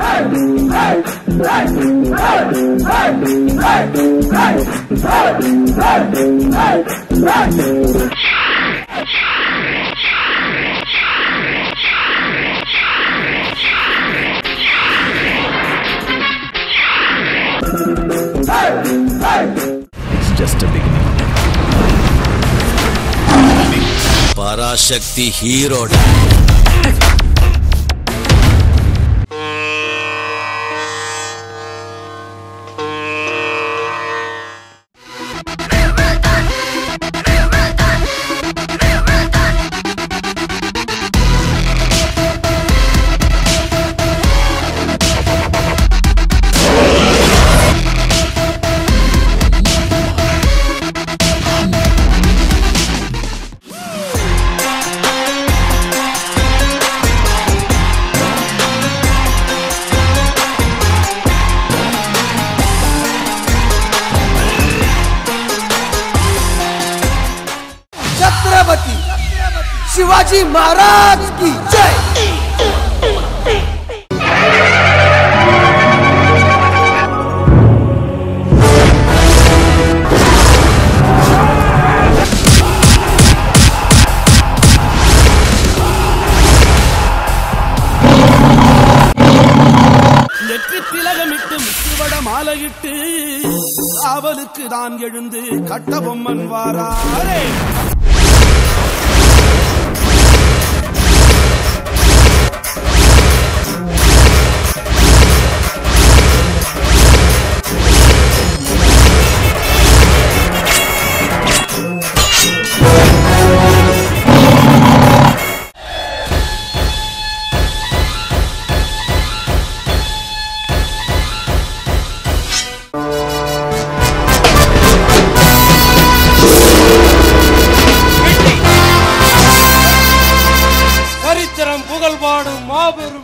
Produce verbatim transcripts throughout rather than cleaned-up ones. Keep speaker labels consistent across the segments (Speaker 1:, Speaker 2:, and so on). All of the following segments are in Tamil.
Speaker 1: It's just a beginning. Parashakti hero.
Speaker 2: Chhatrapati Shivaji Maharaj की जय।
Speaker 3: திலகமிட்டு முத்துவட மாலையிட்டு காவலுக்கு தான் எழுந்து கட்டபொம்மன் வாராரே. சரித்திரம் புகழ்பாடும் மாபெரும்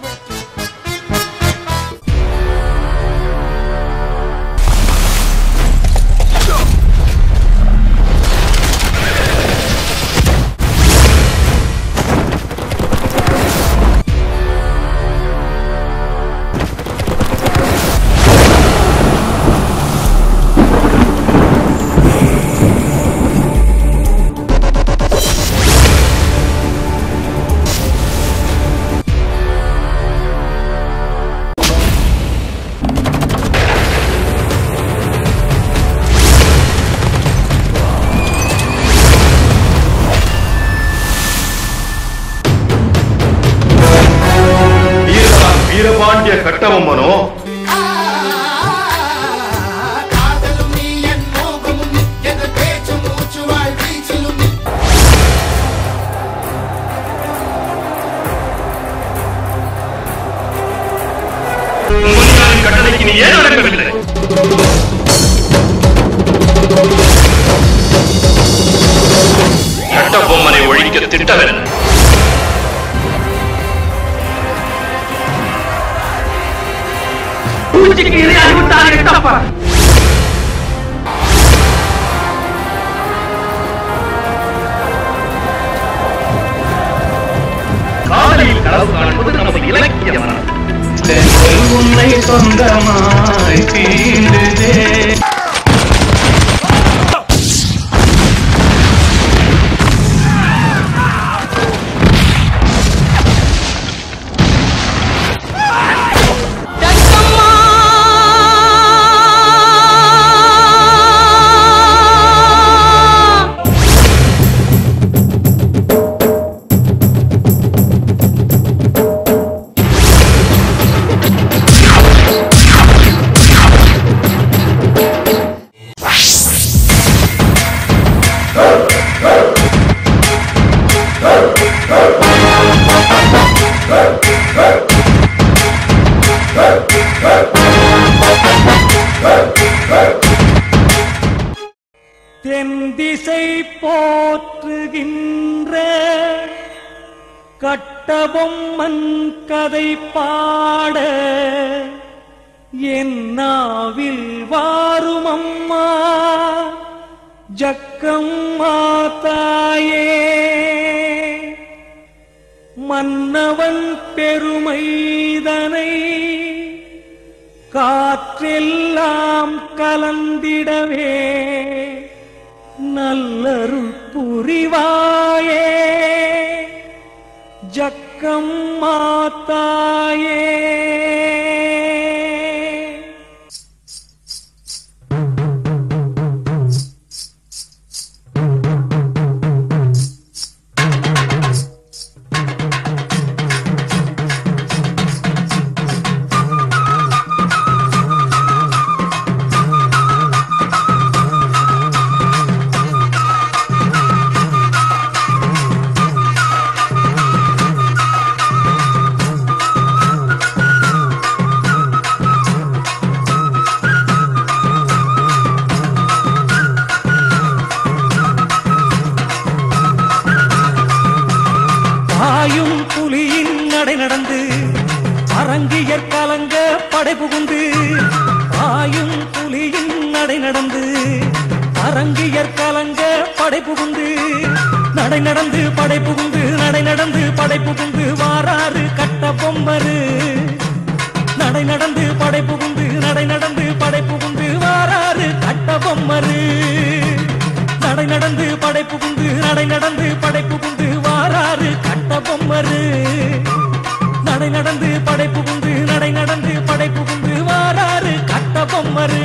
Speaker 3: வீரபாண்டிய கட்டபொம்மனோ கட்டளைக்கு நீ ஏன் நடக்கவில்லை? கட்டபொம்மனை ஒழிக்க திட்டமில்லை. பூச்சிக்கு இரையாகிவிட்டார் எட்டப்பா. காதலில் களவு காண்பது நமது இலக்கியம். உன்னை சொந்தமாய் தீண்டுதே. தென் திசை போற்றுகின்ற கட்டபொம்மன் கதை பாட என் நாவில் வாரும் அம்மா ஜக்கம்மா தாயே. மன்னவன் பெருமைதனை காற்றெல்லாம் கலந்திடவே நல்லருள் புரிவாயே ஜக்கம்மா தாயே. பாயும் புலியின் நடை நடந்து அரங்கியர் கலங்க படை புகுந்து பாயும் புலியின் நடை நடந்து அரங்கியர் கலங்க படை புகுந்து நடை நடந்து படை புகுந்து நடை நடந்து படை புகுந்து வாராறு கட்ட பொம்மரு நடை நடந்து படை புகுந்து நடை நடந்து படை புகுந்து வாராறு கட்ட பொம்மரு நடை நடந்து படை புகுந்து நடை நடந்து படை புகுந்து வாராறு கட்ட பொம்மரு நடை நடந்து படை புகுந்து நடை நடந்து படை புகுந்து வாராறு கட்ட பொம்மரு.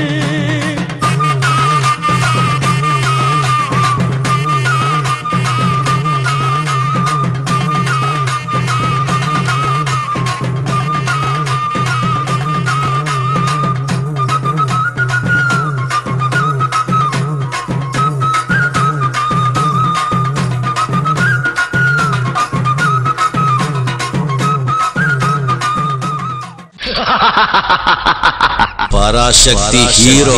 Speaker 1: பராசக்தி ஹீரோ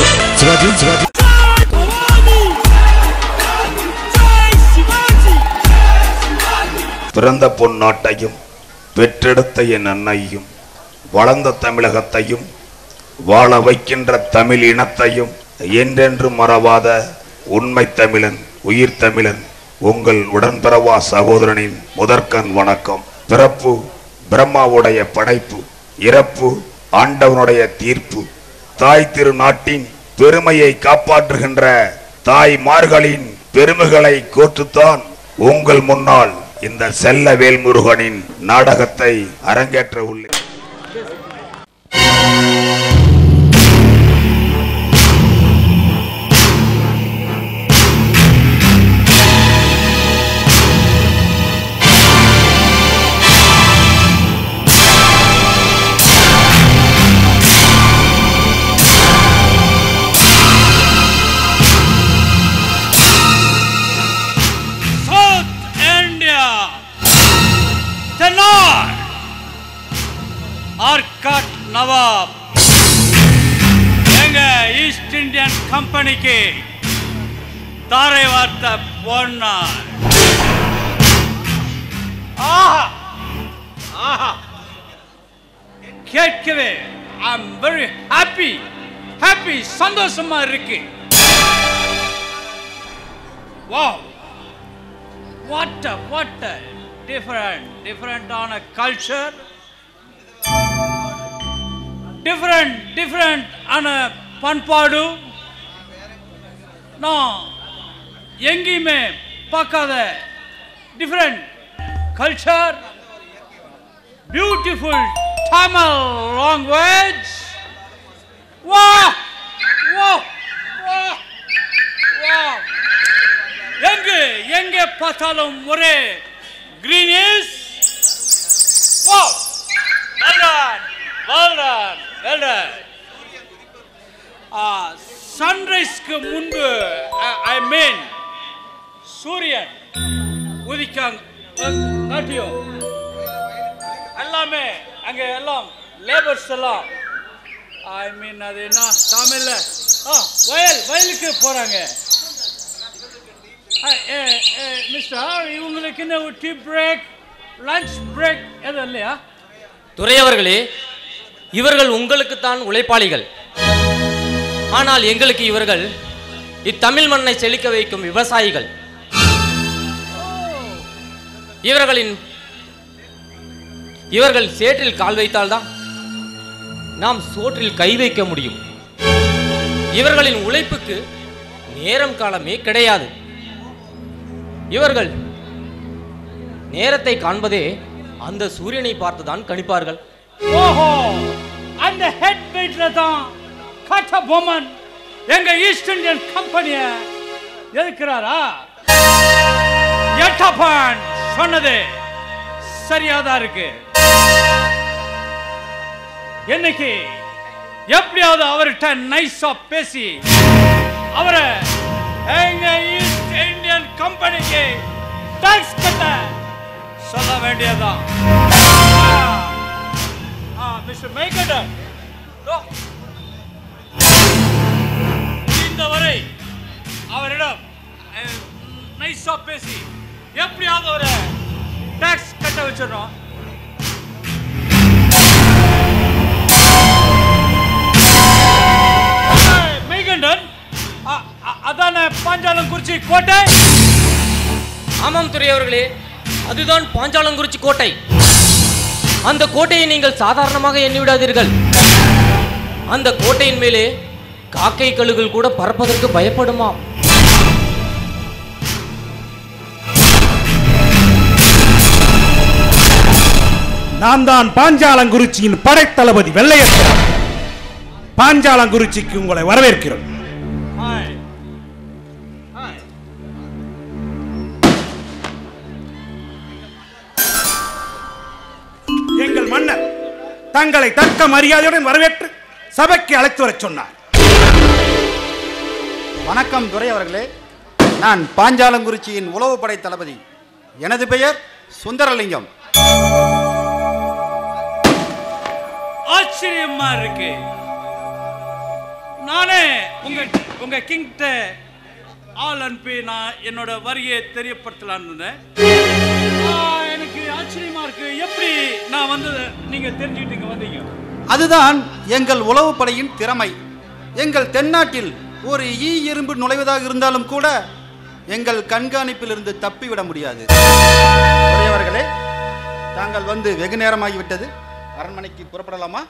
Speaker 4: பிறந்த பொன்னாட்டையும் பெற்றெடுத்த என் அன்னையும் வளர்ந்த தமிழகத்தையும் வாழ வைக்கின்ற தமிழ் இனத்தையும் என்றென்று மறவாத உண்மை தமிழன் உயிர் தமிழன் உங்கள் உடன்பிறவா சகோதரனின் முதற்கண் வணக்கம். பிறப்பு பிரம்மாவுடைய படைப்பு, இறப்பு ஆண்டவனுடைய தீர்ப்பு. தாய் திருநாட்டின் பெருமையை காப்பாற்றுகின்ற தாய்மார்களின் பெருமைகளை கோர்த்துத்தான் உங்கள் முன்னால் இந்த செல்ல வேல்முருகனின் நாடகத்தை அரங்கேற்ற உள்ளேன்.
Speaker 5: ஆர்காட் நவாப் எங்க ஈஸ்ட் இந்தியன் கம்பெனிக்கு தாரை வார்த்த பொன்னார். ஆஹா ஆஹா கேட்கவே I am very happy happy சந்தோஷமா இருக்கு. Wow what a what a different டிஃபரண்டான கல்ச்சர், டிஃபரண்ட் டிஃபரண்ட் ஆன பண்பாடு நான் எங்கேயுமே பார்க்காத different culture, beautiful Tamil language. வா வா வா வா எங்கே எங்கே பார்த்தாலும் ஒரே கிரீனிஷ். வா well done well done well done. சன்ரைஸ்க்கு முன்பு ஐ மீன் சூரியன் உதிக்காங்க காட்டியும் எல்லாமே அங்கே எல்லாம் லேபர்ஸ் எல்லாம் ஐ மீன் அது என்ன தமிழ்ல வயல் வயலுக்கு போறாங்க. மிஸ்டர் இவங்களுக்கு என்ன டீ பிரேக் லஞ்ச் பிரேக் எதுவும் இல்லையா?
Speaker 6: துரையவர்களே, இவர்கள் உங்களுக்குத்தான் உழைப்பாளிகள். ஆனால் எங்களுக்கு இவர்கள் இத்தமிழ் மண்ணை செழிக்க வைக்கும் விவசாயிகள். இவர்களின் இவர்கள் சேற்றில் கால் வைத்தால்தான் நாம் சோற்றில் கை வைக்க முடியும். இவர்களின் உழைப்புக்கு நேரம் காலமே கிடையாது. இவர்கள் நேரத்தை காண்பதே அந்த சூரியனை பார்த்துதான் கணிப்பார்கள்.
Speaker 5: ஓஹோ, அந்த ஹெட் வெயிட்டர் தான் கட்ட பொம்மன் எங்க ஈஸ்ட் இந்தியன் கம்பெனியை எதிர்க்கிறாரா? எட்டப்பன் சொன்னது சரியாதான் இருக்கு. என்னைக்கு எப்படியாவது அவர்கிட்ட நைஸா பேசி அவரை எங்க ஈஸ்ட் இந்தியன் கம்பெனிக்கு டாக்ஸ் கட்ட சொல்ல வேண்டியதான். மிஸ்டர் மைக்கேல்டன், இந்த வரை அவரிடம் நைஸா பேசி எப்படியாவது அவரை டாக்ஸ் கட்ட வச்சிடறோம். மைக்கேல்டன், அதான பாஞ்சாலங்குறிச்சி கோட்டை?
Speaker 6: ஆமாம் துரை அவர்களே, அதுதான் பாஞ்சாலங்குறிச்சி கோட்டை. அந்த கோட்டையை நீங்கள் சாதாரணமாக எண்ணிவிடாதீர்கள். அந்த கோட்டையின் மேலே காக்கை கழுகுகள் கூட பறப்பதற்கு பயப்படுமாம்.
Speaker 7: நான் தான் பாஞ்சாலங்குறிச்சியின் படைத்தளபதி வெள்ளையத்தன். பாஞ்சாலங்குறிச்சிக்கு உங்களை வரவேற்கிறோம். எங்கள் மன்னர் தங்களை தக்க மரியாதையுடன் வரவேற்று சபைக்கு அழைத்து வரச் சொன்னார்.
Speaker 8: வணக்கம் துரை அவர்களே, நான் பாஞ்சாலங்குறிச்சியின் உளவுப்படை தளபதி. எனது பெயர் சுந்தரலிங்கம்.
Speaker 5: ஆச்சரியமா இருக்கு. நானே உங்க உங்க கிங்கிட்ட ஆள் அனுப்பி நான் என்னோட வரியை தெரியப்படுத்தலான்னு இருந்தேன். எனக்கு ஆச்சரியமா இருக்கு, எப்படி நான் வந்தது நீங்க தெரிஞ்சுக்கிட்டீங்க வந்தீங்க?
Speaker 8: அதுதான் எங்கள் உளவுப்படையின் திறமை. எங்கள் தென்னாட்டில் ஒரு ஈ எறும்பு நுழைவதாக இருந்தாலும் கூட எங்கள் கண்காணிப்பில் இருந்து தப்பிவிட முடியாது. அவர்களே, தாங்கள் வந்து வெகு நேரமாகிவிட்டது. அரண்மனைக்கு புறப்படலாமா?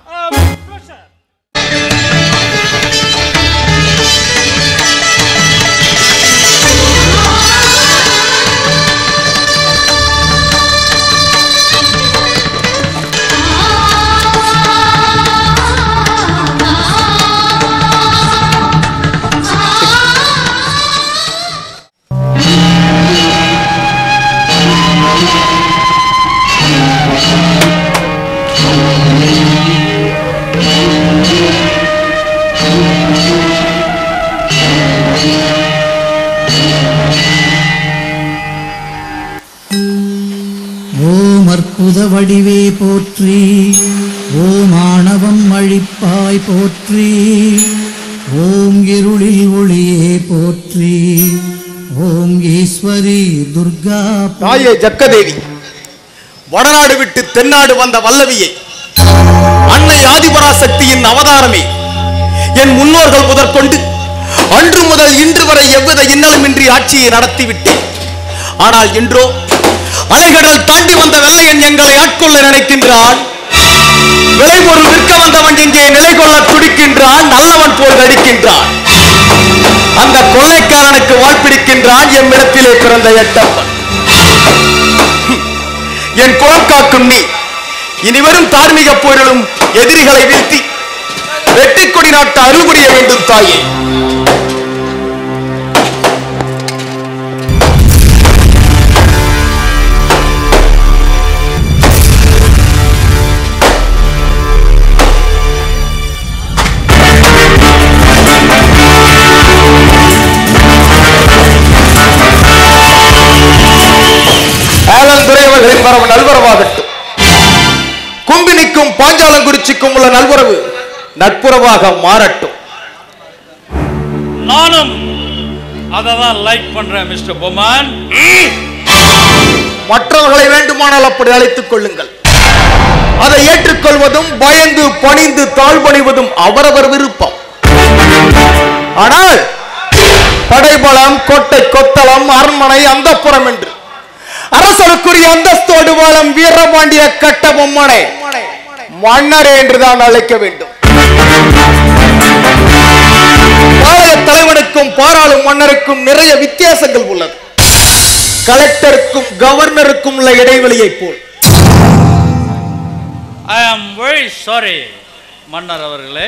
Speaker 9: அற்புத வடிவே போற்றி, ஓம் ஆணவம் அழிப்பாய் போற்றி, ஓம் இருளில் ஒளியே போற்றி, ஓம் ஈஸ்வரி துர்கா.
Speaker 10: தாயே ஜக்கதேவி, வடநாடு விட்டு தென்னாடு வந்த வல்லவியை, அன்னை ஆதிபராசக்தியின் அவதாரமே, என் முன்னோர்கள் முதற்கொண்டு அன்று முதல் இன்று வரை எவ்வித இன்னலுமின்றி ஆட்சியை நடத்திவிட்டேன். ஆனால் இன்றோ அலைகடல் தாண்டி வந்த வெள்ளையன் எங்களை ஆட்கொள்ள நினைக்கின்றான். விளைபொருள் விற்க வந்தவன் இங்கே நிலை கொள்ள துடிக்கின்றான். நல்லவன் போல் நடிக்கின்றான். அந்த கொள்ளைக்காரனுக்கு வாழ்பிடிக்கின்றான் எம்மிடத்திலே பிறந்த எட்டப்பன். என் குலம் காக்கும் நீ இனிவரும் தார்மீக போரிலும் எதிரிகளை வீழ்த்தி வெற்றிக்கொடி நாட்டு அருள் புரிய வேண்டும் தாயே. நல்வரவாகட்டும். கும்பினிக்கும் பாஞ்சாலங்குறிச்சிக்கும் உள்ள நல்வரவு நட்புறவாக மாறட்டும்.
Speaker 5: நானும் அதான் லைக் பண்றேன் மிஸ்டர் பொம்மன்.
Speaker 10: மற்றவர்களை வேண்டுமானால் அப்படி அழைத்துக் கொள்ளுங்கள். அதை ஏற்றுக்கொள்வதும் பயந்து பணிந்து தாழ்பணிவதும் அவரவர் விருப்பம். ஆனால் படைபலம், கோட்டை கொத்தளம், அரண்மனை, அந்தப்புறம் என்று அரசருக்குரிய அந்தஸ்தோடு வாழும் வீரபாண்டிய கட்ட பொம்மனை மன்னரே என்றுதான் அழைக்க வேண்டும். தலைவனுக்கும் பாராளும் மன்னருக்கும் நிறைய வித்தியாசங்கள் உள்ளது. கலெக்டருக்கும் கவர்னருக்கும் உள்ள இடைவெளியை போல்.
Speaker 5: ஐ ஆம் வெரி சாரி மன்னர் அவர்களே,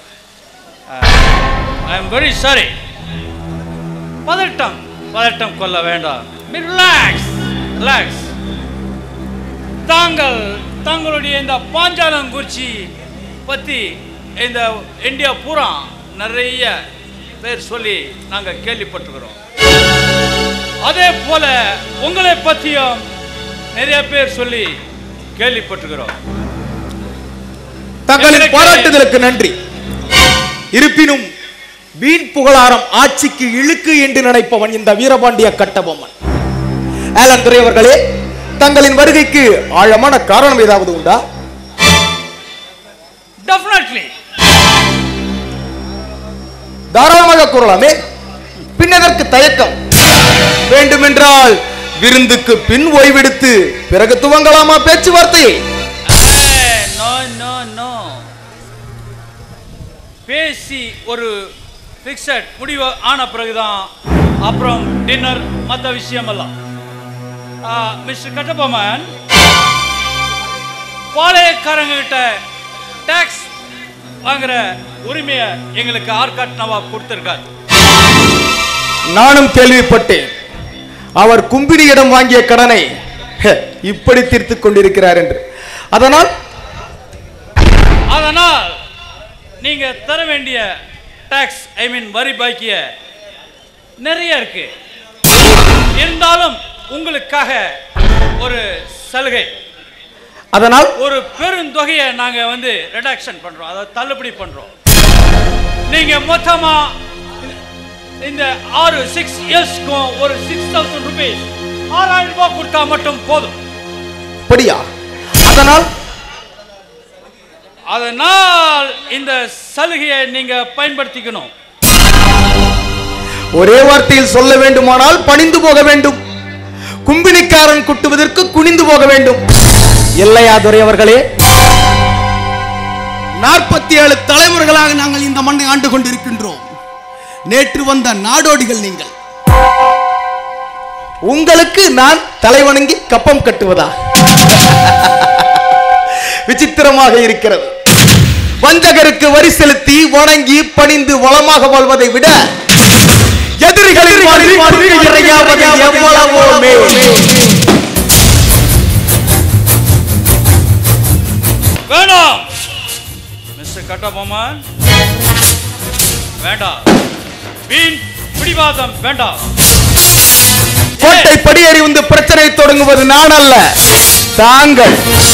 Speaker 5: ஐ ஆம் வெரி சாரி. பதட்டம் பதட்டம் கொள்ள வேண்டாம். Relax relax. தாங்கள் தங்களுடைய இந்த பாஞ்சாலங்குறிச்சி பற்றி இந்த இந்தியா பூரா நிறைய பேர் சொல்லி நாங்கள் கேள்விப்பட்டுக்கிறோம். அதே போல உங்களை பற்றியும் நிறைய பேர் சொல்லி கேள்விப்பட்டுக்கிறோம்.
Speaker 10: தங்களின் பாராட்டுதலுக்கு நன்றி. இருப்பினும் வீண் புகழாரம் ஆட்சிக்கு இழுக்கு என்று நினைப்பவன் இந்த வீரபாண்டிய கட்டபொம்மன். ஆலன் துரை அவர்களே, தங்களின் வருகைக்கு ஆழமான காரணம் ஏதாவது உண்டா?
Speaker 5: டெஃபினெட்லி.
Speaker 10: தாராளமாக கூறலாமே, பின்னதற்கு தயக்கம்? வேண்டுமென்றால் விருந்துக்கு பின் ஓய்வெடுத்து பிறகு துவங்கலாமா பேச்சுவார்த்தையை?
Speaker 5: No no no. பேசி ஒரு ஃபிக்ஸட் முடிவு ஆன பிறகுதான் அப்புறம் டின்னர் மற்ற விஷயமெல்லாம். மிஸ்டர் கட்டபொம்மன், பாளையக்காரங்க கிட்ட டாக்ஸ் வாங்குற உரிமையை எங்களுக்கு ஆர்காட் நவாப் கொடுத்திருக்கார்.
Speaker 10: நானும் கேள்விப்பட்டேன். அவர் கும்பினியிடம் வாங்கிய கடனை இப்படி தீர்த்துக் கொண்டிருக்கிறார் என்று. அதனால்
Speaker 5: அதனால் நீங்க தர வேண்டிய டாக்ஸ், ஐ மீன் வரி பாக்கிய நிறைய இருக்கு. இருந்தாலும் உங்களுக்காக ஒரு சலுகை,
Speaker 10: அதனால்
Speaker 5: ஒரு பெருந்தொகையை நாங்க வந்து ரிடக்ஷன் பண்றோம், அதாவது தள்ளுபடி பண்றோம். நீங்க மொத்தமா இந்த ஆறு சிக்ஸ் இயர்ஸ்க்கும் ஒரு சிக்ஸ் தௌசண்ட் ருபீஸ் ஆறாயிரம் ரூபாய் கொடுத்தா மட்டும் போதும்.
Speaker 10: படியா? அதனால்
Speaker 5: அதனால் இந்த சலுகையை நீங்க பயன்படுத்திக்கணும்.
Speaker 10: ஒரே வார்த்தையில் சொல்ல வேண்டுமானால் பணிந்து போக வேண்டும். கும்பினிக்காரன் குட்டுவதற்கு குனிந்து போக வேண்டும். இல்லையா துரை அவர்களே?
Speaker 11: நாற்பத்தி ஏழு தலைமுறைகளாக நாங்கள் இந்த மண்ணை ஆண்டு கொண்டிருக்கின்றோம். நேற்று வந்த நாடோடிகள் நீங்கள்.
Speaker 10: உங்களுக்கு நான் தலைவணங்கி கப்பம் கட்டுவதா? விசித்திரமாக இருக்கிறது. வஞ்சகருக்கு வரி செலுத்தி வணங்கி பணிந்து வளமாக வாழ்வதை விட எதிரிகளின் எவ்வளவோ மேல்.
Speaker 5: வேண்டாம் மிஸ்டர் கட்டபொம்மன், வேண்டாம். வீண் பிடிவாதம் வேண்டாம்.
Speaker 10: கோட்டை படியேறி வந்து பிரச்சனை தொடங்குவது நான் அல்ல, தாங்கள்.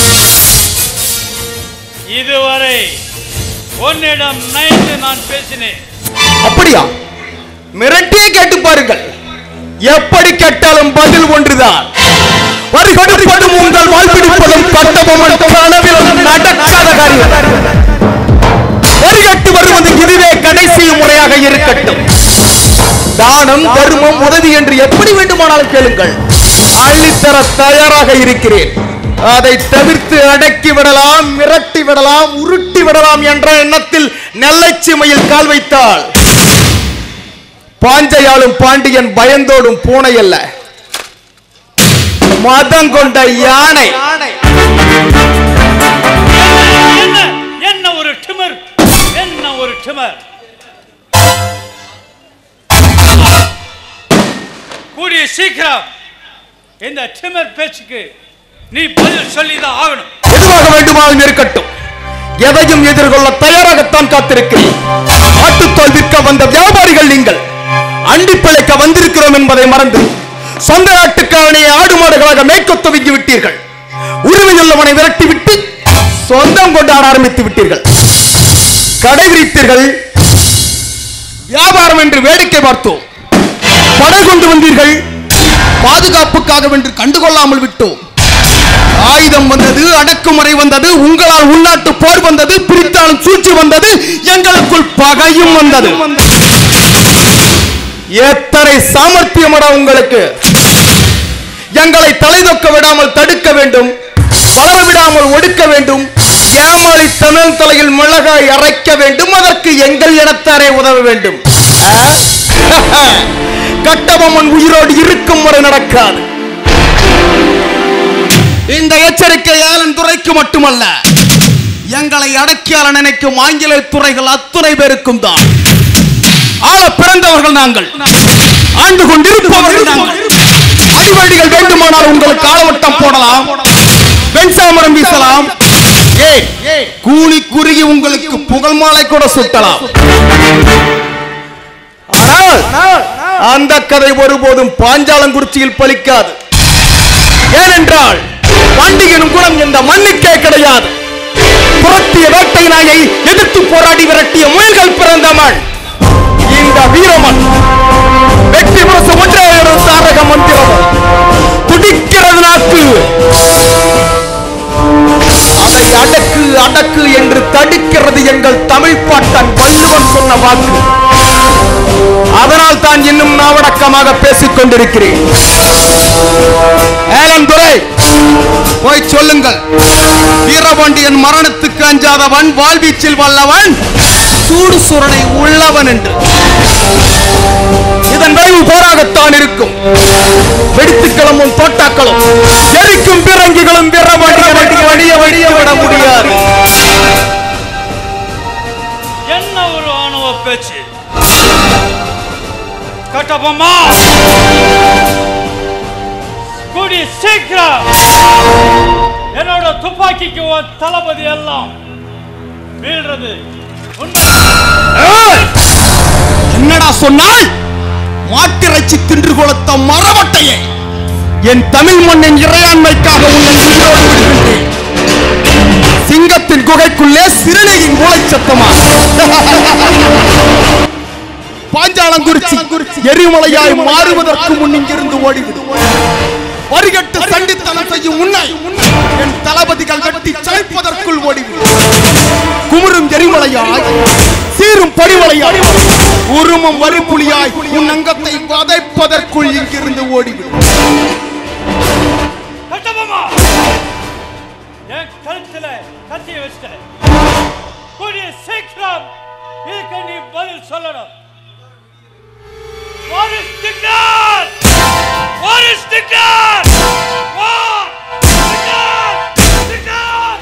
Speaker 5: இதுவரை உன்னிடம் நைந்து நான் பேசினேன்.
Speaker 10: அப்படியா? மிரட்டியே கேட்டு பாருங்கள். எப்படி கேட்டாலும் பதில் ஒன்றுதான். வரி கொடுப்பதும் உங்கள் வாழ்பிடிப்பதும் கட்டபொம்மன் கனவிலும் நடக்காத காரியம். வரி கட்டு வருவது இதுவே கடைசி முறையாக இருக்கட்டும். தானம், தர்மம், உதவி என்று எப்படி வேண்டுமானாலும் கேளுங்கள், அள்ளித்தர தயாராக இருக்கிறேன். அதை தவிர்த்து அடக்கி விடலாம், மிரட்டி விடலாம், உருட்டி விடலாம் என்ற எண்ணத்தில் நெல்லைச்சிமையில் கால் வைத்தால் பாஞ்சையாளும் பாண்டியன் பயந்தோடும் பூனை அல்ல, மதம் கொண்ட யானை.
Speaker 5: என்ன ஒரு டிமர், என்ன ஒரு டிமர். கூடிய சீக்கிரம் இந்த டிமர் பேச்சுக்கு நீ பதில் சொல்லிதான் ஆகணும்.
Speaker 10: எதுவாக வேண்டுமானாலும் இருக்கட்டும், எதையும் எதிர்கொள்ள தயாராகத்தான் காத்திருக்கிறேன். ஆட்டுத்தோல் விற்க வந்த வியாபாரிகள் நீங்கள். அண்டி பிழைக்க வந்திருக்கிறோம் என்பதை மறந்து சொந்த நாட்டுக்காரனை ஆடு மாடுகளாக மேய்க்க துவங்கி விட்டீர்கள். உரிமையுள்ளவனை விரட்டி விட்டு சொந்தம் கொண்டாட ஆரம்பித்து விட்டீர்கள். கடை விரித்தீர்கள். வியாபாரம் என்று வேடிக்கை பார்த்தோம். படை கொண்டு வந்தீர்கள். பாதுகாப்புக்காக வென்று கண்டுகொள்ளாமல் விட்டோம். ஆயுதம் வந்தது, அடக்குமுறை வந்தது, உங்களால் உள்நாட்டு போர் வந்தது, பிரித்தாலும் சூழ்ச்சி வந்தது, எங்களுக்குள் பகையும் வந்தது. எத்தனை சாமர்த்தியமடா உங்களுக்கு! எங்களை தலைதொக்க விடாமல் தடுக்க வேண்டும், வளர விடாமல் ஒடுக்க வேண்டும், ஏமாளி தமிழ் தலையில் மிளகாய் அரைக்க வேண்டும். அதற்கு எங்கள் இனத்தாரே உதவ வேண்டும். கட்டபொம்மன் உயிரோடு இருக்கும் வரை நடக்காது.
Speaker 11: இந்த எச்சரிக்கை ஏலன் துறைக்கு மட்டுமல்ல, எங்களை அடக்கியால நினைக்கும் ஆங்கில துறைகள் அத்துணை பேருக்கும் தான். ஆள பிறந்தவர்கள் நாங்கள், ஆண்டு கொண்டிருப்பவர்கள் நாங்கள். அடிவழிகள் வேண்டுமானால் உங்களுக்கு ஆளவட்டம் போடலாம், வெண்சாமரம் வீசலாம், கூலி குறுகி உங்களுக்கு புகழ் மாலை கூட சுட்டலாம்.
Speaker 10: ஆனால் அந்த கதை ஒருபோதும் பாஞ்சாலங்குறிச்சியில் பலிக்காது. ஏனென்றால் பாண்டியனும் குணம் இந்த மண்ணுக்கே கிடையாது. புரட்டிய வேட்டை நாயை எதிர்த்து போராடி விரட்டிய முயல்கள் பிறந்த மண் இந்த வீரமன். வெற்றி முரசு ஒன்றே ஒரு தாரக மந்திரம், துடிக்கிறது நாக்கு. அதை அடக்கு அடக்கு என்று தடுக்கிறது எங்கள் தமிழ் பாட்டன் வள்ளுவன் சொன்ன வாக்கு. அதனால் தான் இன்னும் நாவடக்கமாக பேசிக் கொண்டிருக்கிறேன்.
Speaker 11: ஏலன் துரை, போய் சொல்லுங்கள், வீரபாண்டியன் மரணத்துக்கு அஞ்சாதவன், வாழ்வீச்சில் வல்லவன், சூடு சுரணை உள்ளவன் என்று.
Speaker 10: இதன் விளைவு போராகத்தான் இருக்கும். வெடித்து கிளம்பும் தோட்டாக்களும் எரிக்கும் பிறங்கிகளும் வீரபாண்டியனை வடிய வடிய விட முடியாது.
Speaker 5: என்ன ஒரு ஆணவ பேச்சு! கட்டபொம்மா, கூடி சீக்கிரம் என்னோட துப்பாக்கிக்கு தளபதி எல்லாம் வீழ்றது.
Speaker 11: என்னடா சொன்னாய்? மாட்டிறைச்சி தின்று கொளுத்த மரவட்டையே,
Speaker 10: என் தமிழ் மண்ணின் இறையாண்மைக்காக உன்னை உயிரோடு விடுகின்றேன். சிங்கத்தின் குகைக்குள்ளே சிறுநீரின் மூளை சத்தமா? பாஞ்சாலங்குறிச்சி எரிமலையாய் மாறுவதற்கு முன் இங்கிருந்து ஓடிவிடும். வரிகட்டு சண்டித்தனம் செய்யும் உன்னை என் தளபதிகள் வெட்டி சளைப்பதற்குள் ஓடிவிடும். குமுறும் எரிமலையாய், சீரும் படிமலையாய், உருமம் வரிப்புலியாய் உன் அங்கத்தை வதைப்பதற்குள் இங்கிருந்து ஓடிவிடும்.
Speaker 5: என் கழுத்துல கத்திய வச்சிட்டேன். கூடிய சீக்கிரம் இதுக்கு நீ பதில் சொல்லணும். What is the God? What is the God? What? The God! The God!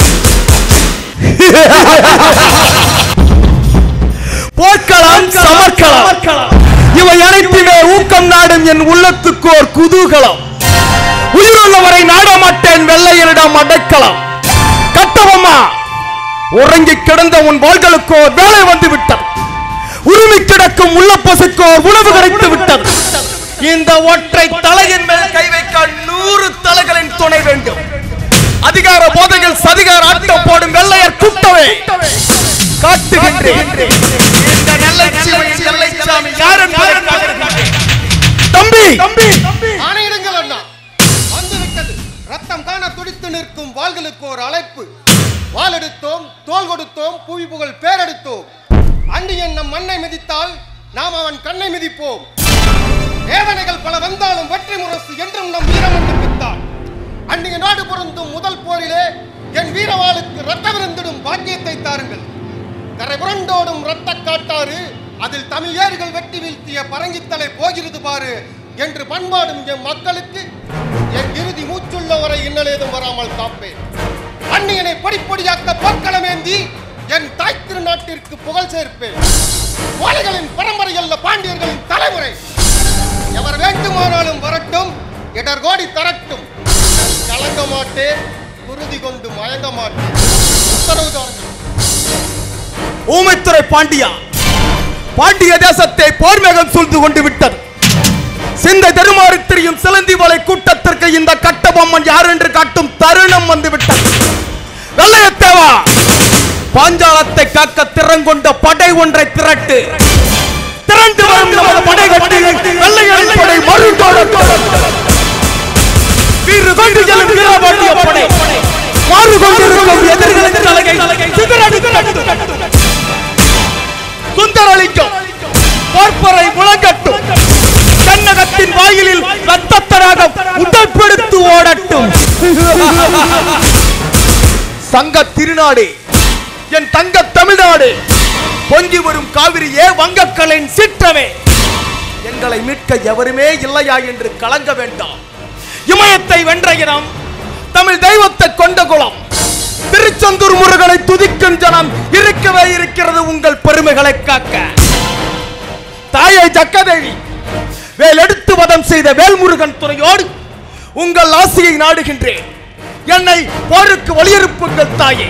Speaker 10: போர்க்களம், சமர்க்களம், இவை அனைத்துமே ஊக்கம் நாடும் என் உள்ளத்துக்கு ஒரு குதூகலம். உயிருள்ளவரை நாடமாட்டேன், வெள்ளையரிடம் அடைக்கலாம். கட்டபொம்மா, உறங்கி கிடந்த உன் வாள்களுக்கோ வேலை வந்து விட்டது. உரிமை கிடக்கும் உள்ள பசுக்கோ உணவு கிடைத்து விட்டது. இந்த ஒற்றை தலையின் மேல் கை வைக்க நூறு தலைகளின் துணை வேண்டும். அதிகார போதையில் சதிகார ஆட்டம் போடும் வெள்ளையர் கூட்டமே காட்டுகின்றேன். இந்த நெல்லைச்சாமி நெல்லைச்சாமி யார் என்பதை காட்டுகின்றேன். தம்பி தம்பி
Speaker 12: ஆணையிடுங்கள் அண்ணா, வந்துவிட்டது. ரத்தம் காண துடித்து நிற்கும் வாள்களுக்கு ஒரு அழைப்பு. வாள் எடுத்தோம், தோல் கொடுத்தோம், புவி புகழ் பேரெடுத்தோம். அண்டியன் நம் மண்ணை மிதித்தால் நாம் அவன் கண்ணை மிதிப்போம். வேதனைகள் பல வந்தாலும் வெற்றி முரசு என்றும் நம் வீரம் பித்தாள். அன்றைய நாடு பொருந்தும் முதல் போரிலே என் வீரவாளுக்கு ரத்தம் இருந்திடும் பாக்கியத்தை தாருங்கள். கரை புரண்டோடும் ரத்த காட்டாறு, அதில் தமிழ் ஏறுகள் வெட்டி வீழ்த்திய பரங்கித்தலை போகிறது பாரு என்று பண்பாடும் என் மக்களுக்கு என் இறுதி மூச்சுள்ளவரை இன்னலேதும் வராமல் காப்பேன். அன்னியனை படிப்படியாக்க போர்க்களமேந்தி என் தாய் திருநாட்டிற்கு புகழ் சேர்ப்பேன். கோழைகளின் பரம்பரை அல்ல, பாண்டியர்களின் தலைமுறை. எவர் வேண்டுமானாலும் வரட்டும், இடர்கோடி தரட்டும். கலங்க மாட்டேன், குருதி கொண்டு மயங்க மாட்டேன். உத்தரவுதான்.
Speaker 10: ஊமைத்துறை பாண்டியா, பாண்டிய தேசத்தை போர்மேகம் சூழ்ந்து கொண்டு விட்டது. சிந்தை தருமாறி திரியும் சிலந்தி வலை கூட்டத்திற்கு இந்த கட்டபொம்மன் யார் என்று காட்டும் தருணம் வந்து விட்டது. வெள்ளையத்தேவா, பாஞ்சாலத்தை காக்க திறங்கொண்ட படை ஒன்றை திரட்டு. திரண்டு வரும் நமது படை கட்டி வெள்ளையர் படை மறுதோட வீறு கொண்டு செல்லும் வீரபாண்டிய படை மாறு கொண்டிருக்கும் எதிரிகளின் தலையை சிதறடித்து சுந்தரளிக்கும் பார்ப்பரை முழங்கட்டும். கண்ணகத்தின் வாயிலில் ரத்தத்தராக உடற்படுத்து ஓடட்டும். சங்க திருநாடு, என் தங்க தமிழ்நாடு, பொங்கி வரும் காவிரியே, வங்கக்கலின் சீற்றமே, எங்களை மீட்க எவருமே இல்லையா என்று கலங்க வேண்டாம். இமயத்தை வென்ற இனம், தமிழ் தெய்வத்தை கொண்ட குலம், திருச்செந்தூர் முருகனை துதிக்கும் ஜனம் இருக்கவே இருக்கிறது உங்கள் பெருமைகளை காக்க. தாயை ஜக்கதேவி வேல் எடுத்து வதம் செய்த வேல்முருகன் துணையோடு உங்கள் ஆசையை நாடுகின்றேன். என்னை போருக்கு வலியுறுப்புங்கள் தாயே.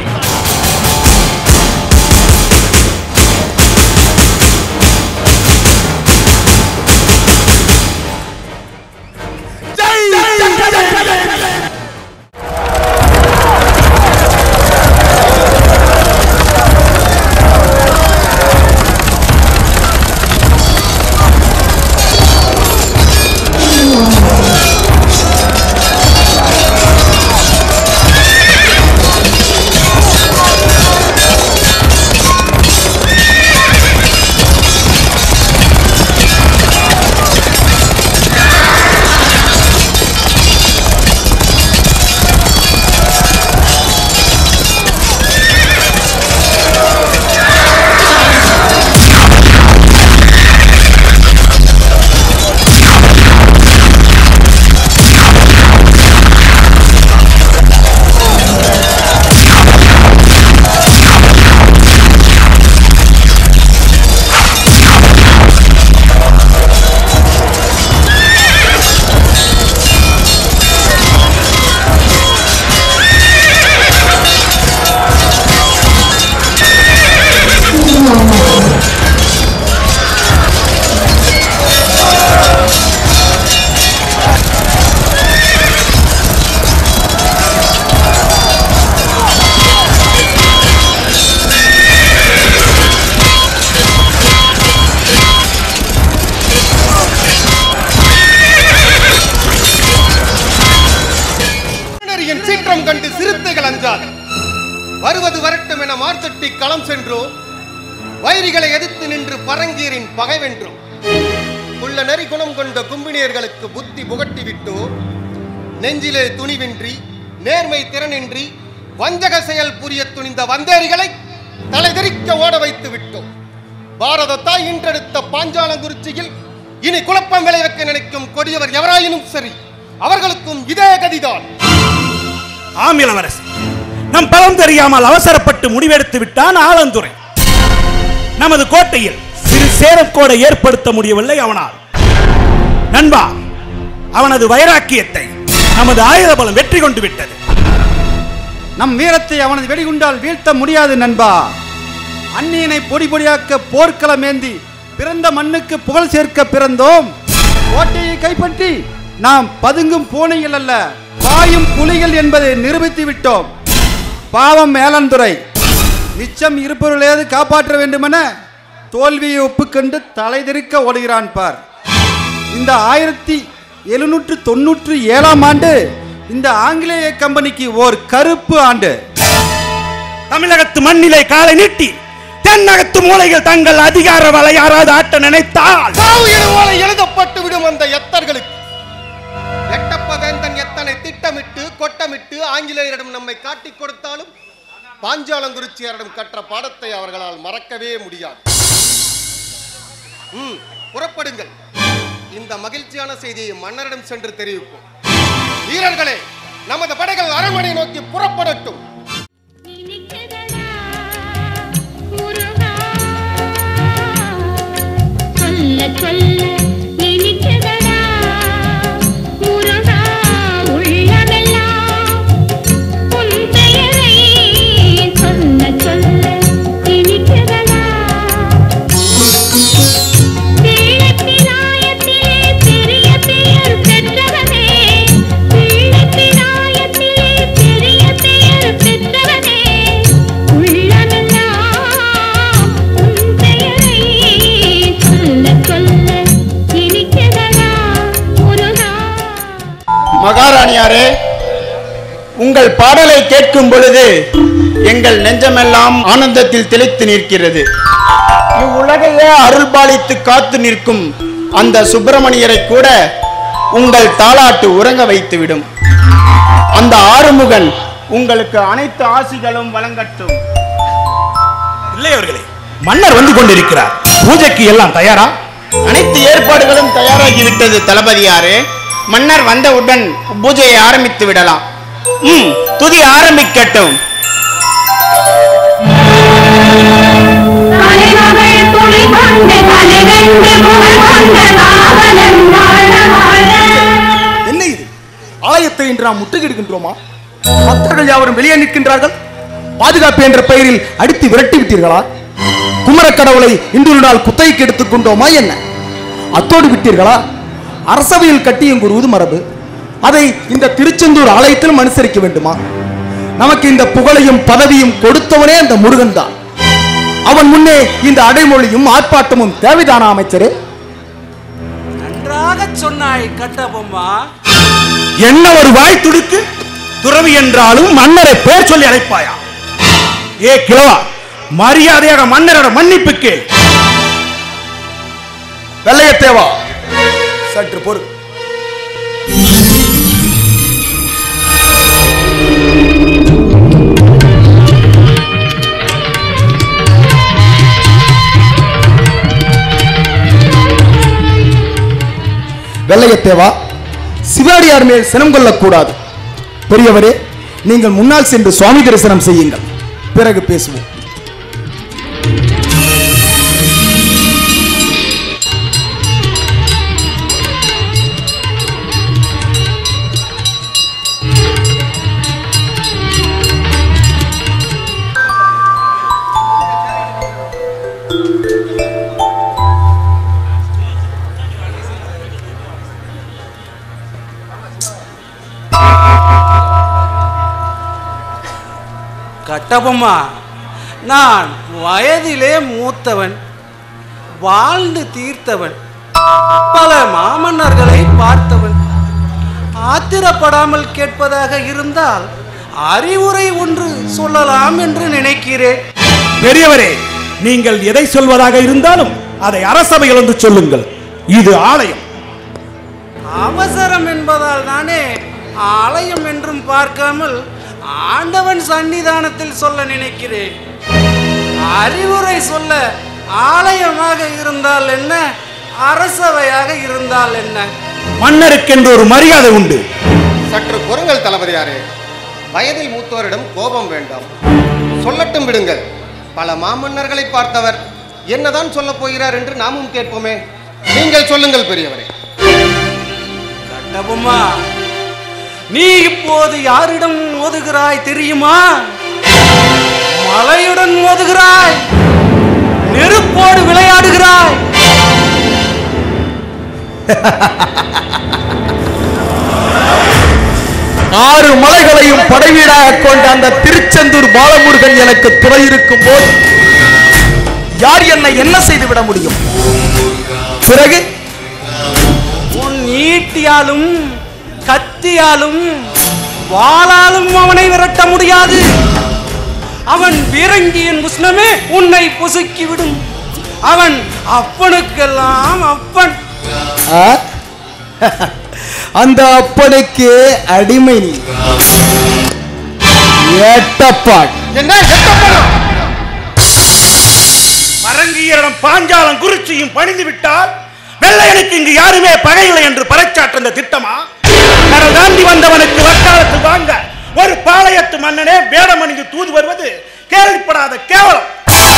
Speaker 12: வருவது வரட்டும் என மார்த்தட்டி களம் சென்றோம். வைரிகளை எதிர்த்து நின்று பரங்கீரின் பகை வென்றோம். உள்ள நெறி குணம் கொண்ட கும்பினியர்களுக்கு புத்தி புகட்டி விட்டோம். நெஞ்சிலே துணிவின்றி நேர்மை திறனின்றி வஞ்சக செயல் புரிய துணிந்த வந்தேரிகளை தலைதெறிக்க ஓட வைத்து விட்டோம். பாரத தாய் இன்றெடுத்த பாஞ்சாலங்குறிச்சியில் இனி குழப்பம் விளைவிக்க நினைக்கும் கொடியவர் எவராயினும் சரி, அவர்களுக்கும் இதே கதிதான்.
Speaker 7: ஆமிலவரசு, நம் பலம் தெரியாமல் அவசரப்பட்டு முடிவெடுத்து விட்டான் ஆலந்துரை. நமது கோட்டையில் சிறு சேரக்கோடை ஏற்படுத்த முடியவில்லை அவனால். நண்பா, அவனது வைராக்கியத்தை நமது ஆயுத பலம் வெற்றி கொண்டு விட்டது.
Speaker 8: நம் வீரத்தை அவனது வெடிகுண்டால் வீழ்த்த முடியாது நண்பா. அந்நியனை பொடி பொடியாக்க போர்க்களம் ஏந்தி பிறந்த மண்ணுக்கு புகழ் சேர்க்க பிறந்தோம். கோட்டையை கைப்பற்றி நாம் பதுங்கும் பூனைகள் அல்ல, பாயும் புலிகள் என்பதை நிரூபித்து விட்டோம். பாவம் மேலந்துரை, மிச்சம் இருப்பவர்களையாவது காப்பாற்ற வேண்டுமென தோல்வியை ஒப்புக்கொண்டு தலைதெறிக்க ஓடுகிறான் பார். இந்த ஆயிரத்தி எழுநூற்று தொன்னூற்று ஏழாம் ஆண்டு இந்த ஆங்கிலேய கம்பெனிக்கு ஓர் கருப்பு ஆண்டு.
Speaker 7: தமிழகத்து மண்ணிலே காலை நீட்டி தென்னகத்து மூலைகள் தங்கள் அதிகார வலையாராது ஆட்ட நினைத்தால்
Speaker 12: எழுதப்பட்டு விடும் அந்த எத்தர்களுக்கு எட்டப்ப வேந்தன் எத்தனை திட்டமிட்டு கொட்டமிட்டு ஆங்கிலேயரிடம் நம்மை காட்டிக் கொடுத்தாலும் பாஞ்சாலங்குறிச்சியரிடம் கற்ற பாடத்தை அவர்களால் மறக்கவே முடியாது. ம், புறப்படுங்கள். இந்த மகிழ்ச்சியான செய்தியை மன்னரிடம் சென்று தெரிவிப்போம். வீரர்களே, நமது படைகள் அரண்மனை நோக்கி புறப்படட்டும்.
Speaker 10: மகாராணியாரே, உங்கள் பாடலை கேட்கும் பொழுது எங்கள் நெஞ்சமெல்லாம் ஆனந்தத்தில் திளைத்து நிற்கிறது. இவ்வுலகையே அருள் பாலித்து காத்து நிற்கும் அந்த சுப்பிரமணியரை கூட உங்கள் தாலாட்டு உறங்க வைத்துவிடும். அந்த ஆறுமுகன் உங்களுக்கு அனைத்து ஆசிகளும் வழங்கட்டும்.
Speaker 7: இல்லையவர்களே, மன்னர் வந்து கொண்டிருக்கிறார். பூஜைக்கு எல்லாம் தயாரா?
Speaker 10: அனைத்து ஏற்பாடுகளும் தயாராகிவிட்டது தளபதியாரே. மன்னர் வந்தவுடன் பூஜையை ஆரம்பித்து விடலாம். ம், துதி ஆரம்பிக்கட்டும்.
Speaker 11: என்ன இது? ஆலயத்தை இன்று நாம் முற்றுகிடுகின்றோமா? பக்தர்கள் யாவரும் வெளியே நிற்கின்றார்கள். பாதுகாப்பு என்ற பெயரில் அடித்து விரட்டி விட்டீர்களா? குமரக்கடவுளை இன்று நாள் குத்தகைக்கு எடுத்துக் கொண்டோமா என்ன? அத்தோடு விட்டீர்களா? அரசவையில் கட்டியங்குறுவது மரபு. அதை இந்த திருச்செந்தூர் ஆலயத்திலும் அனுசரிக்க வேண்டுமா? நமக்கு இந்த புகழையும் பதவியும் கொடுத்தவனே அந்த முருகன் தான். அவன் முன்னே இந்த அடைமொழியும் ஆர்ப்பாட்டமும் தேவைதானா அமைச்சரே?
Speaker 2: நன்றாக சொன்னாய் கட்டபொம்மா.
Speaker 7: என்ன ஒரு வாய் துடுக்கு! துறவி என்றாலும் மன்னரை பேர் சொல்லி அழைப்பாயா? ஏ கிழவா, மரியாதையாக மன்னரோட மன்னிப்புக்கு.
Speaker 11: வெள்ளையத்தேவா, சற்று பொறு. வெள்ளையத்தேவா, சிவாடியார் மேல் சினம் கொள்ளக்கூடாது. பெரியவரே, நீங்கள் முன்னால் சென்று சுவாமி தரிசனம் செய்யுங்கள், பிறகு பேசுவோம்.
Speaker 2: கட்டபொம்மா, நான் வயதிலே மூத்தவன், வாழ்ந்து தீர்த்தவன், பல மாமன்னர்களை பார்த்தவன். ஆத்திரப்படாமல் கேட்பதாக இருந்தால் அறிவுரை ஒன்று சொல்லலாம் என்று நினைக்கிறேன்.
Speaker 7: பெரியவரே, நீங்கள் எதை சொல்வதாக இருந்தாலும் அதை அரசவையில் வந்து சொல்லுங்கள். இது ஆலயம்.
Speaker 2: அவசரம் என்பதால் தானே ஆலயம் என்றும் பார்க்காமல் ஆண்டவன் சன்னிதானத்தில் சொல்ல நினைக்கிறேன். அறிவுரை சொல்ல ஆலயமாக இருந்தால் என்ன, அரசவையாக இருந்தால் என்ன?
Speaker 7: மன்னருக்கென்று ஒரு மரியாதை உண்டு.
Speaker 12: சற்று பொறுங்கள் தளபதியாரே. வயதில் மூத்தோரிடம் கோபம் வேண்டாம். சொல்லட்டும் விடுங்கள். பல மாமன்னர்களை பார்த்தவர், என்னதான் சொல்ல போகிறார் என்று நாமும் கேட்போமே. நீங்கள் சொல்லுங்கள் பெரியவரே.
Speaker 2: கட்டபொம்மா, நீ இப்போது யாரிடம் மோதுகிறாய் தெரியுமா? மலையுடன் மோதுகிறாய், நெருப்போடு விளையாடுகிறாய்.
Speaker 11: ஆறு மலைகளையும் படைவீடாக கொண்ட அந்த திருச்செந்தூர் பாலமுருகன் எனக்கு துணை இருக்கும் போது யார் என்னை என்ன செய்து விட முடியும்? பிறகு
Speaker 2: உன் ஈட்டியாலும் கத்தியாலும் வாளாலும் அவனை விரட்ட முடியாது. அவன் வீரங்கியின் உஷ்ணமே உன்னை பொசுக்கிவிடும். அவன் அப்பனுக்கெல்லாம் அப்பன்.
Speaker 11: அந்த அப்பனுக்கு அடிமை நீ. எட்டப்பாட்.
Speaker 12: என்ன எட்டப்பாடா?
Speaker 7: பரங்கியரிடம் பாஞ்சாலம் குறிச்சியும் பணிந்து விட்டால் வெள்ளையனுக்கு இங்கு யாருமே பகையில்லை என்று பறைச்சாற்ற இந்த திட்டமா? கடல் தாண்டி வந்தவனுக்கு வக்காலத்து வாங்க ஒரு பாளையத்து மன்னனே வேடம் அணிந்து தூது வருவது கேள்விப்படாத கேவலம்.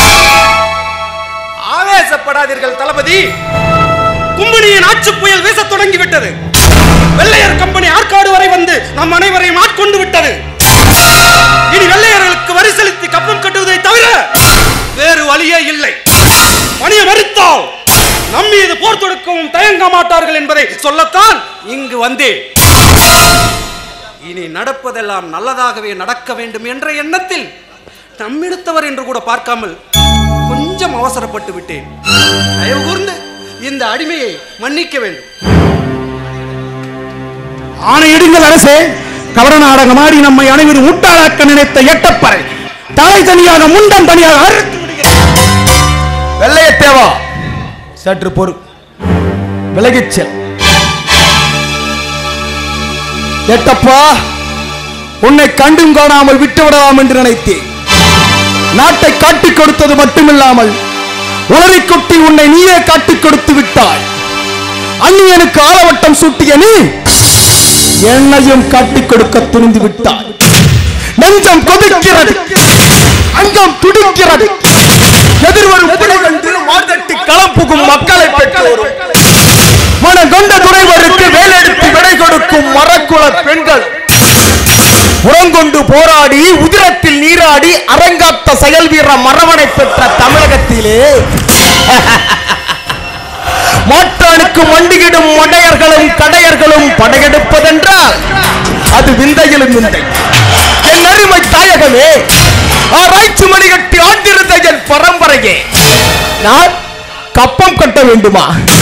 Speaker 2: ஆவேசப்படாதீர்கள் தளபதி. கும்பினியின் ஆட்சி புயல் வீச தொடங்கிவிட்டது. வெள்ளையர் கம்பெனி ஆற்காடு வரை வந்து நம் அனைவரையும் ஆட்கொண்டு விட்டது. இனி வெள்ளையர்களுக்கு வரி செலுத்தி கப்பம் கட்டுவதை தவிர வேறு வழியே இல்லை. பணியை மறுத்தால் நம் மீது போர் தொடுக்கவும் தயங்க மாட்டார்கள் என்பதை சொல்லத்தான் இங்கு வந்தேன். இனி நடப்பதெல்லாம் நல்லதாகவே நடக்க வேண்டும் என்ற எண்ணத்தில் நம்மிடத்தவர் என்று கூட பார்க்காமல் கொஞ்சம் அவசரப்பட்டு விட்டேன். தயவு கூர்ந்து இந்த அடிமையை மன்னிக்க வேண்டும்.
Speaker 7: ஆணையிடுங்கள் அரசே. கவர நாடகமாடி நம்மை அனைவரும் முட்டாளாக்க நினைத்த எட்டப்பறை தலை தனியாக முண்டம் தனியாக அறுத்து விடுகிறேன்.
Speaker 11: வெள்ளையத்தேவா, சற்று பொறு. விலகிச் செல். எட்டப்பா, உன்னை கண்டும் காணாமல் விட்டுவிடலாம் என்று நினைத்தேன். நாட்டை காட்டிக் கொடுத்தது மட்டுமில்லாமல்
Speaker 10: உளறி கொட்டி உன்னை நீயே காட்டிக் கொடுத்து விட்டாய். அந்நியனுக்கு ஆலவட்டம் சூட்டிய நீ என்னையும் காட்டிக் கொடுக்க துணிந்து விட்டாய். நெஞ்சம் கொதிக்கிறது, அங்கம் துடிக்கிறது. எதிர்வரும் புனை கண்டு மார்தட்டி களம் புகும் மக்களை பெற்றோரும் மனம் கொண்ட துணைவருக்கு வேலெடுத்து விடை கொடுக்கும் மரக்குல பெண்கள் உரங்கொண்டு போராடி உதிரத்தில் நீராடி அரங்காத்த செயல் வீர மரவனை பெற்ற தமிழகத்திலே மாட்டானுக்கு மண்டியிடும் மடையர்களும் கடையர்களும் படையெடுப்பதென்றால் அது விந்தையிலும் விந்தை. என் அருமை தாயகமே, ஆராய்ச்சி மணி கட்டி ஆண்டிருந்த என் பரம்பரையே, நான் கப்பம் கட்ட வேண்டுமா?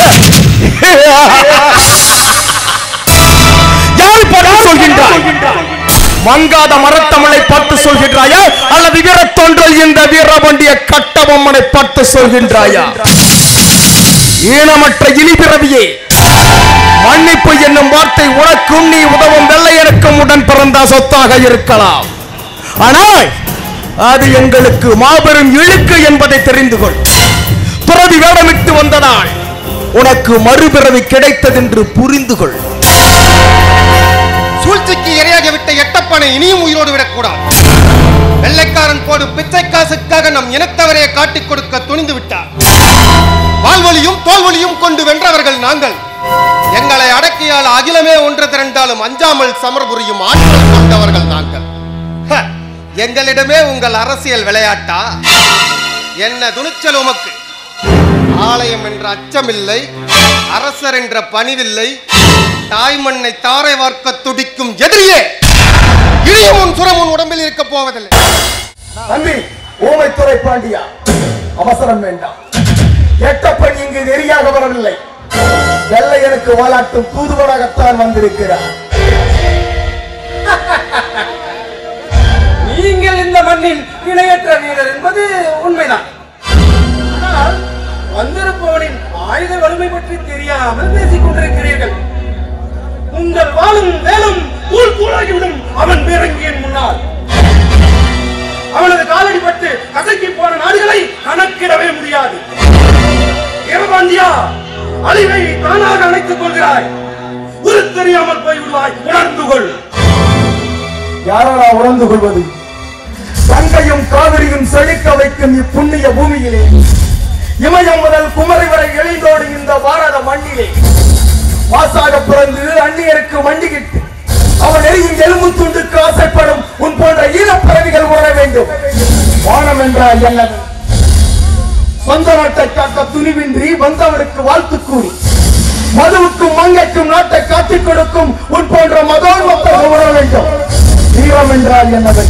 Speaker 10: யார் பார்த்து சொல்கின்றாய்? மங்காத மரத்தமிழை பார்த்து சொல்கின்றாயா அல்லது வீரத்தொன்றல் இந்த வீரபாண்டிய கட்டபொம்மனை பார்த்து சொல்கின்றாயா? ஈனமற்ற இனிபிறவியே, மன்னிப்பு என்னும் வார்த்தை உனக்கும் நீ உதவும் வெள்ளையனுக்கும் உடன் பிறந்த சொத்தாக இருக்கலாம். ஆனால் அது எங்களுக்கு மாபெரும் இழுக்கு என்பதை தெரிந்து கொள். துறவி வேடமிட்டு வந்ததால் உனக்கு மறுபிறவி கிடைத்ததென்று புரிந்து கொள்.
Speaker 12: சூழ்ச்சிக்கு இரையாகிவிட்ட எட்டப்பனை இனியும் உயிரோடு விடக்கூடாது. வெள்ளைக்காரன் போடு பிச்சை காசுக்காக நம் இனத்தவரையே காட்டிக் கொடுக்க துணிந்து விட்டார். வாழ்வொலியும் தோல்வொலியும் கொண்டு வென்றவர்கள் நாங்கள். எங்களை அடக்கியால் அகிலமே ஒன்று திரண்டாலும் அஞ்சாமல் சமர் புரியும் ஆற்றல் கொண்டவர்கள் நாங்கள். எங்களிடமே உங்கள் அரசியல் விளையாட்டா? என்ன துணிச்சல் உமக்கு? ஆலயம் என்ற அச்சமில்லை, அரசர் என்ற பணிவில்லை. தாய்மண்ணை தாரை வார்க்க துடிக்கும் எதிரியே, இழியும் உன் சுரம் உன் உடம்பில் இருக்க போவதில்லை.
Speaker 10: தம்பி ஊமைத்துறை பாண்டியா, அவசரம் வேண்டாம். எட்டப்பன் இங்கு நெறியாக வரவில்லை, வெள்ளையனுக்கு வாலாட்டும் தூதுவராகத்தான் வந்திருக்கிறார்.
Speaker 2: நீங்கள் இந்த மண்ணின் இணையற்ற வீரர் என்பது உண்மைதான். ஆனால் வந்திருப்பவனின் ஆயுத வலிமை பற்றி தெரியாமல் பேசிக் கொண்டிருக்கிறீர்கள். உங்கள் வாளும் வேலும் தூள் தூளாகிவிடும் அவன் பீரங்கியின் முன்னால். அவனது காலடிப்பட்டு கசக்கி போன நாடுகளை கணக்கிடவே முடியாது. வீரபாண்டியா, அழிவை தானாக அணைத்துக் கொள்கிறாய். உரு தெரியாமல் போய்விடுவாய், உணர்ந்து கொள்.
Speaker 10: யாரா உணர்ந்து கொள்வது? கங்கையும் காவிரியும் செழிக்க வைக்கும் இப்புண்ணிய பூமியிலே, இமயம் முதல் குமரி வரை எளிந்தோடு இந்த பாரத மண்ணிலே மாசாக பிறந்து அந்நியருக்கு மண்டிகிட்டு அவன் எரியும் எலும்பு துண்டுக்கு ஆசைப்படும் உன் போன்ற ஈழப்பறவைகள் உணர வேண்டும். வானம் என்றால் என்ன? சொந்த நாட்டை காக்க துணிவின்றி வந்தவனுக்கு வாழ்த்து கூறி மதுவுக்கும் மங்கைக்கும் நாட்டை காட்டிக் கொடுக்கும் உன் போன்ற மதோன்மத்தர்கள் உணர வேண்டும். வீரம் என்றால் என்னவென்று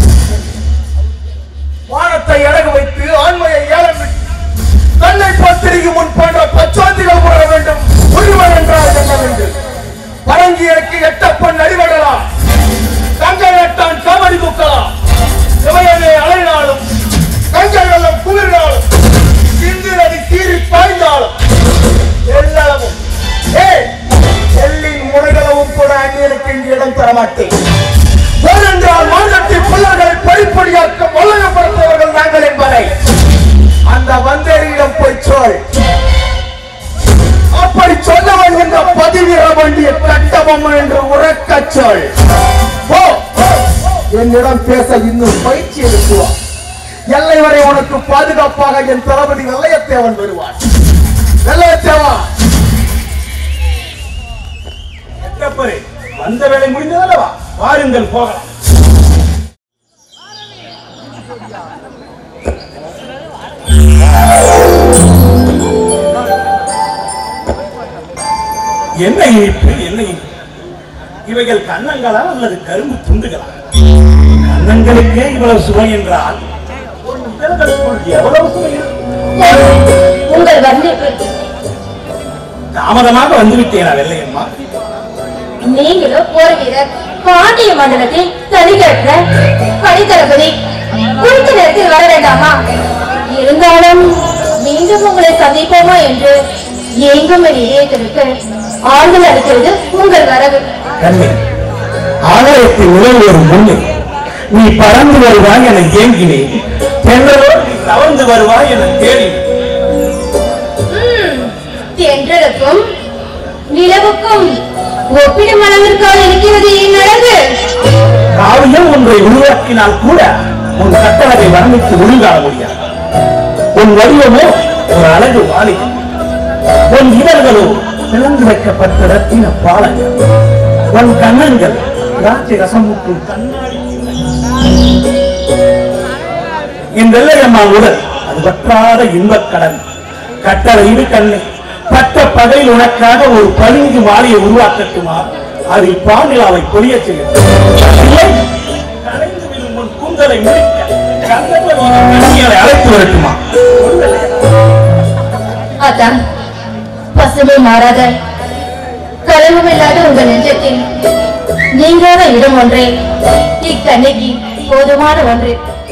Speaker 10: வானத்தை அடகு வைத்து ஆண்மையை ஏலம் விட்டு தன்னை பத்திரிக்கும் முன் போன்ற பச்சோந்திகள் உணர வேண்டும். உரிமன் என்றால் என்னவென்று பரங்கியருக்கு எட்டப்பன் அடிபடலாம், கங்கை நட்டான் கபடி தூக்கலாம். இவையவே அலைநாளும் கங்கை வெள்ளம் குளிர்நாளும் சிந்து நதி சீறி பாய்ந்தாலும் எல்லளவும் எல்லின் முனைகளவும் கூட அந்நியனுக்கு இங்கு இடம் தரமாட்டேன். ஏனென்றால் மாநிலத்தின் பிள்ளைகளை படிப்படியாக்க வல்லயப்படுத்தவர்கள் நாங்கள் என்பதை அந்த வந்தேரியிடம் போய் சொல். அப்படி சொன்னவன் என்ற பதிவிர வேண்டிய கட்டபொம்மன் என்று உறக்க சொல். என்னிடம் பேச இன்னும் பயிற்சி எடுக்குவான். எல்லை வரை உனக்கு பாதுகாப்பாக என் தளபதி வெள்ளையத்தேவன் வருவான். வெள்ளையத்தேவா,
Speaker 7: வந்த வேலை முடிந்ததல்லவா? வாருங்கள் போகலாம். என்ன இனிப்பு, என்ன இனிப்பு? இவைகள் கன்னங்களா அல்லது கரும்பு துண்டுகளா? கன்னங்களுக்கே இவ்வளவு சுவை என்றால் எவ்வளவு சுவை?
Speaker 13: உங்கள் வந்திப்பு
Speaker 7: தாமதமாக வந்துவிட்டேனா வெள்ளையம்மா?
Speaker 13: நீங்களும் போர் வீரர், பாண்டிய மண்டலத்தில் தனிகற்ற பணித்தளபதி, குறித்த நேரத்தில் வர வேண்டாமா? இருந்தாலும் மீண்டும் உங்களை சந்திப்போமா என்று எங்கும் இதயத்திற்கு ஆறுதல் அளிக்கிறது உங்கள் வரவு.
Speaker 7: ஆலயத்தில் உறவு முன்னே நீ பறந்து வருவாய் என ஏங்கினேன். பெண்ணோ நீ தவழ்ந்து வருவாய் என தேடினேன்.
Speaker 13: சந்திரனுக்கும் நிலவுக்கும் ஒப்பிடும் அளவிற்காக இருக்கிறது என் அழகு.
Speaker 7: காவியம் ஒன்றை உருவாக்கினால் கூட உன் கட்டளை வர்ணித்து ஒழுங்காக முடியாது. உன் வடிவமோ ஒரு அழகு மாளிகை, உன் இதழ்களோ திறந்து வைக்கப்பட்ட ரத்தின பாலங்கள், உன் கண்ணங்கள் திராட்சை ரசமூட்டும் கண்ணாடி. என் வெள்ளையம்மா உடல் அது வற்றாத இன்பக் கடல். கட்டளை இரு கண்ணை பட்ட பகையில் உனக்காக ஒரு பளிங்கு மாலையை உருவாக்கட்டுமா? அதில் பாண்டிலாவை பொழிய செய்யும். கூந்தலை முடிக்க கண்களை அழைத்து வரட்டுமா?
Speaker 13: அதான் பசுமை மாறாத கலவும் இல்லாத உங்கள் நெஞ்சத்தில் நீங்காத இடம் ஒன்றே இக்கண்ணைக்கு போதுமான ஒன்று.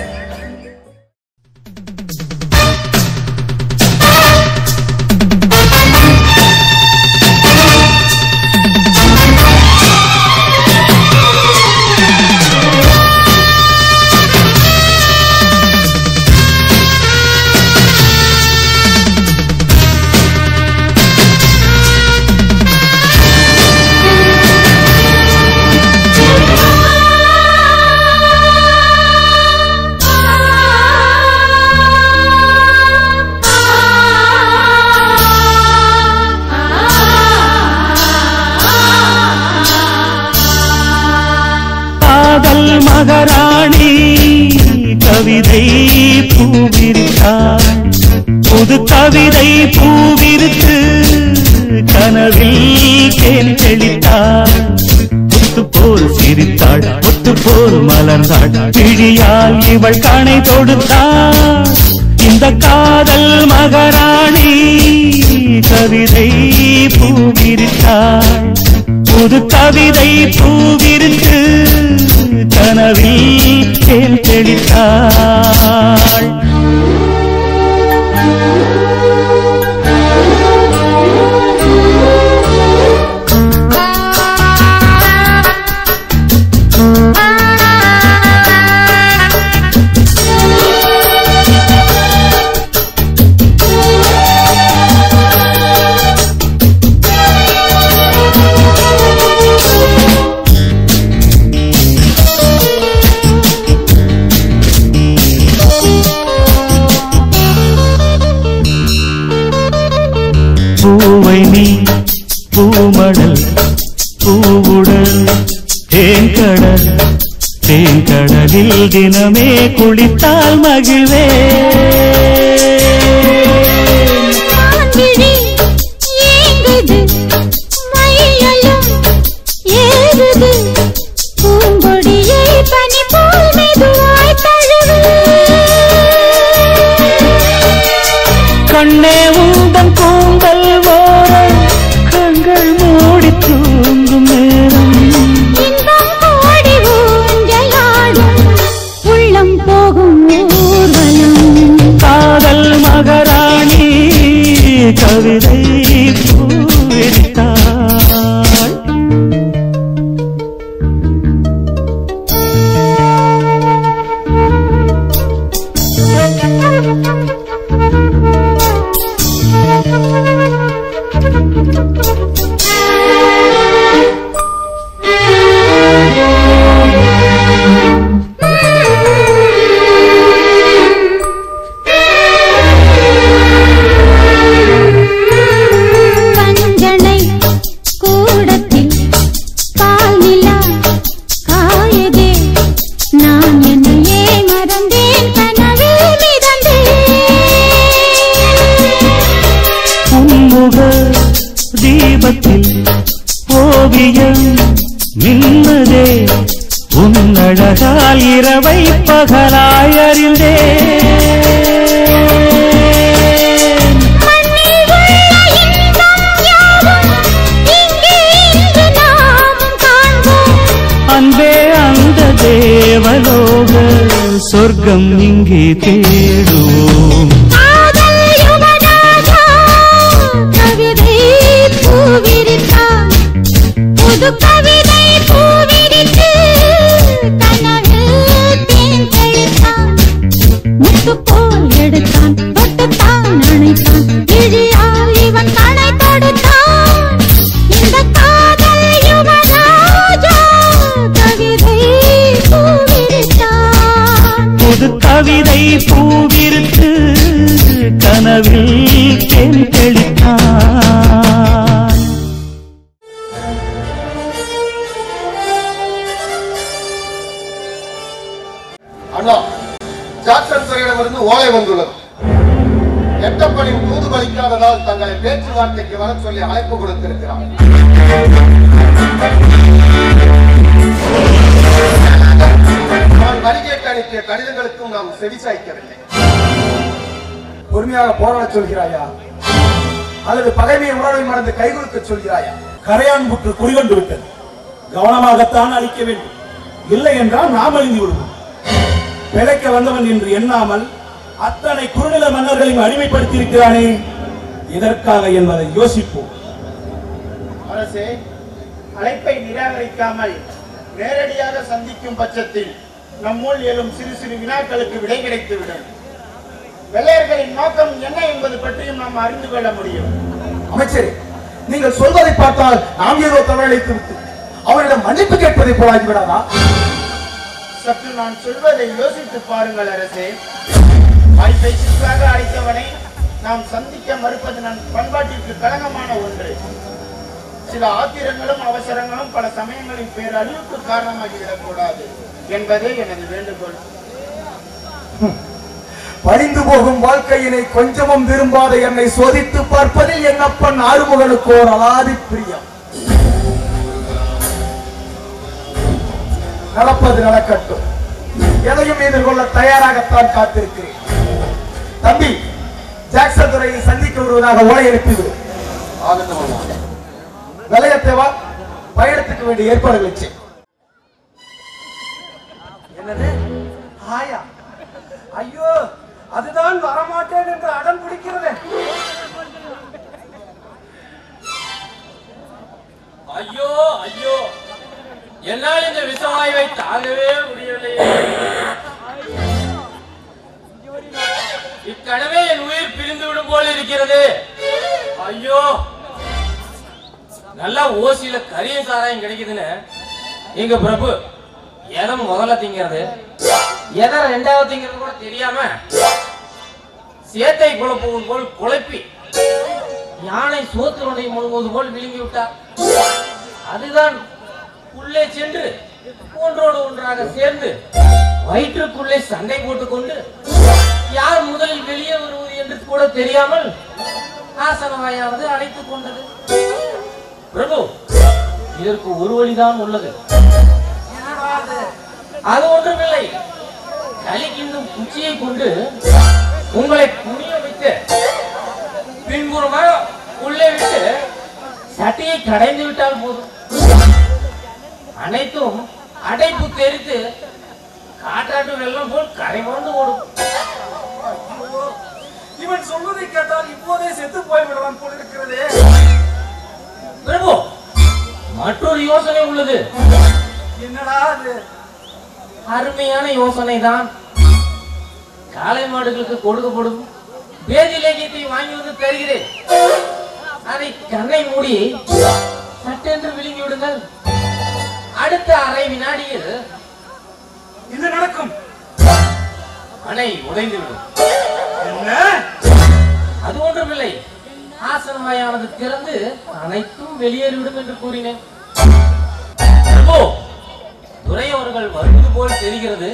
Speaker 3: மகாராணி கவிதை பூவிரித்தாள், புது கவிதை பூவிருக்கு கனவில் தேன் தெளித்தாள். முத்து போல் சிரித்தாள், முத்து போல் மலர்ந்தாள், பிழியால் இவள் கணை தொடுத்தாள். இந்த காதல் மகாராணி கவிதை பூவிரித்தாள், புது கவிதை பூவிருக்கு கனவில் தேன் தெளித்தாள். பூவை நீ பூமடல் பூவுடல் தேன்கடல், தேன்கடலில் தினமே குளித்தால் மகிழ்வே. கண்ணே உந்தன் கூந்தல் ஓரம் கண்கள் மூடி தூங்கும் நேரம், உள்ளம் போகும் ஊர்வலம். காதல் மகாராணி கவிதை பூவிரித்தாள். தீபத்தில் ஓவியம் மின்னதே, உன்னழகால் இரவை பகலாய் அறிந்தே. அன்பே அந்த தேவலோக சொர்க்கம் இங்கே தேடுவோம். புது கவிதை பூவிரித்து கனவில் தேன் தெளித்தான். முத்து போல் எடுத்தான், தொட்டுத்தான் அணைத்தான், இழியால் இவன் கணை தொடுத்தான். முல்லை பூவிருத்து கனவில் தேன் தெளித்தான்.
Speaker 12: அண்ணா, ஜாக்சன் துறையிடமிருந்து ஓலை வந்துள்ளது. எட்டப்பனின் தூது பலிக்காததால் தங்களை பேச்சுவார்த்தைக்கு வர சொல்லி அழைப்பு கொடுத்திருக்கிறார். நான் வரிகேட்டு அனுப்பிய கடிதங்களுக்கும் நாம் செவிசாய்க்கவில்லை.
Speaker 14: பொறுமையாக போராட சொல்கிறாயா அல்லது பகைமையை உணர்வை மறந்து கைகுலுக்க சொல்கிறாயா?
Speaker 7: கரையான் புற்று குடிகொண்டு விட்டது. கவனமாகத்தான் அளிக்க வேண்டும். இல்லை என்றால் நாம் அழிந்து விடுவோம். பிழைக்க வந்தவன் என்று எண்ணாமல் அத்தனை குறுநில மன்னர்களையும் அடிமைப்படுத்தி இருக்கிறானே, இதற்காக என்பதை யோசிப்போம்.
Speaker 15: அரசே, அழைப்பை நிராகரிக்காமல் நேரடியாக சந்திக்கும் பட்சத்தில் நம்முள் எழும் சிறு சிறு வினாக்களுக்கு விடை கிடைத்துவிடும். வெள்ளையர்களின் நோக்கம் என்ன என்பது பற்றியும் நாம் அறிந்து கொள்ள முடியும்.
Speaker 14: அமைச்சரே, நீங்கள் சொல்வதை பார்த்தால் நாம் ஏதோ தவறளித்து விட்டு அவரிடம் மன்னிப்பு கேட்பதை போலாகிவிடாதா?
Speaker 15: சற்று நான் சொல்வதை யோசித்து பாருங்கள் அரசே. வாய்ப்பை சிற்றாக அளித்தவனை நாம் சந்திக்க மறுப்பது நம் பண்பாட்டிற்கு களங்கமான ஒன்று. சில ஆத்திரங்களும் அவசரங்களும் பல சமயங்களின் பேரழிவுக்கு காரணமாகிவிடக் கூடாது என்பதே எனது வேண்டுகோள்.
Speaker 14: பறிந்து போகும் வாழ்க்கையினை கொஞ்சமும் விரும்பாத என்னை சோதித்து பார்ப்பதில் என் அப்பன் ஆறுமுகனுக்கு ஓர் அலாதி பிரியம். நடப்பது நடக்கட்டும். எதையும் எதிர்கொள்ள தயாராகத்தான் காத்திருக்கிறேன். தம்பி, ஜாக்சன் துறையை சந்திக்க வருவதாக ஓலை அனுப்பிவிடும். விளையத்தேவா, பயணத்துக்கு வேண்டிய ஏற்பாடுகளை செய்.
Speaker 16: என்னது? ஆயா, ஐயோ, அதுதான் வரமாட்டேன் என்று அடம் பிடிக்கிறது.
Speaker 6: ஐயோ ஐயோ, என்னால் இந்த விஷவாயுவை தாங்கவே முடியவில்லை. இக்கனவே என் உயிர் பிரிந்து விடும் போல இருக்கிறது. ஐயோ, நல்லா ஓசியில கரிய சாராயம் கிடைக்குதுன்னு எங்க பிரபு எதை முதல்ல திங்கிறது எதை ரெண்டாவது திங்கிறது கூட தெரியாம சேத்தை குழப்புவது போல் குழப்பி யானை சோத்து ஒன்றை முழுங்குவது போல் விழுங்கி விட்டார். அதுதான் உள்ளே சென்று ஒன்றோடு ஒன்றாக சேர்ந்து வயிற்றுக்குள்ளே சண்டை போட்டுக் கொண்டு யார் முதலில் வெளியே வருவது என்று கூட தெரியாமல் ஆசனவாயானது அழைத்துக் கொண்டது. பிரபு, இதற்கு ஒரு வழிதான் உள்ளது. அது ஒன்றுமில்லை. கலிக்கின்னும் குச்சியை கொண்டு உங்களை குனிய வைத்து பின்புறமாக உள்ளே விட்டு சட்டையை கடைந்து விட்டால் போதும். அனைத்தும் அடைப்பு தெரித்து காற்றாட்டு வெள்ளம் போல் கரை வந்து ஓடும்.
Speaker 16: இவன் சொல்வதை கேட்டால் இப்போதே செத்து போய்விடலாம் போல இருக்கிறது.
Speaker 6: பிரபு, மற்றொரு யோசனை உள்ளது.
Speaker 16: என்னடா அது?
Speaker 6: அருமையான யோசனை தான். காளை மாடுகளுக்கு கொடுக்கப்படும் வேதி லேகியத்தை வாங்கி வந்து தருகிறேன். அதை கண்ணை மூடி சட்டென்று விழுங்கி விடுங்கள். அடுத்த அரை வினாடியில்
Speaker 16: என்ன நடக்கும்?
Speaker 6: அணை உடைந்து விடும்.
Speaker 16: என்ன?
Speaker 6: அது ஒன்றுமில்லை. ஆசனவாயானது திறந்து அனைத்தும் வெளியேறிவிடும் என்று கூறினேன். பிரபு, துரை அவர்கள் வருவது போல் தெரிகிறது.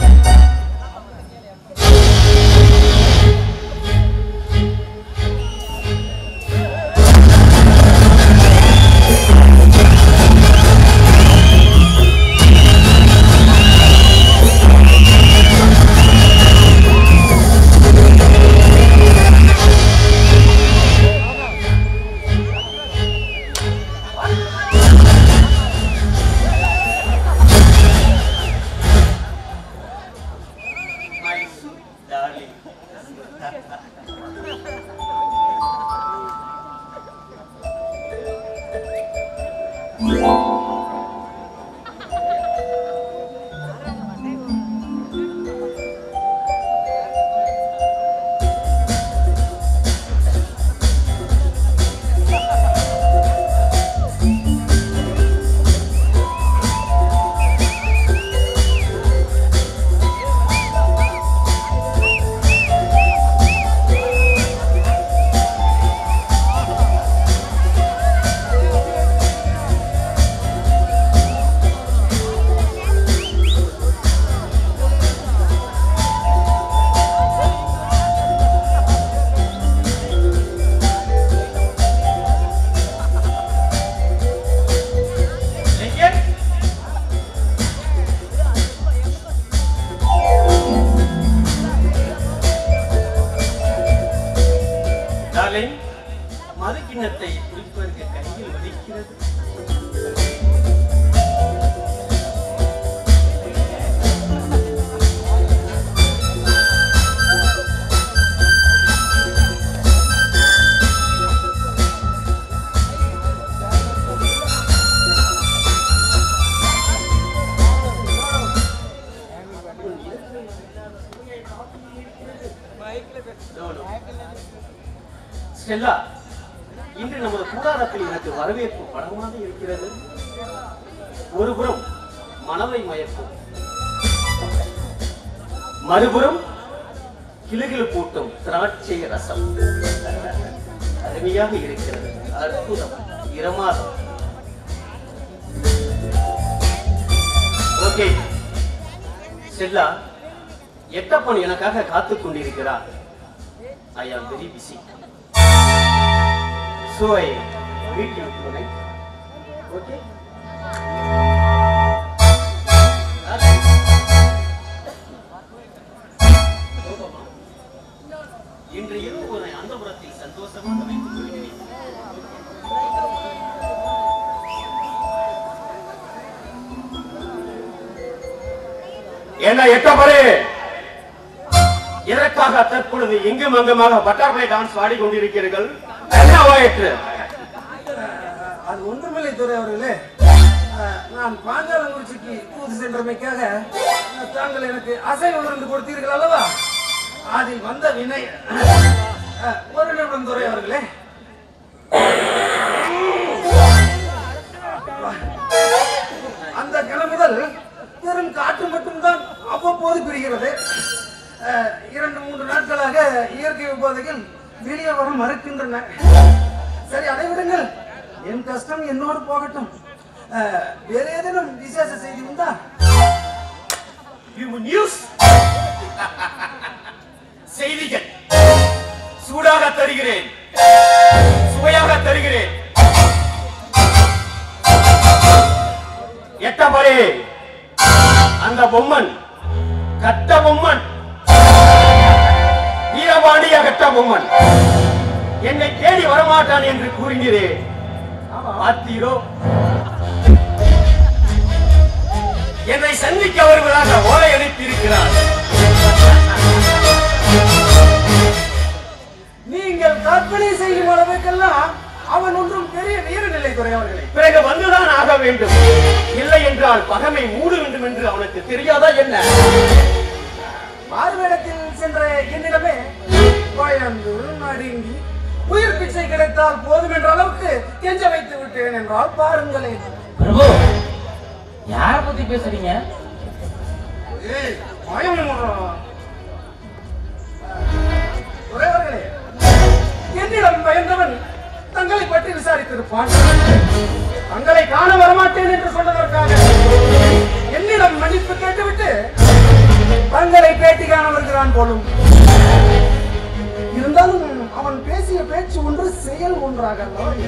Speaker 6: தலையும் மது கிண்ணத்தை குடிப்பதற்கு கையில் வலிக்கிறது. ஸ்டெல்லா, இன்று நமது கூடாரத்தில் எனக்கு வரவேற்பு பலமாக இருக்கிறது. ஒருபுறம் மனதை மயக்கும், மறுபுறம் கிளுகிழு பூட்டும் திராட்சை ரசம் அருமையாக இருக்கிறது. அற்புதம், இரமாதம். ஓகே ஸ்டெல்லா, எட்டப்பன் எனக்காக காத்துக் கொண்டிருக்கிறார். I am very busy. So I meet you tonight. Okay? இன்று இரவு ஒரு அந்தபுரத்தில் சந்தோஷமாக வைத்துக் கொள்கிறேன்.
Speaker 10: என்ன எட்டப்பரே, எதற்காக தற்பொழுது எங்கும் அங்குமாக பட்டர்ஃப்ளை டான்ஸ் ஆடிக்கொண்டிருக்கிறீர்கள்? என்னவாயிற்று?
Speaker 16: அது ஒன்றுமில்லை துரை அவர்களே, நான் பாஞ்சாலங்குறிச்சிக்கு தூது சென்றமைக்காக தாங்கள் எனக்கு அசைவ விருந்து கொடுத்தீர்கள் அல்லவா? அதில் வந்த வினை. ஒரு நிமிடம் துரை அவர்களே. அந்த கிழமை முதல் பெரும் காற்று மட்டும்தான் அவ்வப்போது பிரிகிறது. இரண்டு மூன்று நாட்களாக இயற்கை உபாதைகள் வெளியே வர மறுக்கின்றன. சரி, அதை விடுங்கள், என் கஷ்டம் என்னோடு போகட்டும். வேற ஏதேனும் விசேஷ செய்தி உண்டா?
Speaker 10: செய்திகள் சூடாக தருகிறேன், சுவையாக தருகிறேன். எட்டப்பரே, அந்த பொம்மன், கட்ட பொம்மன், வீரபாண்டிய கட்ட பொம்மன் என்னை தேடி வரமாட்டான் என்று கூறுகிறேன். பார்த்தீரோ, என்னை சந்திக்க வருவதாக ஓலை அனுப்பியிருக்கிறார்.
Speaker 16: நீங்கள் கற்பனை செய்யும் அளவுக்கெல்லாம் அவன் ஒன்றும் பெரிய வீரநிலை குறையவர்களே.
Speaker 10: பிறகு வந்துதான் ஆக வேண்டும். இல்லை என்றால் பகமை மூட வேண்டும் என்று அவனுக்கு தெரியாதா என்ன?
Speaker 16: மாறுவேடத்தில் சென்ற என்னிடமே பயந்து நடுங்கி உயிர் பிச்சை கிடைத்தால் போதும் என்ற அளவுக்கு கெஞ்ச வைத்து விட்டேன் என்றால் பாருங்களேன்.
Speaker 6: பிரபு, யார பத்தி பேசுறீங்க?
Speaker 16: குறைவர்களே, என்னிடம் பயந்தவன் தங்களை பற்றி விசாரித்திருப்பான். தங்களை காண வரமாட்டேன் என்று சொன்னதற்காக என்னிடம் மன்னிப்பு கேட்டுவிட்டு தங்களை பேட்டி காண வருகிறான் போலும். இருந்தாலும் அவன் பேசிய பேச்சு ஒன்று, செயல் ஒன்றாக.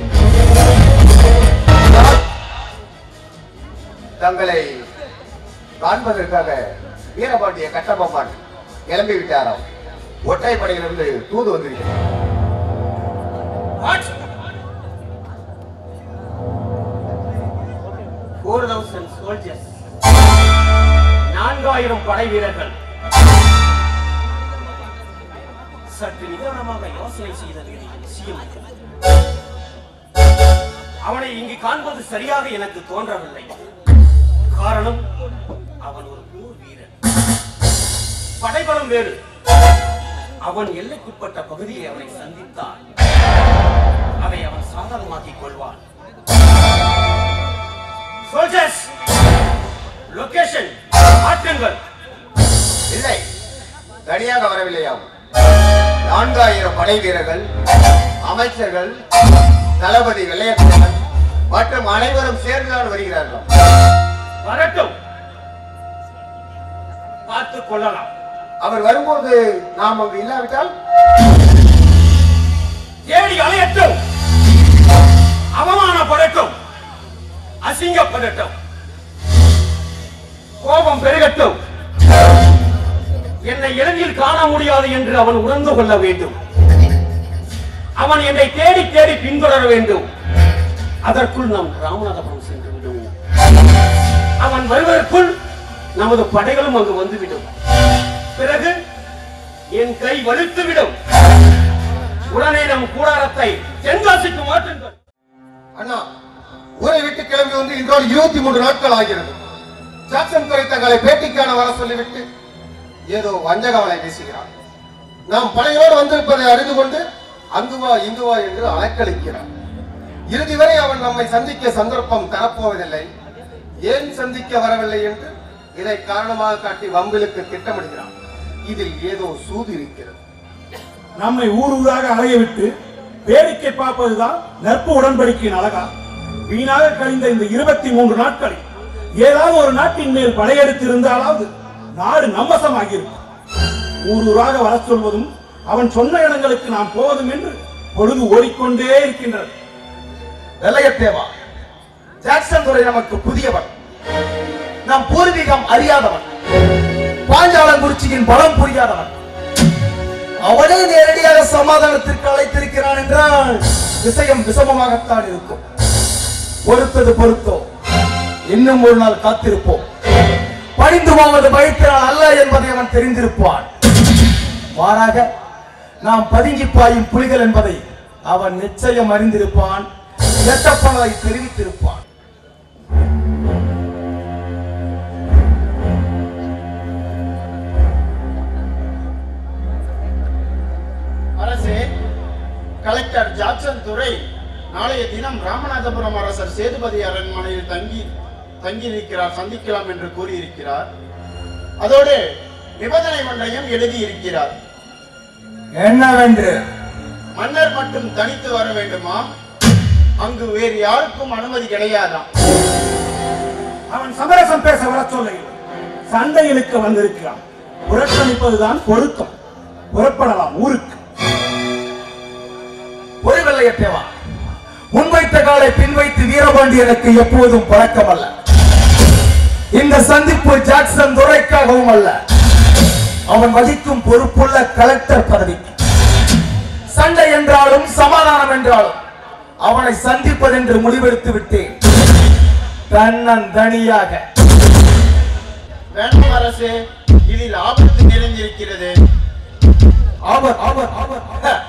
Speaker 17: தங்களை காண்பதற்காக வீரபாண்டிய கட்டபொம்மன் கிளம்பி விட்டாராம். ஒற்றைப்படையிலிருந்து தூது வந்திருக்கிறார்.
Speaker 10: four thousand soldiers, நான்காயிரம் படை வீரர்கள். சற்று நிதானமாக யோசனை செய்த வேண்டிய விஷயம். அவனை இங்கு காண்பது சரியாக எனக்கு தோன்றவில்லை. காரணம், அவன் ஒரு போர் வீரன், படைபலம் வேறு. அவன் எல்லைக்குட்பட்ட பகுதியை அவனை சந்தித்தால் அதை அவன் சாதகமாக்கிக் கொள்வான். சோல்ஜர்ஸ், லொகேஷன் மாற்றுங்கள்.
Speaker 17: இல்லை, தனியாக வரவில்லையாம். நான்காயிரம் படை வீரர்கள், அமைச்சர்கள், தளபதி வெள்ளையப்பன் மற்றும் அனைவரும் சேர்ந்துதான் வருகிறார்கள்.
Speaker 10: வரட்டும், பார்த்துக் கொள்ளலாம்.
Speaker 17: அவர் வரும்போது நாம் அங்கு இல்லாவிட்டால்
Speaker 10: தேடி அலையட்டும், அவமானப்படட்டும், அசிங்கப்படட்டும், கோபம் பெருகட்டும். என்னை எளிதில் காண முடியாது என்று அவன் உணர்ந்து கொள்ள வேண்டும்.
Speaker 18: அவன் என்னை தேடி தேடி பின்தொடர வேண்டும். அதற்குள் நாம் ராமநாதபுரம் சென்று விடுவோம். அவன் வருவதற்குள் நமது படைகளும் அங்கு வந்துவிடும். பிறகு என் கை வலுத்துவிடும். உடனே நம் கூடாரத்தை தென்காசிக்கு மாற்றுங்கள்.
Speaker 12: அண்ணா, ஊரை விட்டு கிளம்பி வந்து இன்றோடு இருபத்தி மூன்று நாட்கள் ஆகிறது. ஜாக்சன் துறை தங்களை பேட்டிக்கான வர சொல்லிவிட்டு ஏதோ வஞ்சகவலை வீசுகிறார். நாம் படையோடு வந்திருப்பதை அறிந்து கொண்டு அங்கு வா இங்கு வா என்று அலைக்கழிக்கிறார். இறுதி வரை அவன் நம்மை சந்திக்க சந்தர்ப்பம் தரப்போவதில்லை. ஏன் சந்திக்க வரவில்லை என்று இதை காரணமாக காட்டி வம்பிலுக்கு திட்டமிடுகிறான். இதில் ஏதோ சூது இருக்கிறது.
Speaker 7: நம்மை ஊர் ஊராக அலைய விட்டு வேடிக்கை பார்ப்பதுதான் நட்பு உடன்படிக்கையின் அழகா? வீணாக கழிந்த இந்த இருபத்தி மூன்று நாட்களில் ஏதாவது ஒரு நாட்டின் மேல் படையெடுத்து இருந்தாலாவது நாடு நம்மசமாகி இருக்கும். ஊர் ஊராக வர சொல்வதும் அவன் சொன்ன இடங்களுக்கு நாம் போவதும் என்று பொழுது ஓடிக்கொண்டே இருக்கின்றது.
Speaker 14: வெள்ளையத்தேவா, ஜாக்சன் துறை நமக்கு புதியவன், நம் பூர்வீகம் அறியாதவன், பாஞ்சாலங்குறிச்சியின் பலம் புரியாதவன். அவனே நேரடியாக சமாதானத்திற்கு அழைத்திருக்கிறான் என்றால் விஷயம் விஷமமாகத்தான் இருக்கும். பொறுத்தது பொறுத்தோ, இன்னும் ஒரு நாள் காத்திருப்போம். பணிந்து போவது பயத்தினால் அல்ல என்பதை அவன் தெரிந்திருப்பான். மாறாக நாம் பதுங்கி பாயும் புலிகள் என்பதை அவன் நிச்சயம் அறிந்திருப்பான். எட்டப்பனை தெரிவித்திருப்பான்.
Speaker 15: அரசே, கலெக்டர் ஜாக்சன் துரை நாளைய தினம் ராமநாதபுரம் அரசர் சேதுபதி அரண்மனையில் தங்கி தங்கியிருக்கிறார், சந்திக்கலாம் என்று கூறியிருக்கிறார். அதோடு நிபந்தனை ஒன்றையும் எழுதியிருக்கிறார்.
Speaker 14: என்னவென்று?
Speaker 15: மன்னர் மட்டும் தனித்து வர வேண்டுமா? அங்கு வேறு யாருக்கும் அனுமதி கிடையாதாம்.
Speaker 7: அவன் சமரசம் பேச வர சொல்ல சண்டையிலுக்கு வந்திருக்கிறான். புறக்கணிப்பதுதான் பொருத்தம். புறப்படலாம் ஊருக்கு.
Speaker 14: ஒரு வெள்ளையத்தேவா, முன்வைத்த காலை பின்வைத்து வீரபாண்டியனுக்கு எப்போதும் பழக்கம் அல்ல. இந்த சந்திப்பு ஜாக்சன் துரைக்காகவும் அல்ல, அவன் வகிக்கும் பொறுப்புள்ள கலெக்டர் பதவிக்கு. சண்டை என்றாலும் சமாதானம் என்றாலும் அவனை சந்திப்பதென்று முடிவெடுத்து விட்டேன். தன்னன் தனியாக.
Speaker 15: வேண்டாம் அரசே, இதில் ஆபத்து நிறைந்திருக்கிறது.
Speaker 14: ஆபத் ஆபத் ஆபத்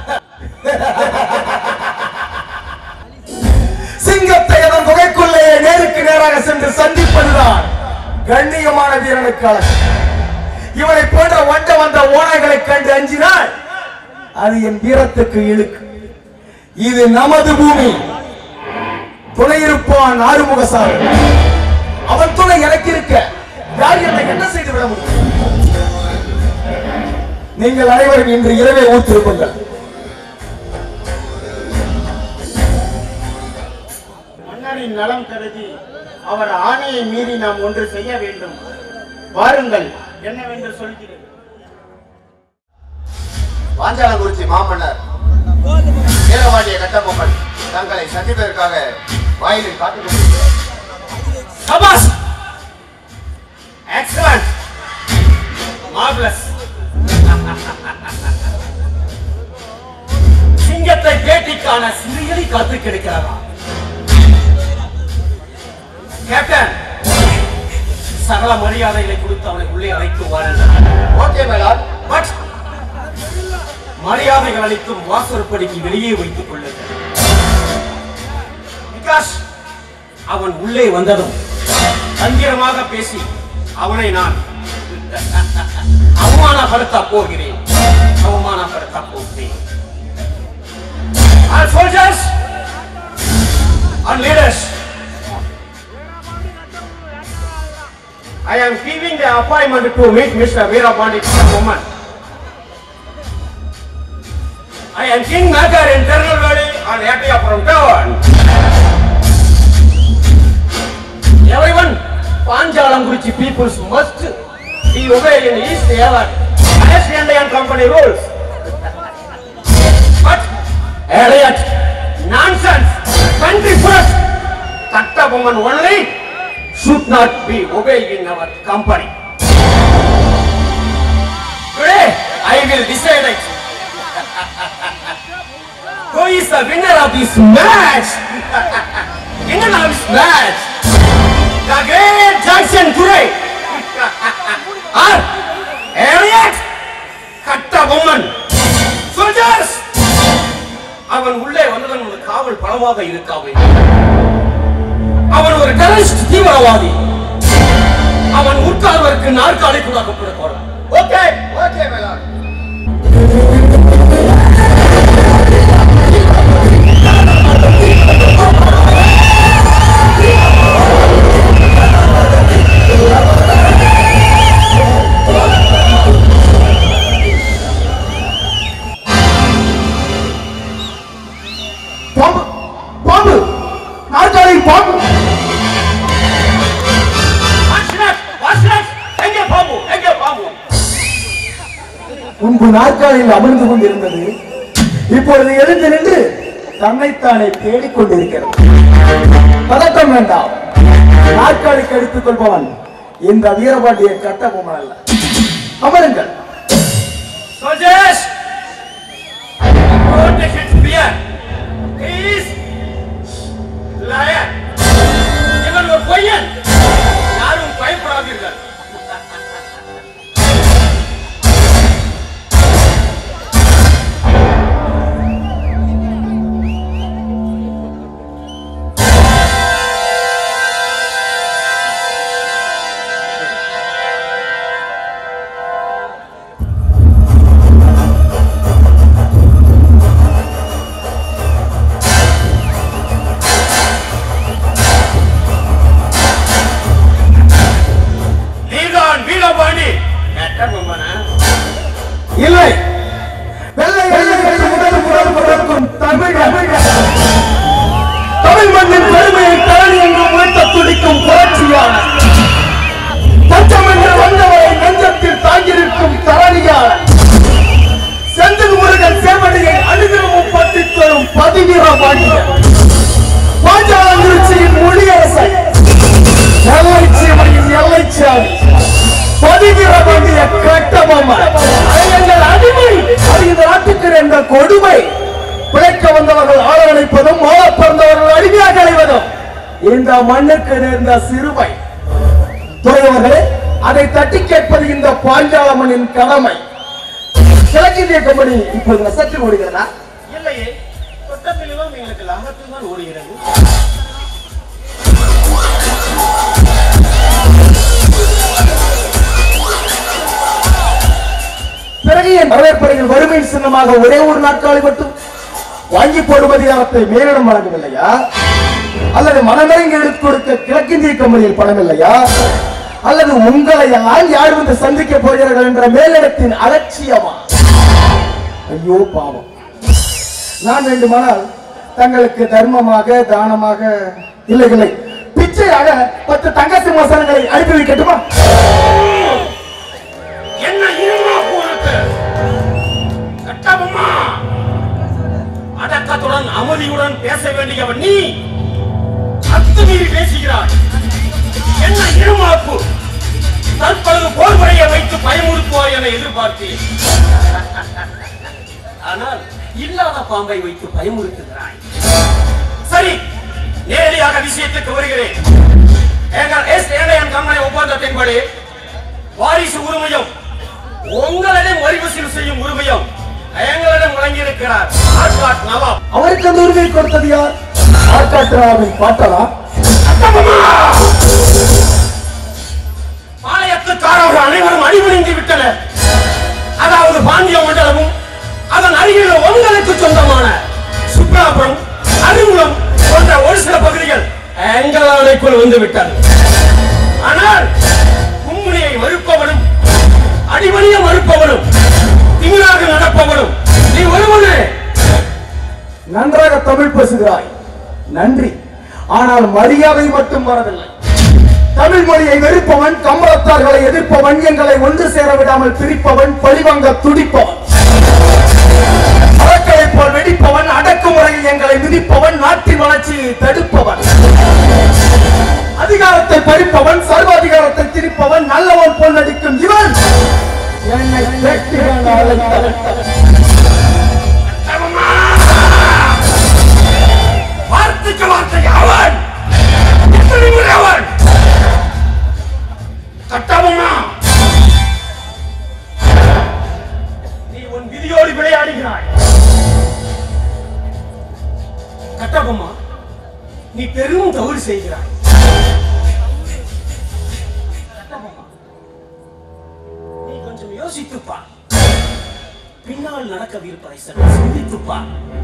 Speaker 14: சிங்கத்தை அதன் குகைக்குள்ளே நேருக்கு நேராக சென்று சந்திப்பதுதான் கண்ணியமான வீரனுக்கு அழகு. இவனை போன்ற வண்ட வந்த ஓனாய்களை கண்டு அஞ்சினால் அது என் வீரத்துக்கு இழுக்கு. இது நமது பூமி. துணை இருப்பான் ஆறுமுகசாமி. அவன் துணை எனக்கு இருக்க யார் என்னை என்ன செய்து விட முடியும்? நீங்கள் அனைவரும் இன்று இரவே ஊற்றிருப்பீர்கள்.
Speaker 15: மன்னரின் நலம் கருதி அவர் ஆணையை மீறி நாம் ஒன்று செய்ய வேண்டும். வாருங்கள், என்னவென்று சொல்கிறேன்.
Speaker 17: பாஞ்சாலங்குறிச்சி மாமன்னர் வீரபாண்டிய கட்டபொம்மன் தங்களை சந்திப்பதற்காக வாயிலில் காத்துக் கொண்டிருக்கிறார்.
Speaker 18: சபாஷ்! எக்ஸலன்ட்! மார்வெலஸ்! சிங்கத்தை பேட்டிக்கான சிறியலை காத்து கிடைக்கிறதா? கேப்டன், சகல மரியாதைகளை கொடுத்து அவனை உள்ளே அழைத்து வாருங்கள்.
Speaker 17: ஓகே மேலார்.
Speaker 18: பட் மரியாதைகள் அளிக்கும் வாசற்படிக்கு வெளியே வைத்துக் கொள்ளுங்கள். விகாஷ், அவன் உள்ளே வந்ததும் தந்திரமாக பேசி அவனை நான் அவமானப்படுத்த போகிறேன். அவமானப்படுத்த போகிறேன். All soldiers and leaders, I am giving the appointment to meet Mister Veerabandi Kottabomman. I am Kingmaker in Tirunelveli and Ettayapuram town. Everyone, Panjalanguruchi peoples must be obeyed in East Airline as Indian company rules. But Elliot, nonsense, country first. Kottabomman only should not be obeyed in our company. Today, I will decide it. Go winner of this match. Winner of this match. The great Jackson Durai. Or Elliot Katta woman. Soldiers. அவன் உள்ளே வந்தவன் ஒரு காவல் பலமாக இருக்காவே. அவன் ஒரு டெரரிஸ்ட் தீவிரவாதி. அவன் உட்கார்வதற்கு நாற்காலி கொடுக்கப்பட போறான். ஓகே ஓகே மேலா.
Speaker 14: பாம்பு பாம்பு நாற்காலி பாம்பு முன்பு நாற்காலியில் அமர்ந்து கொண்டிருந்தது இப்பொழுது எழுந்து நின்று தன்னைத்தானே தேடிக் கொண்டிருக்கிறது. பதட்டம் வேண்டாம். நாற்காலிக்கு எடுத்துக் கொள்பவன் இந்த வீரபாண்டிய கட்டபொம்மன் அல்ல. அமருங்கள்.
Speaker 18: இவன் ஒரு பொய்யன். யாரும் பயப்படாதீர்கள்.
Speaker 14: இல்லை வெள்ளை தமிழ் தமிழ் மண்ணின் பெருமையை தரணி என்று உயர்த்த துடிக்கும் புரட்சியான தச்சம் என்று வந்தவரை நெஞ்சத்தில் தாங்கியிருக்கும் தரணியான செந்தில் முருகன் சேவடியை அனுகிரமும் பற்றி தரும் பதிவீர பாண்டியன் பாஞ்சாலங்குறிச்சியின் மொழியரசை எல்லை சீமையின் எல்லை சாமி பதிவீர பாண்டிய கட்டபொம்மன் எங்கள் அடிமை அது இந்த நாட்டுக்கு என்ற கொடுமை. பிழைக்க வந்தவர்கள் ஆளவழைப்பதும் மோத பிறந்தவர்கள் அடிமையாக அடைவதும் இந்த மண்ணுக்கு நேர்ந்த சிறுமை. துறையவர்களே, அதை தட்டி கேட்பது இந்த பாஞ்சாலம்மனின் கடமை. கிழக்கிந்திய கம்பெனி இப்போது நசத்தில் ஓடுகிறதா?
Speaker 18: இல்லையே, தொட்டத்திலும் எங்களுக்கு லாபத்தில் தான் ஓடுகிறது.
Speaker 14: பிறகு என் வரவேற்பறையில் வறுமையின் சின்னமாக ஒரே ஒரு நாட்காலி மட்டும் வாங்கி போடும் அதிகாரத்தை மேலிடம் வழங்கவில்லையா? அல்லது மனமிறங்கி எடுத்துக் கொடுக்க கிழக்கிந்திய கம்பெனியில் பணம் இல்லையா? அல்லது உங்களை எல்லாம் யார் வந்து சந்திக்க போகிறார்கள் என்ற மேலிடத்தின் அலட்சியமா? ஐயோ பாவம். நான் வேண்டுமானால் தங்களுக்கு தர்மமாக தானமாக இல்லை இல்லை பிச்சையாக பத்து தங்க சிம்மாசனங்களை அனுப்பி வைக்கட்டுமா?
Speaker 18: என்ன இருமா போனது கட்டபொம்மா, அடக்கத்துடன் அமைதியுடன் பேச வேண்டியவன் நீ அத்துமீறி பேசுகிறாய். என்ன இருமாப்பு? தற்பொழுது போர் முறையை வைத்து பயமுறுத்துவாய் என எதிர்பார்த்தேன். ஆனால் இல்லாத பாம்பை வைத்து பயமுறுத்துகிறாய். சரி, நேரடியாக விஷயத்துக்கு வருகிறேன். எங்கள் எஸ் ஏழையன் கம்பெனி ஒப்பந்தத்தின்படி வாரிசு உரிமையும் உங்களிடம் வரி வசூல் செய்யும் உரிமையும் எங்களிடம் வழங்கியிருக்கிறார் ஆர்காட் நவாப்.
Speaker 14: அவருக்கு அந்த உரிமை கொடுத்தது யார்? ஆர்காட் நவாபின் பாட்டலா?
Speaker 18: பாளையத்துக்காரர்கள் அனைவரும் அடிபணிந்து விட்டனர். அதாவது பாண்டிய மண்டலமும் அதன் அருகில் உங்களுக்கு சொந்தமான சுப்ராபுரம், அருங்குளம் போன்ற ஒரு சில பகுதிகள் எங்கள் ஆணைக்குள் வந்து விட்டது. ஆனால் கும்பலியை மறுப்பவனும் அடிபணிய மறுப்பவனும் திமிராக நடப்பவனும் நீ ஒருவனே.
Speaker 14: நன்றாக தமிழ் பேசுகிறாய், நன்றி. ஆனால் மரியாதை மட்டும் வரவில்லை. தமிழ் மொழியை வெறுப்பவன், கம்பளத்தார்களை எதிர்ப்பவன், எங்களை ஒன்று சேர விடாமல் பிரிப்பவன், பழிவாங்க துடிப்பவன், மரக்களை போல் வெடிப்பவன், அடக்குமுறையில் எங்களை மிதிப்பவன், நாட்டின் வளர்ச்சியை தடுப்பவன், அதிகாரத்தை பறிப்பவன், சர்வாதிகாரத்தை திரிப்பவன், நல்லவன் போல் நடிக்கும் இவன் என்னை வெட்டிகள் அழைத்தவன்.
Speaker 18: எங்களோடு விளையாடுகிறாய். கட்டபொம்மா, நீ பெரும் தவறு செய்கிறாய். கட்டபொம்மா, நீ கொஞ்சம் யோசித்துப்பா. பின்னால் நடக்கவிருப்பதை சற்று சிந்தித்துப்பா.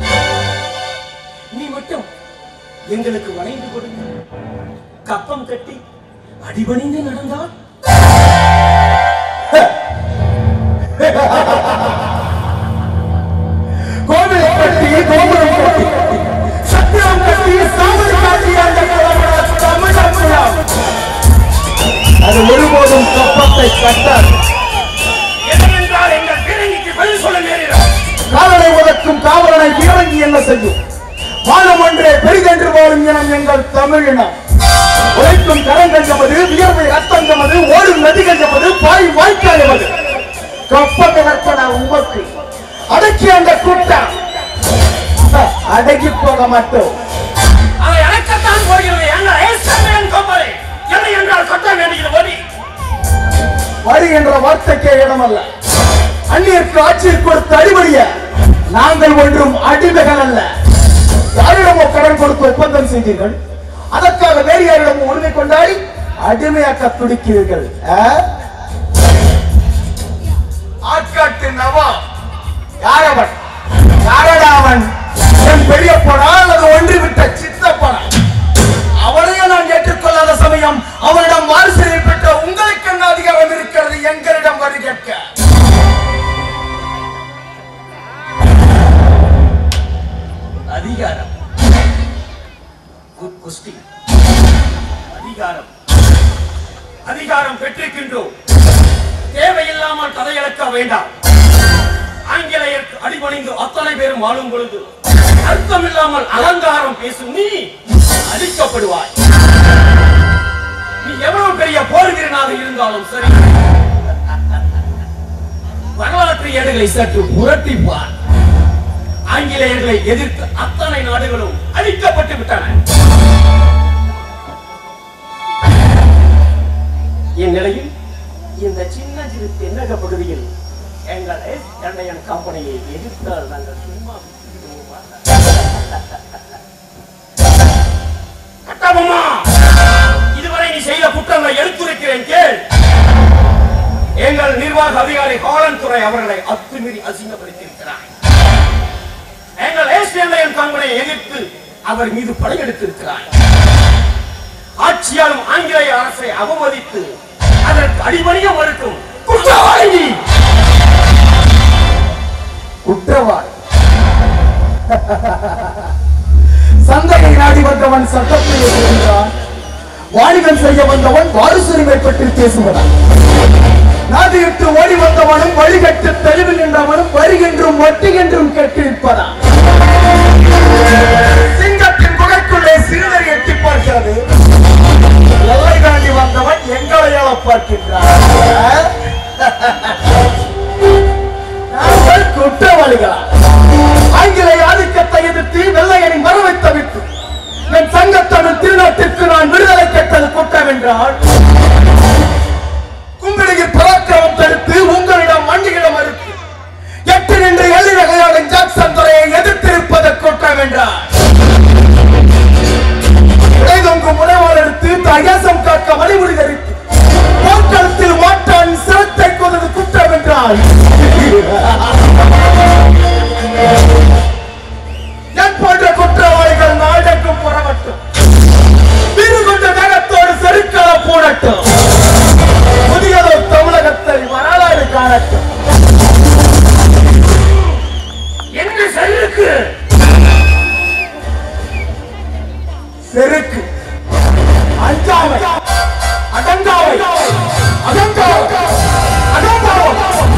Speaker 18: நீ மட்டும் எங்களுக்கு வளைந்து கொடுத்து கப்பம் கட்டி அடிபணிந்து நடந்தால்
Speaker 14: கோவிலை கட்டி கோபுரம் கட்டி சத்திரம் கட்டி சாமி காட்டி அந்த தமிழகம் அது ஒருபோதும் கப்பத்தை கட்டாது.
Speaker 18: என்னவென்றால் எங்கள் பீரங்கிக்கு பதில் சொல்ல நேரிடும்.
Speaker 14: காவலை உதக்கும் காவலனை பீரங்கி என்ன செய்யும்? வானம் ஒன்றே பெரிதென்று வாழும் இனம் எங்கள் தமிழினம். உழைக்கும் கரங்கள் எமது, வியர்வை ரத்தம் எமது, ஓடும் நதிகள் எமது, பாய் வாய்க்கால் எமது. கப்பத்தை கற்பனா உமக்கு அடக்கி அந்த கூட்டம் அடங்கி போக மாட்டோம்.
Speaker 18: அதை அடக்கத்தான் போகிறது. எங்கள் ஏசாமியன் கப்பலை எதை என்றால் கட்ட வேண்டியது வரி.
Speaker 14: வரி என்ற வார்த்தைக்கே இடமல்ல. அந்நியருக்கு ஆட்சியை கொடுத்து அடிபடிய நாங்கள் ஒன்றும் அடிமைகள் அல்ல. யாரிடமோ கடன் கொடுத்து ஒப்பந்தம் செய்தீர்கள், அதற்காக வேறு யாரிடமும் உரிமை கொண்டாடி அடிமையாக்க துடிக்கிறீர்கள். ஆட்காட்டு நவா யாரவன்? யாரடா அவன்? என் பெரிய போனா அல்லது ஒன்றி விட்ட சித்தப்பனா? அவனையும் நான் ஏற்றுக்கொள்ளாத சமயம் அவனிடம் வாரிசை பெற்ற உங்களுக்கு என்ன அதிகாரம் இருக்கிறது எங்களிடம் வரி கேட்க?
Speaker 18: அதிகாரம் அதிகாரம் அதிகாரம் பெற்றிருக்கின்றோம். தேவையில்லாமல் கதையளக்க வேண்டாம். ஆங்கிலேயருக்கு அடிபணிந்து அத்தனை பேரும் வாழும் பொழுது அர்த்தம் இல்லாமல் அலங்காரம் பேசும் நீ அழிக்கப்படுவாய். நீ எவ்வளவு பெரிய போர் வீரனாக இருந்தாலும் சரி, வரலாற்று ஏடுகளை சற்று புரட்டிப்பார். ஆங்கிலேயர்களை எதிர்த்து அத்தனை நாடுகளும் அழிக்கப்பட்டு விட்டன. இந்நிலையில் இந்த சின்ன சிறு தென்னக பகுதியில் எங்கள் எஸ் கம்பெனியை எதிர்த்தால் நாங்கள் சும்மா கட்டபொம்மா, இதுவரை நீ செய்த குற்றங்களை எடுத்துரைக்கிறேன் கேள். எங்கள் நிர்வாக அதிகாரி காலன் துறை அவர்களை அத்துமீறி அசிங்கப்படுத்தியிருக்கிறார். எங்கள் ஏசியன் கம்பெனியை எதிர்த்து அவர் மீது படையெடுத்திருக்கிறார். ஆட்சியாலும் ஆங்கிலேய அரசை அவமதித்து அதற்கு அடிபணிய மறுக்கும் குற்றவாளி.
Speaker 14: குற்றவாளி சந்தையை நாடி வந்தவன் சட்டத்தை எதிர்க்கிறான். வாணிகம் செய்ய வந்தவன் வாரிசுரிமை பற்றி பேசுகிறான். நாதியிட்டு ஓடி வந்தவனும் வழிகட்டு தெளிவில் நின்றவனும் வருகின்றும் வட்டி என்றும் கேட்டிருப்பதான். சிங்கத்தின் குகைக்குள்ளே சிறுநரை எட்டி பார்க்கிறது. எல்லை தாண்டி வந்தவன் எங்களையால பார்க்கின்றான். நாங்கள் குற்றவாளிகளா? ஆங்கிலேய ஆதிக்கத்தை எதிர்த்து வெள்ளையரின் மரவை தவிர்த்து என் சங்கத்தமிழ் திருநாட்டிற்கு நான் விடுதலை கேட்டது குற்றம் என்றால், கும்பிடியில் பராக்கிரமம் தடுத்து உங்களிடம் மண்டியிடம் மறுத்து எட்டு நின்று எள்ளி வகையாடும் ஜாக்சன் துறையை எதிர்த்திருப்பது குற்றம் என்றார். இடைதொங்கு முனைவால் எடுத்து தகசம் காக்க வழிமுறை தரித்து போர்க்களத்தில் மாட்டான் சிரத்தை கொண்டது குற்றம் என்றால், என் போன்ற குற்றவாளிகள் நாடகம் புறப்பட்டும் வீறு கொண்ட நகத்தோடு செருக்கள போடட்டும். புதியதோர் தமிழகத்தை வரலாறு காணட்டும்.
Speaker 18: என்ன செருக்கு
Speaker 14: செருக்கு அஞ்சாமை அடங்காவை அடங்காவை அடங்காவை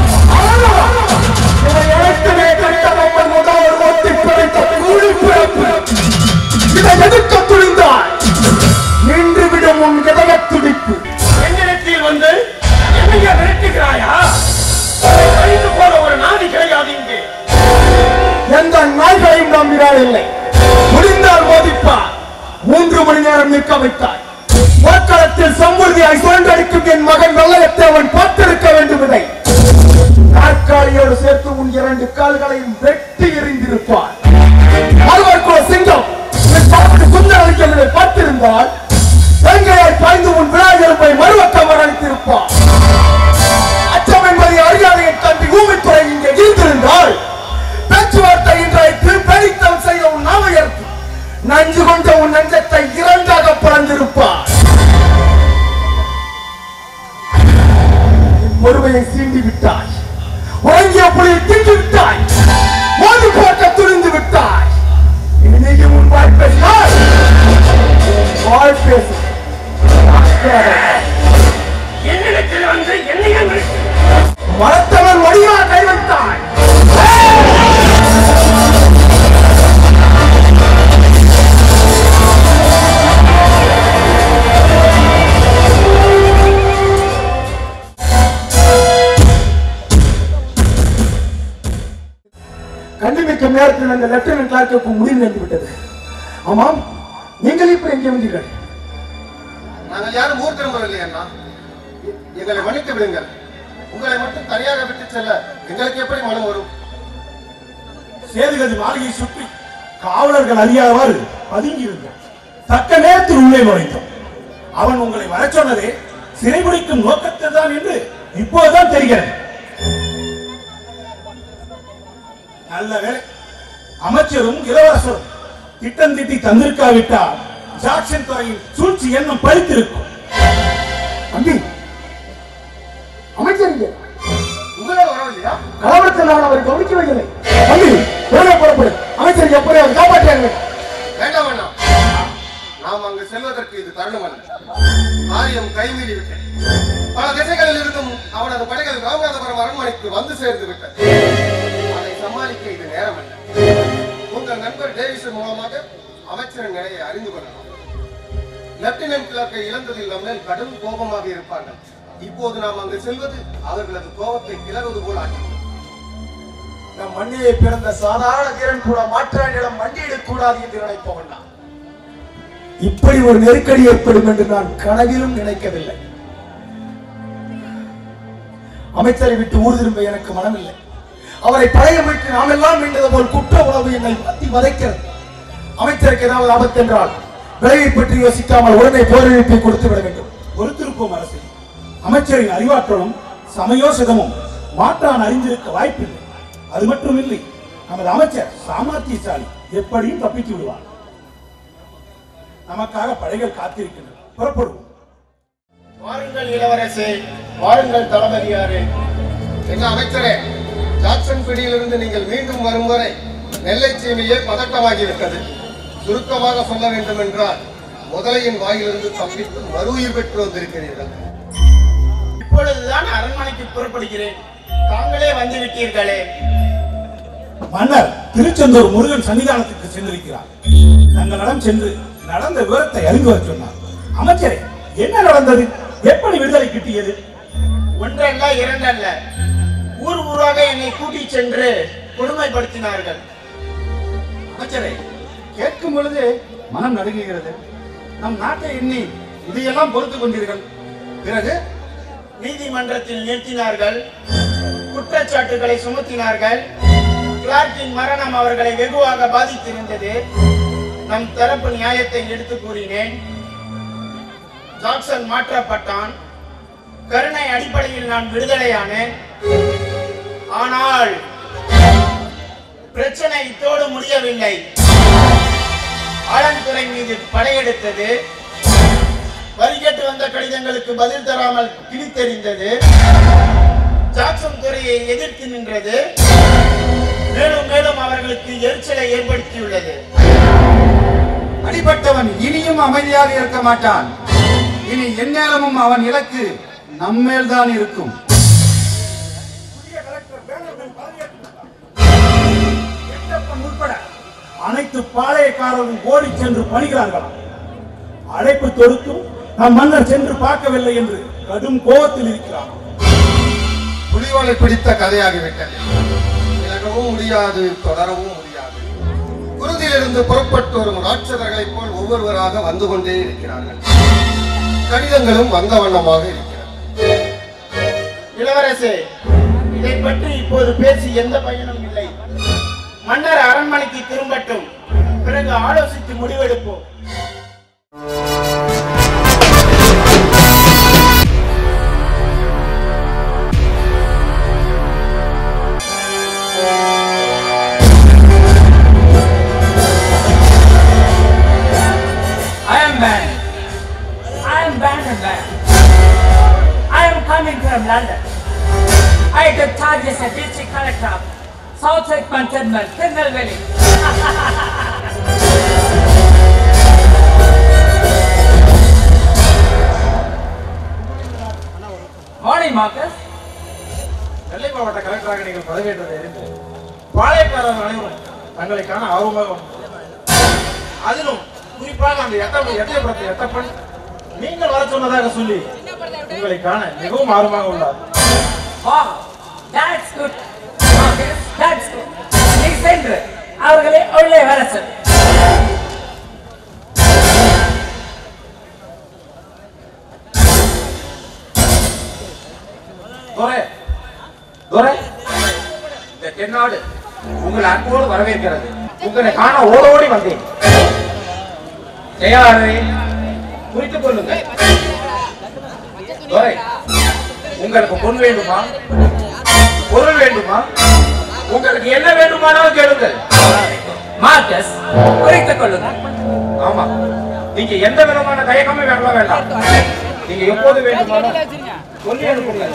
Speaker 14: இதை அனைத்துமே கட்டபொம்மன் முதல் ஒத்தி பிடித்த கூலி பிறப்பு. இதை எதிர்க்க துணிந்தாய் நின்று விடும் உன் இதய துடிப்பு.
Speaker 18: என்னிடத்தில் வந்து என்னைய விரட்டுகிறாயா? கழிந்து போற ஒரு நாதி கிடையாது இங்கே.
Speaker 14: எந்த நாய்களையும் நம்பினார் இல்லை. முடிந்தால் மோதிப்பார். மூன்று மணி நேரம் நிற்க வைத்தாய். போர்க்களத்தில் சம்பூர்த்தியாய் சுழன்றடிக்கும் என் மகன் வெள்ளையத்தை அவன் பார்த்திருக்க வேண்டும். இதை நாற்காலியோடு சேர்த்து உன் இரண்டு கால்களையும் வெட்டி எறிந்திருப்பார். மறுவர்கோ சிங்கம் சுந்தரலிங்கத்தை பார்த்திருந்தால் வெங்கையாய் பாய்ந்து உன் விநாயகரை மறுவக்கம் வரணித்திருப்பார். அச்சம் என்பதை அறியாதையை தம்பி ஊமைத்துறை இங்கே இருந்திருந்தால் பேச்சுவார்த்தை இன்றைக்கு பெரித்தம் செய்த உன் நாவையர்க்கு நஞ்சு கொண்ட உன் நெஞ்சத்தை இரண்டாக பிறந்திருப்பார். பொறுமையை சீண்டி விட்டாய். உறங்கிய புலியை தின்று விட்டாய். மோதி போட்ட துணிந்து விட்டாய். இன்னைக்கு உன் வாய் பேசினாய். வாய் பேசு.
Speaker 18: என்னிடத்தில் வந்து என்னைய
Speaker 14: மரத்தவன் வடிவாக கை வைத்தாய். கண்டிமிக்கும் நேரத்தில் அந்த லெப்டினன்ட் கிளார்க்கு முடிவு நடந்து விட்டது. ஆமாம், நீங்கள் இப்ப எங்கே வந்தீர்கள்?
Speaker 12: நாங்கள் யாரும் ஊர் திரும்பவில்லை அண்ணா. எங்களை மன்னித்து விடுங்கள். உங்களை மட்டும் தனியாக விட்டு செல்ல எங்களுக்கு எப்படி மனம் வரும்?
Speaker 7: சேதுகதி மாளிகையை சுற்றி காவலர்கள் அறியாதவாறு பதுங்கி இருந்தார். தக்க நேரத்தில் உள்ளே நுழைந்தோம். அவன் உங்களை வர சொன்னதே சிறைபிடிக்கும் நோக்கத்தில் தான் என்று இப்போதுதான் தெரிகிறது. நல்ல வேலை, அமைச்சரும் இளவரசரும் திட்டம் திட்டி தந்திருக்காவிட்டால் ஜாக்சன் துறையின் சூழ்ச்சி எண்ணம் பறித்திருக்கும்.
Speaker 14: அம்பி, அமைச்சர் இங்கே
Speaker 12: உங்களோட வரவில்லையா?
Speaker 14: கலவரத்தில் நான் அவரை கவனிக்கவில்லை. அம்பி, உடனே புறப்படு. அமைச்சர் எப்படி அவர் காப்பாற்றாங்க?
Speaker 12: வேண்டாம் அண்ணா, நாம் அங்கு செல்வதற்கு இது தருணம் அல்ல. காரியம் கைமீறி விட்டேன். பல திசைகளில் இருந்தும் அவனது படைகள் ராமநாதபுரம் அரண்மனைக்கு வந்து சேர்ந்து விட்டது. அதை சமாளிக்க இது நேரம் அல்ல. உங்கள் நண்பர் டேவிஸ் மூலமாக அமைச்சரின் நிலையை அறிந்து கொள்ளலாம். லெப்டினன்ட் கிளார்க்கை இழந்ததில் நம்மேல் கடும் கோபமாக இருப்பார்கள். இப்போது நாம் அங்கு செல்வது அவர்களது கோபத்தை கிளறுவது போல் ஆகும்.
Speaker 14: நம் மண்ணிலே பிறந்த சாதாரண வீரன் கூட மாற்றானிடம் மண்டியிடக் கூடாது என்று நினைப்பவன் நான். இப்படி ஒரு நெருக்கடி ஏற்படும் என்று நான் கனவிலும் நினைக்கவில்லை. அமைச்சரை விட்டு ஊர் திரும்ப எனக்கு மனமில்லை. அவரை பழைய மீட்டு நாம் எல்லாம் மீண்டது போல் குற்ற உணவு என்னை பத்தி வதைக்கிறது. அமைச்சருக்கு ஏதாவது ஆபத்து என்றால் விளைவை பற்றி யோசிக்காமல் உடனே போரழிப்பை கொடுத்து விட வேண்டும்.
Speaker 7: பொறுத்திருப்போம் அரசு. அமைச்சரின் அறிவாற்றலும் சமயோசிதமும் மாற்றான் அறிந்திருக்க வாய்ப்பில்லை. அது மட்டும் இல்லை, நமது அமைச்சர் சாமர்த்தியசாலி, எப்படியும் தப்பித்து விடுவார். நமக்காக படைகள் காத்திருக்கின்றன. புறப்படுவோம்.
Speaker 12: வாருங்கள் இளவரசே, வாருங்கள் தளபதியாரே. என்ன அமைச்சரே, ஜாக்சன் பிடியிலிருந்து நீங்கள் மீண்டும் வரும் வரை நெல்லை சீமையே பதட்டமாகிவிட்டது. சுருக்கமாக சொல்ல வேண்டும் என்றால் முதலையின் வாயிலிருந்து தப்பித்து மறு உயிர் பெற்று வந்திருக்கிறீர்கள்.
Speaker 15: இப்பொழுதுதான் அரண்மனைக்கு புறப்படுகிறேன். தாங்களே வந்து விட்டீர்களே.
Speaker 7: மன்னர் திருச்செந்தூர் முருகன் சன்னிதானத்துக்கு சென்றிருக்கிறார். தங்களிடம் சென்று நடந்த விவரத்தை அறிந்து வர சொன்னார். அமைச்சரே, என்ன நடந்தது? எப்படி விடுதலை கிட்டியது?
Speaker 15: ஒன்றல்ல இரண்டல்ல, ஊர் ஊராக என்னை கூட்டி சென்று கொடுமைப்படுத்தினார்கள்.
Speaker 8: அமைச்சரே, கேட்கும் பொழுது மனம் நடுங்குகிறது. நம் நாட்டை எண்ணி இதையெல்லாம் பொறுத்து கொண்டீர்கள். பிறகு
Speaker 15: நீதிமன்றத்தில் நிறுத்தினார்கள், குற்றச்சாட்டுகளை சுமத்தினார்கள். கிளார்க்கின் மரணம் அவர்களை வெகுவாக பாதித்திருந்தது. நம் தரப்பு நியாயத்தை எடுத்து கூறினேன். ஜாக்சன் மாற்றப்பட்டான். கருணை அடிப்படையில் நான் விடுதலையானேன். ஆனால் பிரச்சனை இத்தோடு முடியவில்லை. ஆலந்துறை மீது படையெடுத்தது. வரிகட்டு வந்த கடிதங்களுக்கு பதில் தராமல் கிழித்தெறிந்தது. ஜாக்சன் துறையை எதிர்த்து நின்றது. மேலும் மேலும் அவர்களுக்கு எரிச்சலை ஏற்படுத்தியுள்ளது.
Speaker 8: அடிபட்டவன் இனியும் அமைதியாக இருக்க மாட்டான். இனி எந்நேரமும் அவன் இலக்கு நம்மேல் தான் இருக்கும்.
Speaker 7: உட்பட அனைத்து பாளையக்காரரும் ஓடி சென்று பணிகிறார்களாம். அழைப்பு தொடுத்தும் நம் மன்னர் சென்று பார்க்கவில்லை என்று கடும் கோபத்தில் இருக்கிறார்.
Speaker 12: புலிவாலை பிடித்த கதையாகிவிட்டது. விலகவும் முடியாது, தொடரவும் முடியாது. குருதியிலிருந்து புறப்பட்டு வரும் ராட்சதர்களைப் போல் ஒவ்வொருவராக வந்து கொண்டே இருக்கிறார்கள். கடிதங்களும் வந்த வண்ணமாக இருக்கிறது.
Speaker 15: இளவரசே, இதை பற்றி இப்போது பேசி எந்த பயனும் இல்லை. மன்னர் அரண்மனைக்கு திரும்பட்டும், பிறகு ஆலோசித்து முடிவெடுப்போம்.
Speaker 6: I am banned. I am banned and banned. I am coming from London. I took charges as district collector of Southwark Cantonment, Tirunelveli. Morning, Marcus.
Speaker 19: நெல்லை மாவட்ட கலெக்டராக நீங்கள் பதவியேற்றதை அறிந்து பாளையக்காரர்கள் அனைவரும் தங்களை காண ஆர்வமாக அதிலும் குறிப்பாக அந்த எட்ட எட்டயபுரத்தை எட்டப்பன் நீங்கள் வர சொன்னதாக சொல்லி உங்களை காண மிகவும் ஆர்வமாக உள்ளார்.
Speaker 6: Wow, that's good. Marcus, that's good. நீ சென்று அவர்களை உள்ளே வர சொல்.
Speaker 19: துரை துரை இந்த தென்னாடு உங்களை அன்போடு வரவேற்கிறது. உங்களை காண ஓடோடி வந்தேன். செயலாளரை குறித்துக் கொள்ளுங்கள். துரை, உங்களுக்கு பொன் வேண்டுமா, பொருள் வேண்டுமா, உங்களுக்கு என்ன வேண்டுமானாலும் கேளுங்கள்.
Speaker 6: மார்க்கஸ், குறித்துக் கொள்ளுங்கள்.
Speaker 19: ஆமா, நீங்க எந்த விதமான தயக்கமே வேண்டாம் வேண்டாம். நீங்க எப்போது வேண்டுமானாலும் சொல்லி அனுப்புங்கள்.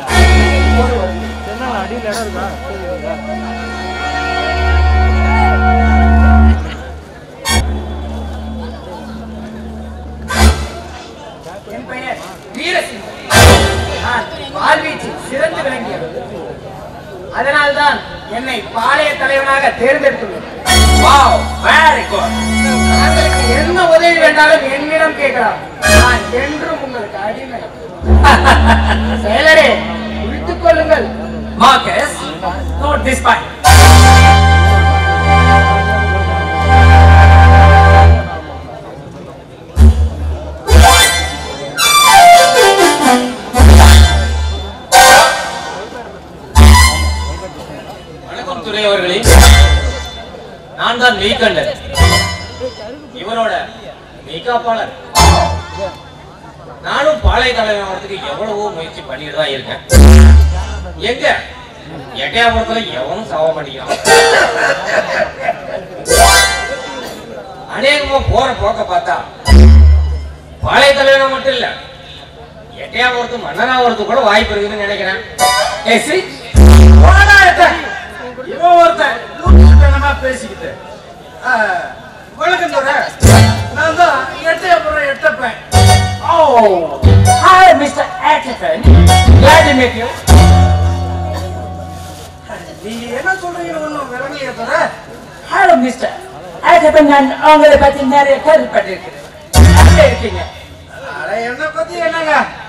Speaker 6: என் பெயர் வீரசிங்கம். நான் வாழ்வீச்சில் சிறந்து விளங்கியவர். அதனால்தான் என்னை பாளைய தலைவனாக தேர்ந்தெடுத்துள்ளேன். Wow, very good. உங்களுக்கு என்ன உதவி வேண்டாலும் என்னிடம் கேட்கலாம். நான் என்றும் உங்களுக்கு அடிமை. செயலரே, குறித்துக் கொள்ளுங்கள். Marcus, note this point.
Speaker 20: வணக்கம் துரை அவர்களே, நான் தான் மெய்கண்டன், இவரோட மெய்காப்பாளர். நானும் பாளைய தலைவனத்துக்கு எவ்வளவோ முயற்சி பண்ணிட்டு தான் இருக்கேன். எங்க எட்டையாபுரத்துல எவனும் சாவ பண்ணிக்கிறான். அநேகமா போற போக்க பார்த்தா பாளைய தலைவனை மட்டும் இல்ல, எட்டையாபுரத்து மன்னனாவதுக்கு கூட வாய்ப்பு இருக்குன்னு நினைக்கிறேன்.
Speaker 19: இவன் ஒருத்தன் பேசிக்கிட்டு வணக்கம் தோற, நான் தான் Ettayapuram எட்டப்பேன்.
Speaker 6: Oh, hi, Mister Atherton. Glad to meet you.
Speaker 19: நீங்க என்ன சொல்றீங்க ஒண்ணும் விளங்கலையே தோற.
Speaker 6: Hello, Mister Atherton. நான் உங்களை பத்தி நிறைய கேள்விப்பட்டிருக்கிறேன். எப்படி இருக்கீங்க?
Speaker 19: அட, என்ன பத்தி என்னங்க,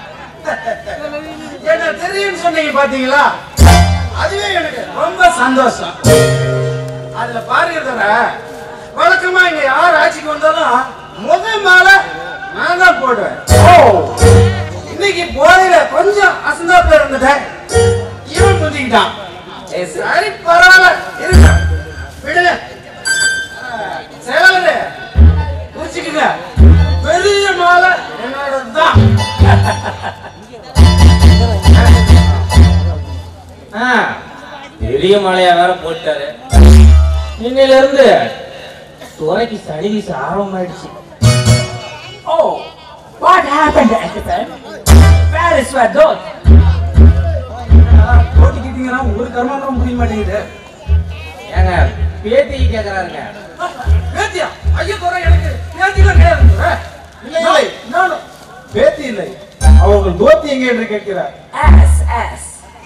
Speaker 19: என்ன தெரியும்னு சொன்னீங்க பாத்தீங்களா, அதுவே எனக்கு ரொம்ப சந்தோஷம். அதுல பாருங்க தோற, வழக்கமா இங்க யார் ஆட்சிக்கு வந்தாலும் முதல் மேல நான் தான் போடுவேன். ஓ, இன்னைக்கு போதையில கொஞ்சம் அசந்தாப்புல இருந்துட்டேன், இவன் புரிஞ்சுக்கிட்டான். சரி, பரவாயில்ல, இருக்க விடுங்க. செயலாளரே, புரிச்சுக்குங்க, பெரிய மாலை என்னோடதுதான்.
Speaker 20: பெரிய மலையா வேற போட்டாரு. இன்னையில இருந்து துறைக்கு சளி வீச ஆரம்பமாயிடுச்சு.
Speaker 6: Oh, what happened, Atherton? Where is your dog?
Speaker 19: போட்டிக்கிட்டீங்கன்னா ஒரு கர்மாந்திரம் புரிய மாட்டேங்குது.
Speaker 20: ஏங்க பேத்தி கேக்குறாருங்க.
Speaker 19: பேத்தியா? ஐயோ தோற, எனக்கு பேத்திலாம் கிடையாது தோற. இல்லை இல்லை, நானும் பேத்தி இல்லை, அவர்கள் தோத்தி எங்க என்று கேட்கிறார்.
Speaker 6: Ass, ass.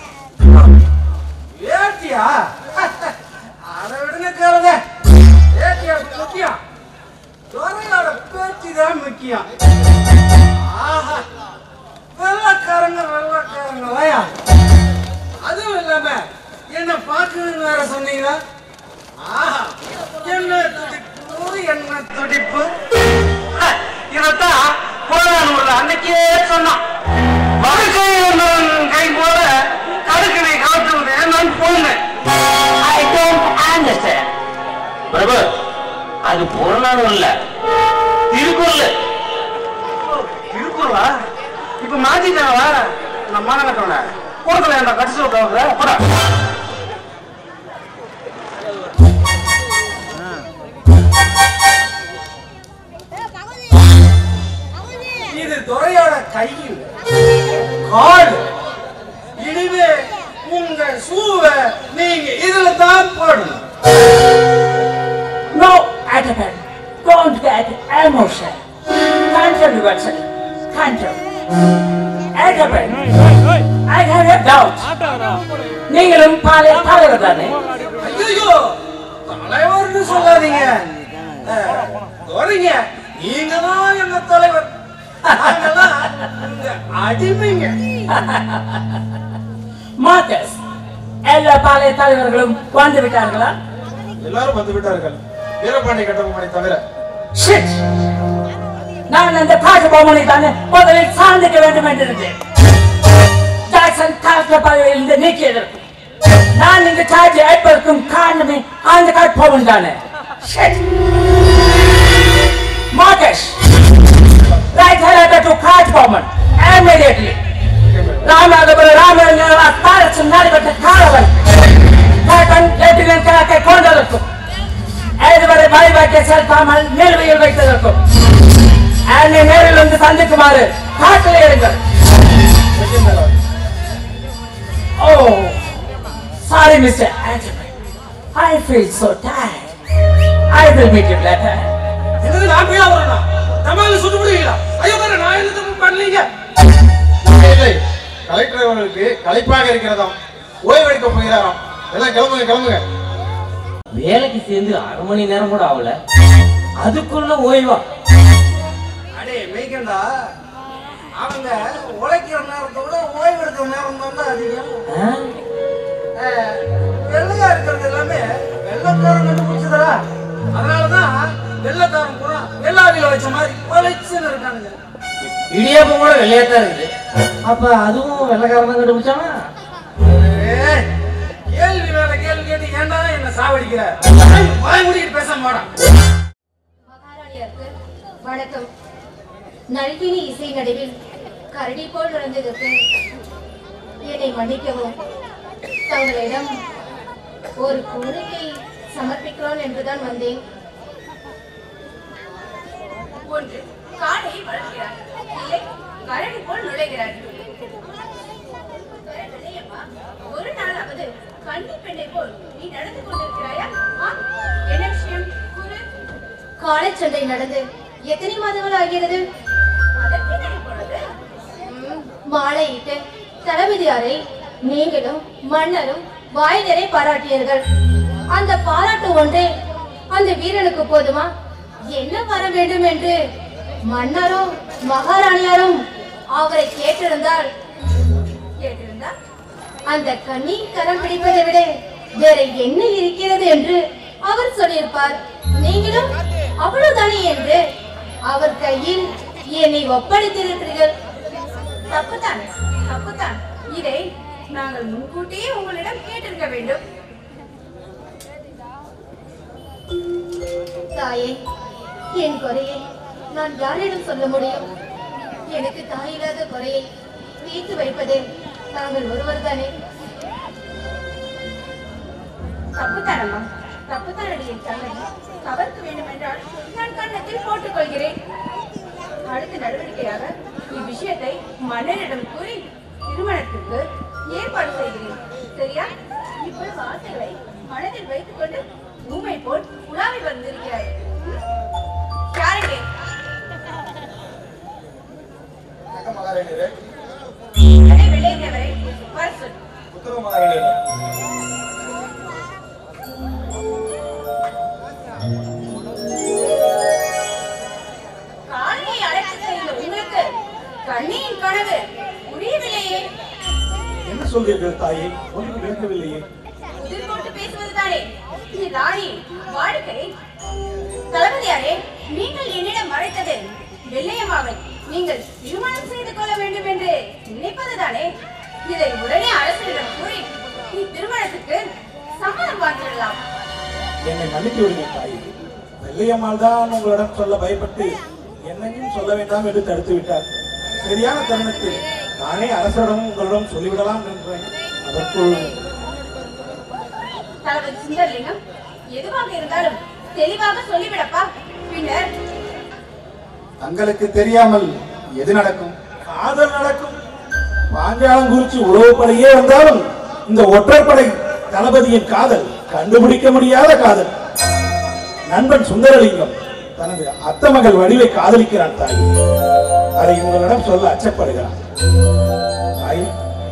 Speaker 19: பேத்தியா? அதை விடுங்க கேளுங்க. பேத்தியா முக்கியம், துறையோட பேத்தி தான் முக்கியம். ஆஹா, வெள்ளக்காரங்க வெள்ளக்காரங்களா? அதுவும் இல்லாம என்ன பார்க்கணும்னு வேற சொன்னீங்களா? ஆஹா, என்ன துடிப்பு, என்ன துடிப்பு. இதத்தான் கோலானூர்ல அன்னைக்கே சொன்னான். வடக்கை கை போல கடுக்கனை காட்டுவது என்ன
Speaker 6: நான் போனேன். I don't understand. பிரபு, அது புறநானூறு இல்ல, திருக்குறள்.
Speaker 19: திருக்குறளா? இப்ப மாத்திட்டாவா? நான் மான கட்டவன கூடத்துல என்ன கடிச்சு விட்டாங்க போடா. இது துறையோட கையில் கால். இனிமே உங்க சூவை நீங்க இதுல தான் போடணும்.
Speaker 6: No, Atapan, don't get emotion. Control yourself. Control. Atapan, I have a doubt. நீங்களும் பாலே தலைவர் தானே?
Speaker 19: ஐயோ, தலைவர்னு சொல்லாதீங்க. துறைங்க, நீங்க தான் எங்க தலைவர். நாங்கெல்லாம் உங்க அடிமைங்க.
Speaker 6: மார்க்கஸ், எல்லா பாலே தலைவர்களும் வந்து விட்டார்களா?
Speaker 19: எல்லாரும் வந்து விட்டார்கள், வீரபாண்டிய கட்டபொம்மனை தவிர.
Speaker 6: Shit! நான் அந்த ராஜபொம்மனை தானே முதலில் சார்ந்திக்க வேண்டும் என்றிருந்தேன். ஜாக்சன் காலத்தில் பதவியில் இருந்து நீக்கியதற்கு நான் இங்கு சார்ஜ் ஏற்பதற்கும் காரணமே அந்த கட்டபொம்மன் தானே. Shit! Marcus, write a letter to Kajbomman immediately. Ramanathapuram Ramalinga தாரசு நடைபெற்ற காலவன் கேட்டன் லெப்டினன்ட் கணக்கை கொண்டதற்கும் இதுவரை வழிபாட்டை செலுத்தாமல் நிலுவையில் வைத்ததற்கும் என்னை நேரில் வந்து சந்திக்குமாறு காட்டளையிடுங்கள். ஓ, sorry mister Antony, I feel so tired. I will meet you later.
Speaker 19: என்னது நான் போய் வரணும்? தமால சுட்டு விடுவீங்களா? ஐயோ பாரு, நான் என்ன தப்பு பண்ணலீங்க.
Speaker 17: இல்லை, கலெக்டர் அவர்களுக்கு களைப்பாக இருக்கிறதாம், ஓய்வெடுக்க போகிறாராம். எல்லாம் கிளம்புங்க கிளம்புங்க.
Speaker 6: வேலைக்கு சேர்ந்து அரை மணி நேரம் கூட ஆகல, அதுக்குள்ள ஓய்வா?
Speaker 19: அடே மேய்க்கண்டா, அவங்க உழைக்கிற நேரத்தை விட ஓய்வு எடுக்கிற நேரம் தான் அதிகம். வெள்ளையா இருக்கிறது எல்லாமே வெள்ளக்காரன் கண்டுபிடிச்சதா, அதனாலதான் வெள்ளக்காரன் பூரா வெள்ளாவில வச்ச மாதிரி உழைச்சுன்னு இருக்கானுங்க.
Speaker 6: இடியாப்பம் கூட வெள்ளையாத்தான் இருக்குது. அப்ப அதுவும் வெள்ளைக்காரன் தான் கண்டுபிடிச்சானா?
Speaker 19: கேள்வி வேற கேள்வி கேட்டு ஏன்டா என்ன சாவடிக்கிற? வாய் மூடிட்டு பேச மாட்டான்.
Speaker 13: மகாராணியாருக்கு வணக்கம். நல்கினி இசை நடுவில் கரடி போல் நுழைந்ததற்கு என்னை மன்னிக்கவும். தங்களிடம் ஒரு கோரிக்கை சமர்ப்பிக்கிறோம் என்றுதான் வந்தேன்.
Speaker 21: ஒன்று, காடை வளர்க்கிறார், இல்லை கரடி போல் நுழைகிறார். ஒரு நாளாவது கன்னி பெண்ணை போல் நீ நடந்து கொண்டிருக்கிறாயா? என்ன விஷயம் கூறு.
Speaker 13: காளை சண்டை நடந்து எத்தனை மாதங்கள் ஆகிறது? மாலையிட்டு தளபதியாரை நீங்களும் மன்னரும் வாய் நிறை பாராட்டியீர்கள். அந்த பாராட்டு ஒன்றே அந்த வீரனுக்கு போதுமா? என்ன வர வேண்டும் என்று மன்னரும் மகாராணியாரும் அவரை கேட்டிருந்தால்
Speaker 21: கேட்டிருந்தா
Speaker 13: அந்த கண்ணி கரம் பிடிப்பதை விட வேற என்ன இருக்கிறது என்று அவர் சொல்லியிருப்பார். நீங்களும் அவ்வளவுதானே என்று அவர் கையில் என்னை ஒப்படைத்திருக்கிறீர்கள்.
Speaker 21: தப்புதான் தப்புதான். இதை நாங்கள் முன்கூட்டியே உங்களிடம் கேட்டிருக்க வேண்டும்.
Speaker 13: தாயே, என் குறையை நான் யாரிடம் சொல்ல முடியும்? எனக்கு தாயில்லாத குறையை தீர்த்து வைப்பதே தாங்கள் ஒருவர் தானே.
Speaker 21: தப்புதானம்மா, தப்புதான் அடியின் தன்னை தவறுக்க வேண்டும் என்றால் நான் கன்னத்தில் போட்டுக் கொள்கிறேன். அடுத்த நடவடிக்கையாக இவ்விஷயத்தை மன்னரிடம் கூறி திருமணத்திற்கு ஏற்பாடு செய்கிறேன். சரியா? இப்போது வார்த்தைகளை மனதில் வைத்துக் கொண்டு ஊமை போல் உலாவி வந்திருக்கிறாய். யாரே வெளியேறியவரை வர சொல். காலையை அழைத்து சென்ற உங்களுக்கு கண்ணியின் கனவு புரியவில்லையே.
Speaker 19: என்ன சொல்கிறீர்கள் தாயே? ஒன்றும் விளக்கவில்லையே.
Speaker 21: புதிர் போட்டு பேசுவதுதானே இது ராணியின் வாழ்க்கை. தளபதியாரே, நீங்கள் என்னிடம் மறைத்தது வெள்ளையம்மாவை நீங்கள் திருமணம் செய்து கொள்ள வேண்டும் என்று நினைப்பதுதானே? இதை உடனே அரசரிடம் கூறி இத்திருமணத்துக்கு சம்மதம் பார்த்துடலாம்.
Speaker 7: என்னை மன்னித்து விடுங்க தாய். வெள்ளையம்மாள் தான் உங்களிடம் சொல்ல பயப்பட்டு என்னையும் சொல்ல வேண்டாம் என்று தடுத்து விட்டார். சரியான தருணத்தில் நானே அரசரிடம் உங்களிடம் சொல்லிவிடலாம் என்றேன். அதற்குள்
Speaker 21: தளபதி சுந்தரலிங்கம், எதுவாக இருந்தாலும் தெளிவாக சொல்லிவிடப்பா. பின்னர்
Speaker 17: தங்களுக்கு தெரியாமல் எது நடக்கும்?
Speaker 7: காதல் நடக்கும். பாஞ்சாலம் குறிச்சு உளவுப்படையே வந்தாலும் இந்த ஒற்றைப்படை தளபதியின் காதல் கண்டுபிடிக்க முடியாத காதல். நண்பன் சுந்தரலிங்கம் தனது அத்த மகள் வடிவை காதலிக்கிறான் தாய். அதை உங்களிடம் சொல்ல அச்சப்படுகிறான் தாய்.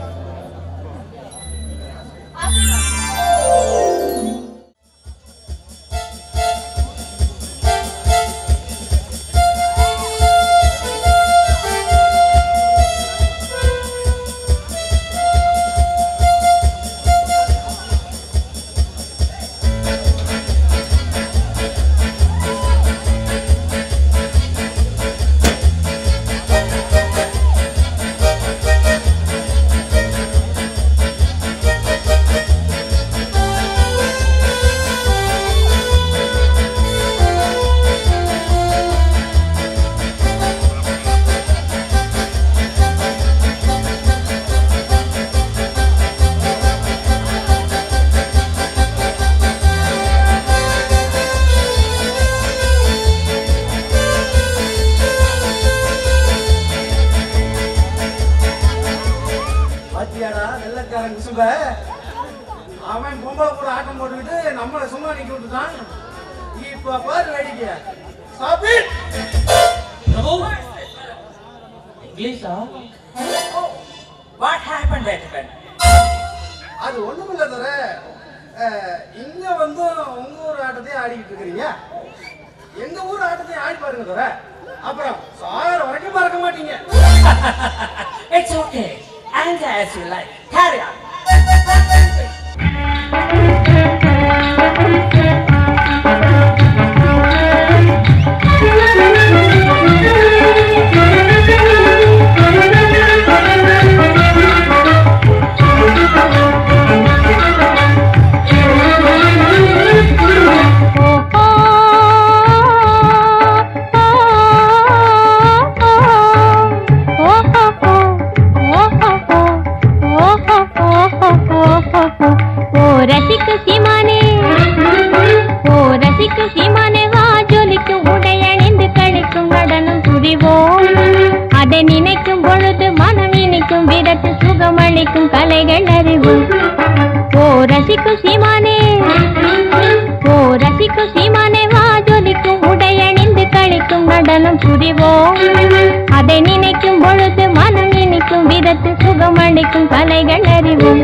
Speaker 19: அவன் பொம்பளை கூட ஆட்டம் போட்டுக்கிட்டு நம்மளை சும்மா நிக்க விட்டுட்டான். இப்ப பாரு வேடிக்கை. Stop it!
Speaker 6: இங்கிலீஷா? What happened, Batman?
Speaker 19: அது ஒண்ணுமில்ல தர. இங்க வந்து உங்க ஊர் ஆட்டத்தையும் ஆடிக்கிட்டு இருக்கிறீங்க. எங்க ஊர் ஆட்டத்தையும் ஆடி பாருங்க தர. அப்புறம் சாகர வரைக்கும் மறக்க மாட்டீங்க.
Speaker 6: It's okay. And as you like. Carry on.
Speaker 1: அதை நினைக்கும் பொழுது மனம் இனிக்கும் விதத்து சுகமளிக்கும் கலைகள் அறிவும். ஓ ரசிக்கும் சீமானே, ஓ ரசிக்கும் சீமானே, வா ஜொலிக்கும் உடையணிந்து கழிக்கும் நடனம் புரிவோம். அதை நினைக்கும் பொழுது மனம் இனிக்கும் விதத்து சுகமளிக்கும் கலைகள் அறிவும்.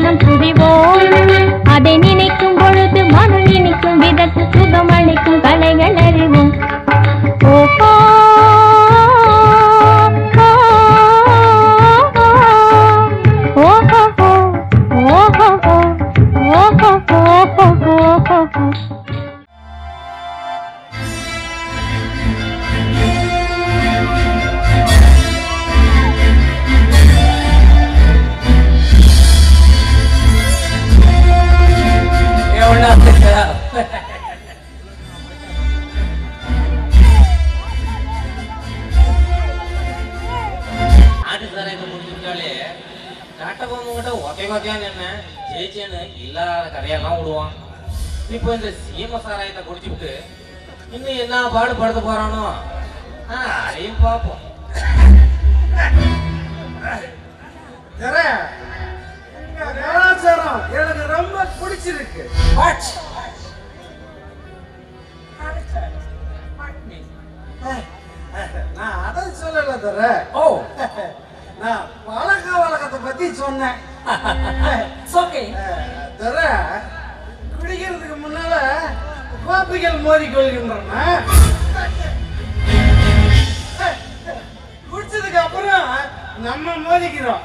Speaker 1: தினம் புரிவோம். அதை நினைக்கும் பொழுது மனம் இனிக்கும் விதத்தில் சுகம் அளிக்கும் கலைகள் அறிவோம். ஓஹோ
Speaker 6: கதையெல்லாம் விடுவான். இப்போ இந்த சீம சாராயத்தை குடிச்சுட்டு இன்னும் என்ன பாடுபடுத்த போறானோ அதையும் பார்ப்போம்.
Speaker 16: கலாச்சாரம் எனக்கு ரொம்ப பிடிச்சிருக்கு. நான் அதை சொல்லல தர. ஓ நான் பழக்க வழக்கத்தை பத்தி சொன்னேன். தர குடிக்கிறதுக்கு முன்னால கோப்பைகள் மோதி கொள்கின்றன. குடிச்சதுக்கு அப்புறம் நம்ம மோதிக்கிறோம்.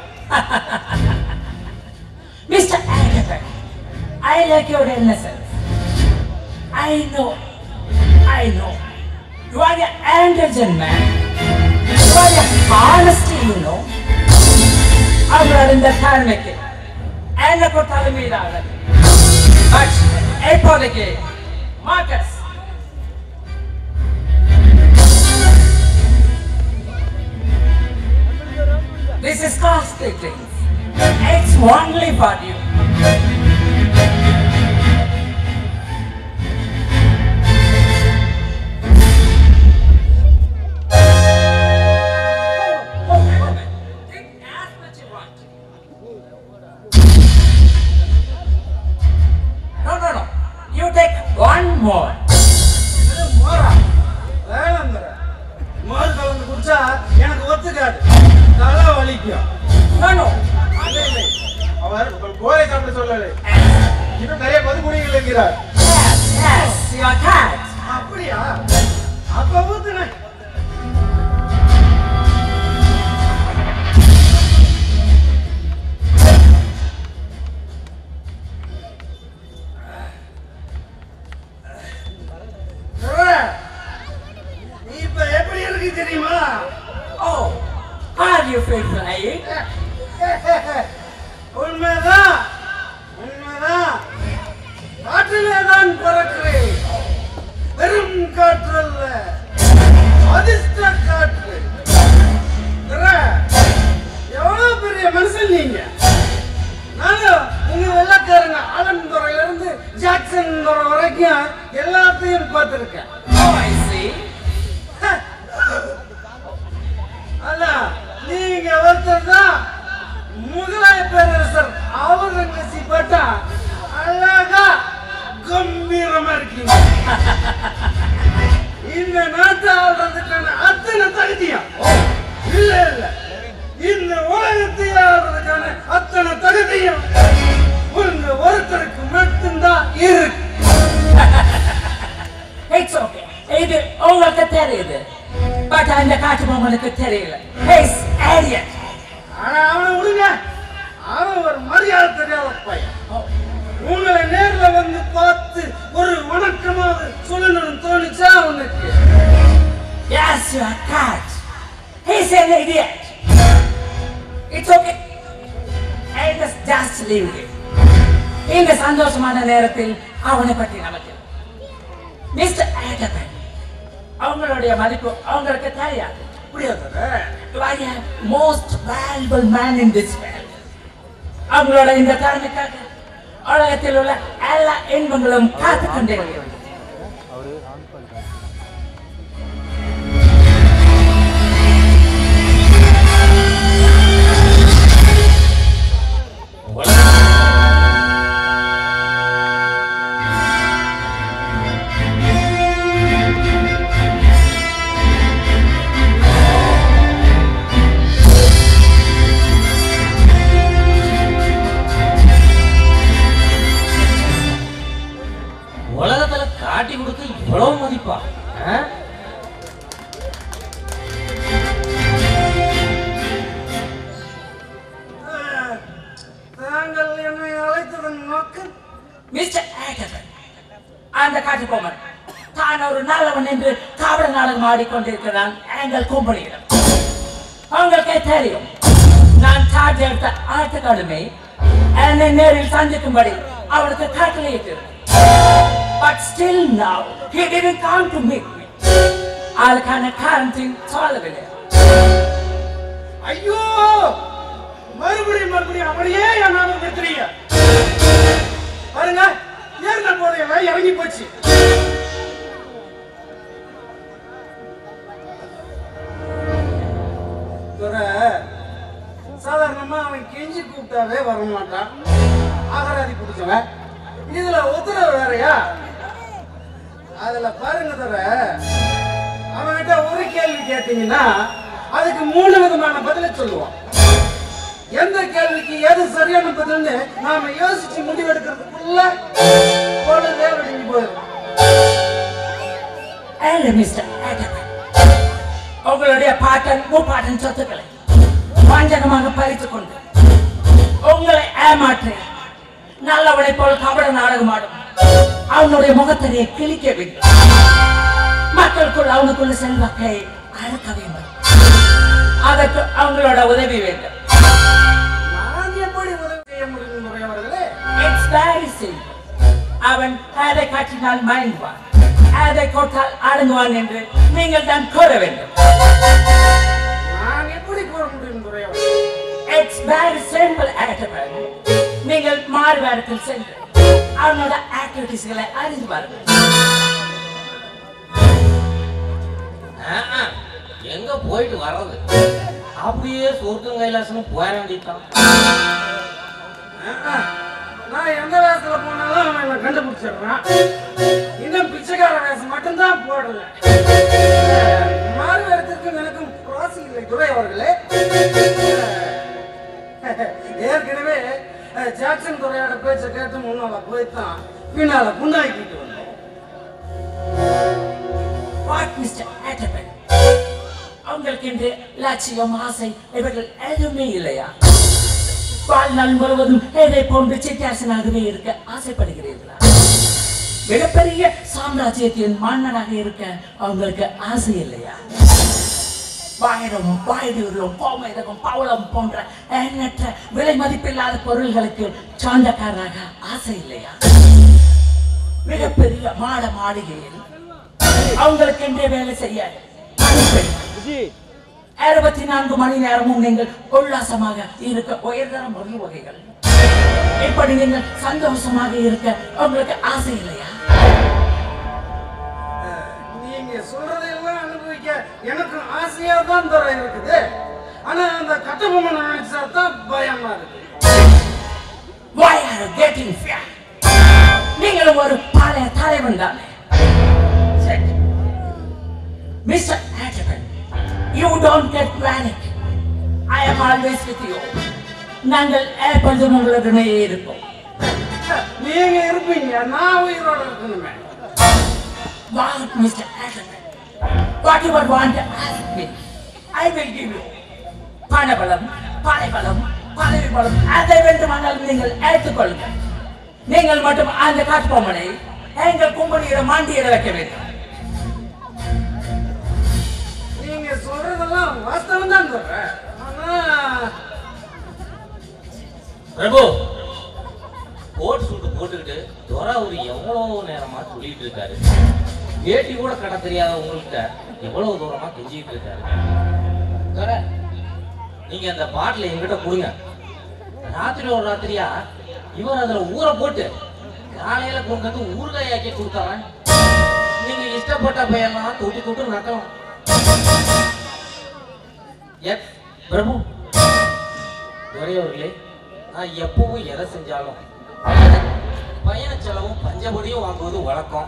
Speaker 4: Mister Agatha, I like your innocence. I know, I know. You are an intelligent man. You are an honesty, you know. அவங்களோட இந்த தாழ்மைக்கு எனக்கு தலைமையிலாக இப்போதைக்கு Marcus this is costly things. It's only for you. No, no, no. You take one more.
Speaker 16: மோர் கலந்து குடிச்சா எனக்கு ஒத்துக்காது, தலை வலிக்கும்.
Speaker 17: அவர் உங்கள் போரை சாப்பிட சொல்லலை, இன்னும் நிறைய மதுக்குடிகள் இருக்கிறார்.
Speaker 16: அப்படியா? அப்ப ஊத்துன இப்ப எப்படி இருக்கு தெரியுமா?
Speaker 4: Oh, how do you feel tonight?
Speaker 16: உண்மைதான், உண்மைதான். காற்றிலே தான் பறக்கிறேன், வெறும் காற்று அல்ல, அதிர்ஷ்ட காற்று. எவ்வளவு பெரிய மனுஷன் நீங்க. நானும் உங்க வெள்ளக்காரங்க ஆலந்துறையில இருந்து ஜாக்சன் துறை வரைக்கும் எல்லாத்தையும் பார்த்திருக்கேன். அல்ல நீங்க ஒருத்தர் தான் முகலாய பேரரசர் அவுரங்கசீப் பட்டா அழகா கம்பீரமா இருக்கீங்க. இந்த நாட்டை ஆள்றதுக்கான அத்தனை தகுதியா? இல்ல இல்ல, இந்த உலகத்தை ஆள்றதுக்கான அத்தனை தகுதியும் உங்க ஒருத்தருக்கு மட்டும்தான் இருக்கு.
Speaker 4: It's okay. இது உங்களுக்கு தெரியுது, பட் அந்த காட்டு பொம்மனுக்கு தெரியல. He's idiot.
Speaker 16: ஆனா அவனை விடுங்க, அவன் ஒரு மரியாதை தெரியாத பையன். உங்களை நேர்ல வந்து பார்த்து ஒரு வணக்கமாக சொல்லணும்னு தோணுச்சா அவனுக்கு?
Speaker 4: Yes, you are cat. He's an idiot. It's okay. I just just leave him. இந்த சந்தோஷமான நேரத்தில் அவனை பற்றி நமக்கு மிஸ்டர் ஆகப்பன் அவங்களுடைய மதிப்பு அவங்களுக்கு தெரியாது. You are the most valuable man in this world. அவங்களோட இந்த காரணத்துக்காக உலகத்தில் உள்ள எல்லா இன்பங்களும் காத்துக் கொண்டிருக்கிறது. மிஸ்டர் ஆட்டபன் அந்த காட்டு போமன் தான் ஒரு நல்லவன் என்று காவல நாடகம் ஆடிக்கொண்டிருக்கிறான் எங்கள் கும்பலியிடம். உங்களுக்கே தெரியும் நான் சார்ஜ் எடுத்த ஆட்டுக்காடுமே என்னை நேரில் சந்திக்கும்படி அவனுக்கு கட்டளையிட்டிருந்தேன். But still now he didn't come to meet me. அதுக்கான காரணத்தையும் சொல்லவில்லை.
Speaker 19: ஐயோ, மறுபடியும் மறுபடியும் அவனையே என் நாமம் பெற்றுறீங்க. பாருங்க, ஏறின போதையெல்லாம் இறங்கி போச்சு. சாதாரணமா அவன் கெஞ்சி கூப்பிட்டாவே வர மாட்டான். அகராதி குடிச்சவன். இதுல உத்தரவு வேறையா? அதுல பாருங்க தர, அவன்கிட்ட ஒரு கேள்வி கேட்டீங்கன்னா அதுக்கு மூணு விதமான பதிலை சொல்லுவான். எந்த கேள்விக்கு எது சரியான பதில்னு நாம யோசிச்சு முடிவெடுக்கிறதுக்குள்ள பொழுதே விடுங்கி போயிடும்.
Speaker 4: உங்களுடைய பாட்டன் முப்பாட்டன் சொத்துக்களை வாஞ்சகமாக பறித்துக் கொண்டு உங்களை ஏமாற்றி நல்லவனை போல் கபட நாடகமாடும் அவனுடைய முகத்தனையை கிழிக்க வேண்டும். மக்களுக்குள் அவனுக்குள்ள செல்வாக்கை அறுக்க வேண்டும். அதற்கு அவங்களோட உதவி வேண்டும்.
Speaker 19: நான் எப்படி உதவி செய்ய முடியும் முறையவர்களே?
Speaker 4: It's very simple. அவன் அதை காட்டினால் மயங்குவான், அதை கொட்டால் அடங்குவான் என்று நீங்கள் தான் கூற வேண்டும்.
Speaker 19: நான் எப்படி கூற முடியும் முறையவர்களே?
Speaker 4: It's very simple. ஆட்டபன், நீங்கள் மாறு வேடத்தில் சென்று அவனோட ஆக்டிவிட்டிஸ்களை அறிந்து பாருங்கள்.
Speaker 6: எங்க போயிட்டு வர்றது? அப்படியே சொர்க்கம் கைலாசம் போய வேண்டியதான்.
Speaker 19: நான் எந்த வேஷத்துல போனாலும் அவன் என்ன கண்டுபிடிச்சிடுறான். இன்னும் பிச்சைக்கார வேஷம் மட்டும்தான் போடல. மாறு வேடத்திற்கு எனக்கும் ராசி இல்லை துறை அவர்களே. ஏற்கனவே ஜாக்சன் துறையோட பேச்சை கேட்டு முன்னால போய்தான் பின்னால புண்ணாக்கிட்டு வந்தோம்.
Speaker 4: What, Mister Atterbury? உங்களுக்கு என்று லட்சியம், ஆசை இவர்கள் எதுவுமே இல்லையா? வாழ்நாள் முழுவதும் எதை போன்று சித்தாசனாகவே இருக்க ஆசைப்படுகிறீர்களா? மிகப்பெரிய சாம்ராஜ்யத்தின் மன்னனாக இருக்க அவங்களுக்கு ஆசை இல்லையா? வைரமும் வைடூரியம் கோமேதகம் பவளம் போன்ற எண்ணற்ற விலை மதிப்பில்லாத பொருள்களுக்கு சொந்தக்காரராக ஆசை இல்லையா? மிகப்பெரிய மாட மாளிகையில் அவங்களுக்கு என்றே வேலை செய்ய அறுபத்தி நான்கு மணி நேரமும் நீங்கள் உல்லாசமாக இருக்க உயர்தர மொழி வகைகள், இப்படி நீங்கள் சந்தோஷமாக இருக்க உங்களுக்கு ஆசை இல்லையா?
Speaker 19: நீங்க சொல்றதெல்லாம் அனுபவிக்க எனக்கு ஆசையா தான் தர இருக்குது. ஆனா அந்த கட்டபொம்மன் நினைச்சா தான் பயமா இருக்கு.
Speaker 4: Why are you getting fear? நீங்களும் ஒரு பழைய தலைவன் தானே. Mister Atterbury, you don't get panic. I am always with you. நாங்கள் எப்பொழுதும் உங்களுடனே இருப்போம்.
Speaker 19: நீங்க இருப்பீங்க, நான் உயிரோட இருக்கணுமே.
Speaker 4: What, Mister Atterbury? Whatever you want to ask me, I will give you. பணபலம், படைபலம், பதவி பலம், அதை வேண்டுமானாலும் நீங்கள் எடுத்துக்கொள்ளுங்கள். நீங்கள் மட்டும் அந்த காட்டுப்பொம்மனை எங்கள் கும்பலியிட மாண்டியிட வைக்க வேண்டும்.
Speaker 19: நீங்க சொல்றதெல்லாம் வாஸ்தவம் தான் சொல்றேன். ஆனா
Speaker 6: பிரபு கோட் சூட்டு போட்டுக்கிட்டு துரை ஒரு எவ்வளவு நேரமா சொல்லிட்டு இருக்காரு. வேட்டி கூட கட்ட தெரியாத உங்கள்கிட்ட எவ்வளவு தூரமா கெஞ்சிட்டு இருக்காரு. துரை, நீங்க அந்த பாட்டில எங்கிட்ட கொடுங்க. ராத்திரி ஒரு ராத்திரியா இவர் அதுல ஊற போட்டு காலையில கொண்டு வந்து ஊறுகாயாக்கி கொடுத்தாரன். நீங்க இஷ்டப்பட்ட பையெல்லாம் தொட்டு தொட்டு நக்கலாம். எஸ் பிரபு, துரையவர்களே, நான் எப்பவும் எதை செஞ்சாலும் பயண செலவும் பஞ்சபடியும் வாங்குவது வழக்கம்.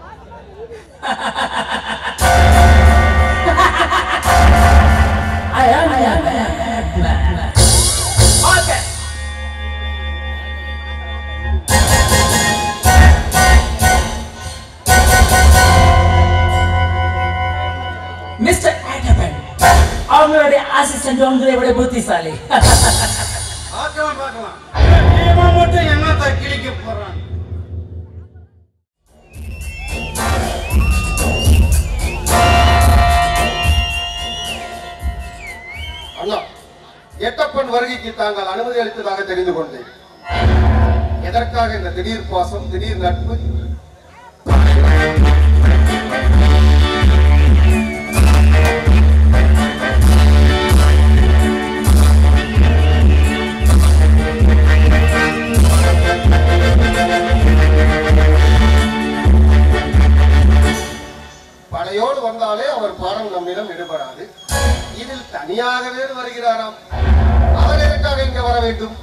Speaker 4: மிஸ்டர் Atterbury, அவங்களுடைய அசிஸ்டன்ட் உங்களை விட புத்திசாலி.
Speaker 19: பார்க்கலாம் பார்க்கலாம். இவன் மட்டும் என்னத்த கிழிக்க போறான்?
Speaker 12: எட்டப்பன் வருகைக்கு தாங்கள் அனுமதி அளித்ததாக தெரிந்து கொண்டேன். எதற்காக இந்த திடீர் பாசம், திடீர் நட்பு? படையோடு வந்தாலே அவர் பாடம் நம்மிடம் ஈடுபடாது. இதில் தனியாகவே வருகிறாராம். அவர் எதற்காக இங்க வர வேண்டும்?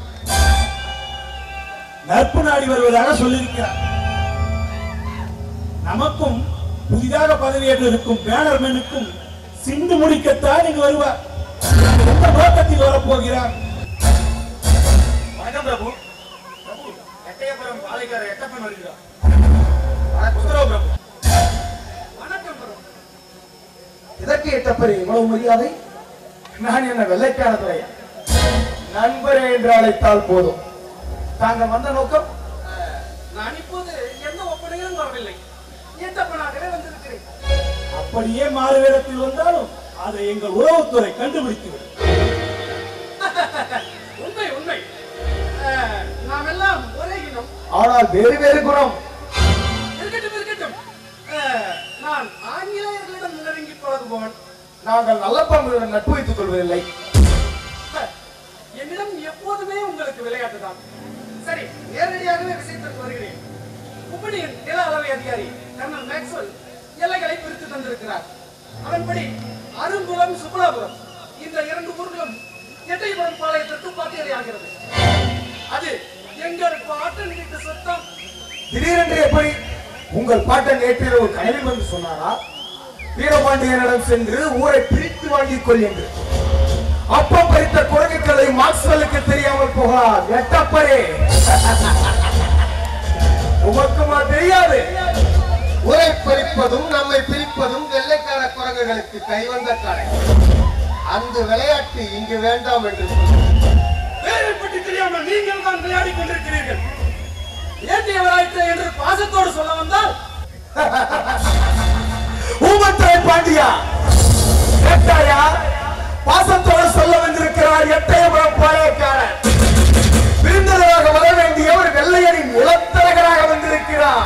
Speaker 7: நட்பு நாடி வருவதாக சொல்லியிருக்கிறார். நமக்கும் புதிதாக பதவியேற்று இருக்கும் பேனர்மேனுக்கும் சிந்து முடிக்கத்தான் இங்கு வருவார். எந்த நோக்கத்தில் வரப்போகிறார்?
Speaker 19: வணக்கம் பிரபு. பிரபு, எட்டயபுரம் பாலைக்கார எட்டப்பன் வருகிறார். உத்தரவு பிரபு. வணக்கம் பிரபு.
Speaker 14: இதற்கு எட்டப்பரே இவ்வளவு மரியாதை? நான் என்ன வெள்ளைக்கான துறையா? நண்பரே என்று அழைத்தால் போதும். தாங்கள் வந்த நோக்கம்?
Speaker 19: நான் இப்போது எந்த ஒப்பனையும் வரவில்லை. எட்டப்பனாகவே வந்திருக்கிறேன்.
Speaker 7: அப்படியே மாறுவேடத்தில் வந்தாலும் அதை எங்கள் உளவுத்துறை கண்டுபிடித்துவிடும்.
Speaker 19: உண்மை உண்மை. நாம் எல்லாம் ஒரே இனம்.
Speaker 14: ஆனால் வேறு வேறு குணம்.
Speaker 19: இருக்கட்டும் இருக்கட்டும். நான் ஆங்கிலேயர்களிடம் நெருங்கி பழகுவோம்.
Speaker 14: நாங்கள் நல்ல பங்குடன் நட்பு வைத்துக் கொள்வதில்லை.
Speaker 19: என்னிடம் எப்போதுமே உங்களுக்கு விளையாட்டுதான். சரி, நேரடியாகவே விஷயத்திற்கு வருகிறேன். கும்பனியின் நில அளவை அதிகாரி கர்னல் மேக்ஸ்வெல் எல்லைகளை பிரித்து தந்திருக்கிறார். அதன்படி அருங்குளம், சுப்புலாபுரம் இந்த இரண்டு ஊர்களும் எட்டயபுரம் பாளையத்திற்கு பாத்தியறை ஆகிறது. அது எங்கள் பாட்டன் வீட்டு சொத்தம்.
Speaker 14: திடீரென்று எப்படி? உங்கள் பாட்டன் நேற்றிரவு கனவில் வந்து சொன்னாரா? வீரபாண்டியனிடம் சென்று ஊரை பிரித்து வாங்கிக் கொள் என்று. அப்பம் பறித்த குரங்குகளை மாக்ஸ்வெல்லுக்கு தெரியாமல் போகலாம். எட்டப்பரே, உமக்குமா தெரியாது?
Speaker 12: ஊரை பறிப்பதும் நம்மை பிரிப்பதும் வெள்ளைக்கார குரங்குகளுக்கு கைவந்த கலை. அந்த விளையாட்டு இங்கு வேண்டாம் என்று
Speaker 19: வேரை பற்றி தெரியாமல் நீங்கள் தான் விளையாடி கொண்டிருக்கிறீர்கள். ஏற்றியவராயிற்று என்று பாசத்தோடு சொல்ல வந்தால்
Speaker 14: ஊமத்துறை பாண்டியா கேட்டாயா? பாசத்தோடு சொல்ல வந்திருக்கிறார் எட்டயபுரம் பாளையக்காரர். விருந்தினராக வர வேண்டிய ஒரு வெள்ளையரின் இளத்தரகராக வந்திருக்கிறார்.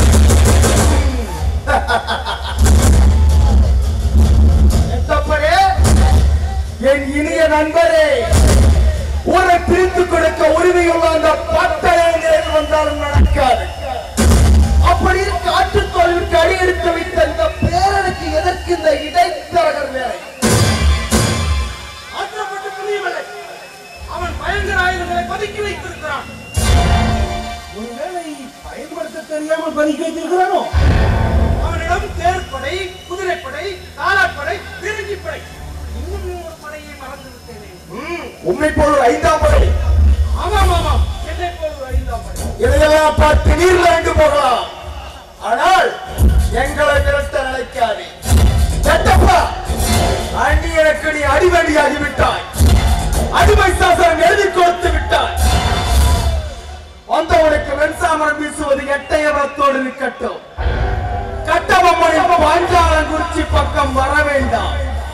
Speaker 14: எட்டப்பரே, என் இனிய நண்பரே, ஊரை பிரித்து கொடுக்க உரிமையுள்ள அந்த பட்டணங்கள் வந்தாலும் நடக்காது. அப்படி காற்று தோல்விக்கு அடியெடுத்து வைத்த இந்த பேரனுக்கு எதற்கு இந்த இடைத்தரகர் வேலை?
Speaker 19: ஆற்றப்பட்டு புரியவில்லை. அவன் பயங்கர ஆயுதங்களை பதுக்கி வைத்திருக்கிறான்.
Speaker 7: ஒருவேளை பயன்படுத்த தெரியாமல் பதுக்கி வைத்திருக்கிறானோ?
Speaker 19: அவனிடம் தேர்ப்படை, குதிரைப்படை, காலாட்படை, பீரங்கிப்படை, இன்னும் ஒரு படையை மறந்து விட்டேனே.
Speaker 14: உண்மை போல் ஐந்தாம் படை.
Speaker 19: ஆமாம் ஆமாம், என்னை போல் ஒரு ஐந்தாம் படை.
Speaker 14: இதையெல்லாம் பார்த்து நீர்ல அங்கு போகலாம். ஆனால் எங்களை விரட்ட நினைக்காதே. சட்டப்பா, அண்ணி எனக்கு நீ அடிவடியாகி விட்டாய். அடிமை சாசனம் எழுதி கொடுத்து விட்டாய். வந்தவனுக்கு வெண்சாமரம் வீசுவது எட்டயபுரத்தோடு இருக்கட்டும். கட்டபொம்மனை பாஞ்சாலங்குறிச்சி பக்கம் வர வேண்டாம்.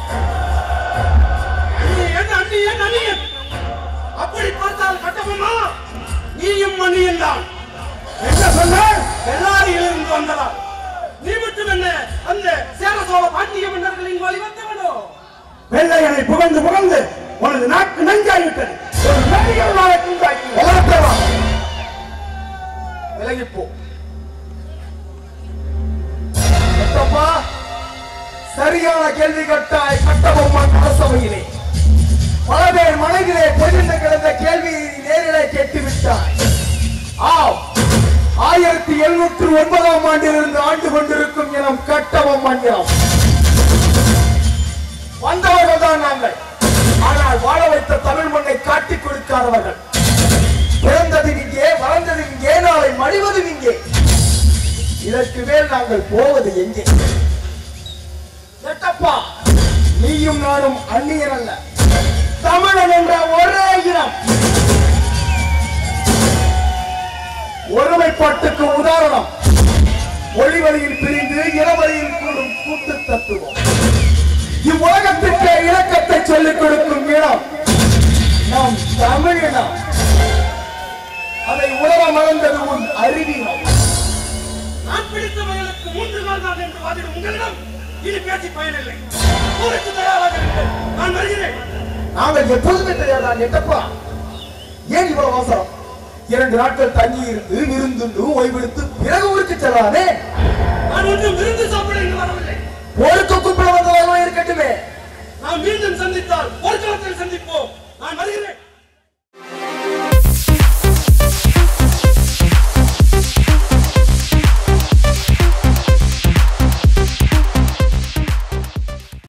Speaker 19: என் அண்ணியன் அண்ணியன். அப்படி பார்த்தால் கட்டபொம்மா நீயும் அண்ணியன் தான்.
Speaker 7: என்ன சொன்ன?
Speaker 19: எல்லாரில் இருந்து வந்ததா? நீ மட்டும் என்ன அந்த சேர சோழ பாண்டிய மன்னர்களின் வழி வந்தவனோ?
Speaker 7: வெள்ளையனை புகழ்ந்து புகழ்ந்து உனது நாக்கு நஞ்சாகிவிட்டது. ஒரு நடிகர் நாளைக்கு உண்டாக்கி
Speaker 14: விலகிப்போ. எட்டப்பா, சரியான கேள்வி கேட்டாய். கட்டபொம்மன் அரசவையிலே பல பேர் மனதிலே பொதிந்து கிடந்த கேள்வியை நேரிலே கேட்டுவிட்டாய். ஆம், ஆயிரத்தி எழுநூற்று ஒன்பதாம் ஆண்டிலிருந்து ஆண்டு கொண்டிருக்கும் இனம் கட்டபொம்மன் இனம். வந்தவர்கள் தான் நாங்கள். ஆனால் வாழ வைத்த தமிழ் மண்ணை காட்டிக் கொடுக்காதவர்கள். பிறந்தது இங்கே, வளர்ந்தது இங்கே, நாளை மடிவது இங்கே. இதற்கு மேல் நாங்கள் போவது எங்கே? எட்டப்பா, நீயும் நானும் அந்நியர் அல்ல, தமிழன் என்ற ஒரே இனம். ஒருமைப்பாட்டுக்கு உதாரணம் ஒளிவழியில் பிரிந்து இளவழியில் கூடும் கூட்டு தத்துவம். இவ்வுலகத்திற்கு இலக்கத்தை சொல்லிக் கொடுக்கும் இடம் நாம் தமிழினம். அதை உணர மறந்தது உன் அறிவீனம்.
Speaker 2: நான் பிடித்த வயலுக்கு மூன்று நாள் தான் என்று வாதிடும் உங்களிடம் இனி பேசி பயனில்லை. ஊருக்கு தயாராக இருங்கள். நான் வருகிறேன்.
Speaker 14: நாங்கள் எப்போதுமே தெரியாதான் எட்டப்பா. ஏன் இவ்வளவு அவசரம்? இரண்டு நாட்கள் தங்கி இருந்து விருந்துண்டு ஓய்வெடுத்து பிறகு ஊருக்கு செல்லாதே.
Speaker 2: நான் ஒன்றும் விருந்து சாப்பிட இங்கு வரவில்லை.
Speaker 14: போருக்கு கூப்பிட வந்ததாக இருக்கட்டுமே.
Speaker 2: நாம் மீண்டும் சந்தித்தால் போர்க்களத்தில் சந்திப்போம். நான் வருகிறேன்.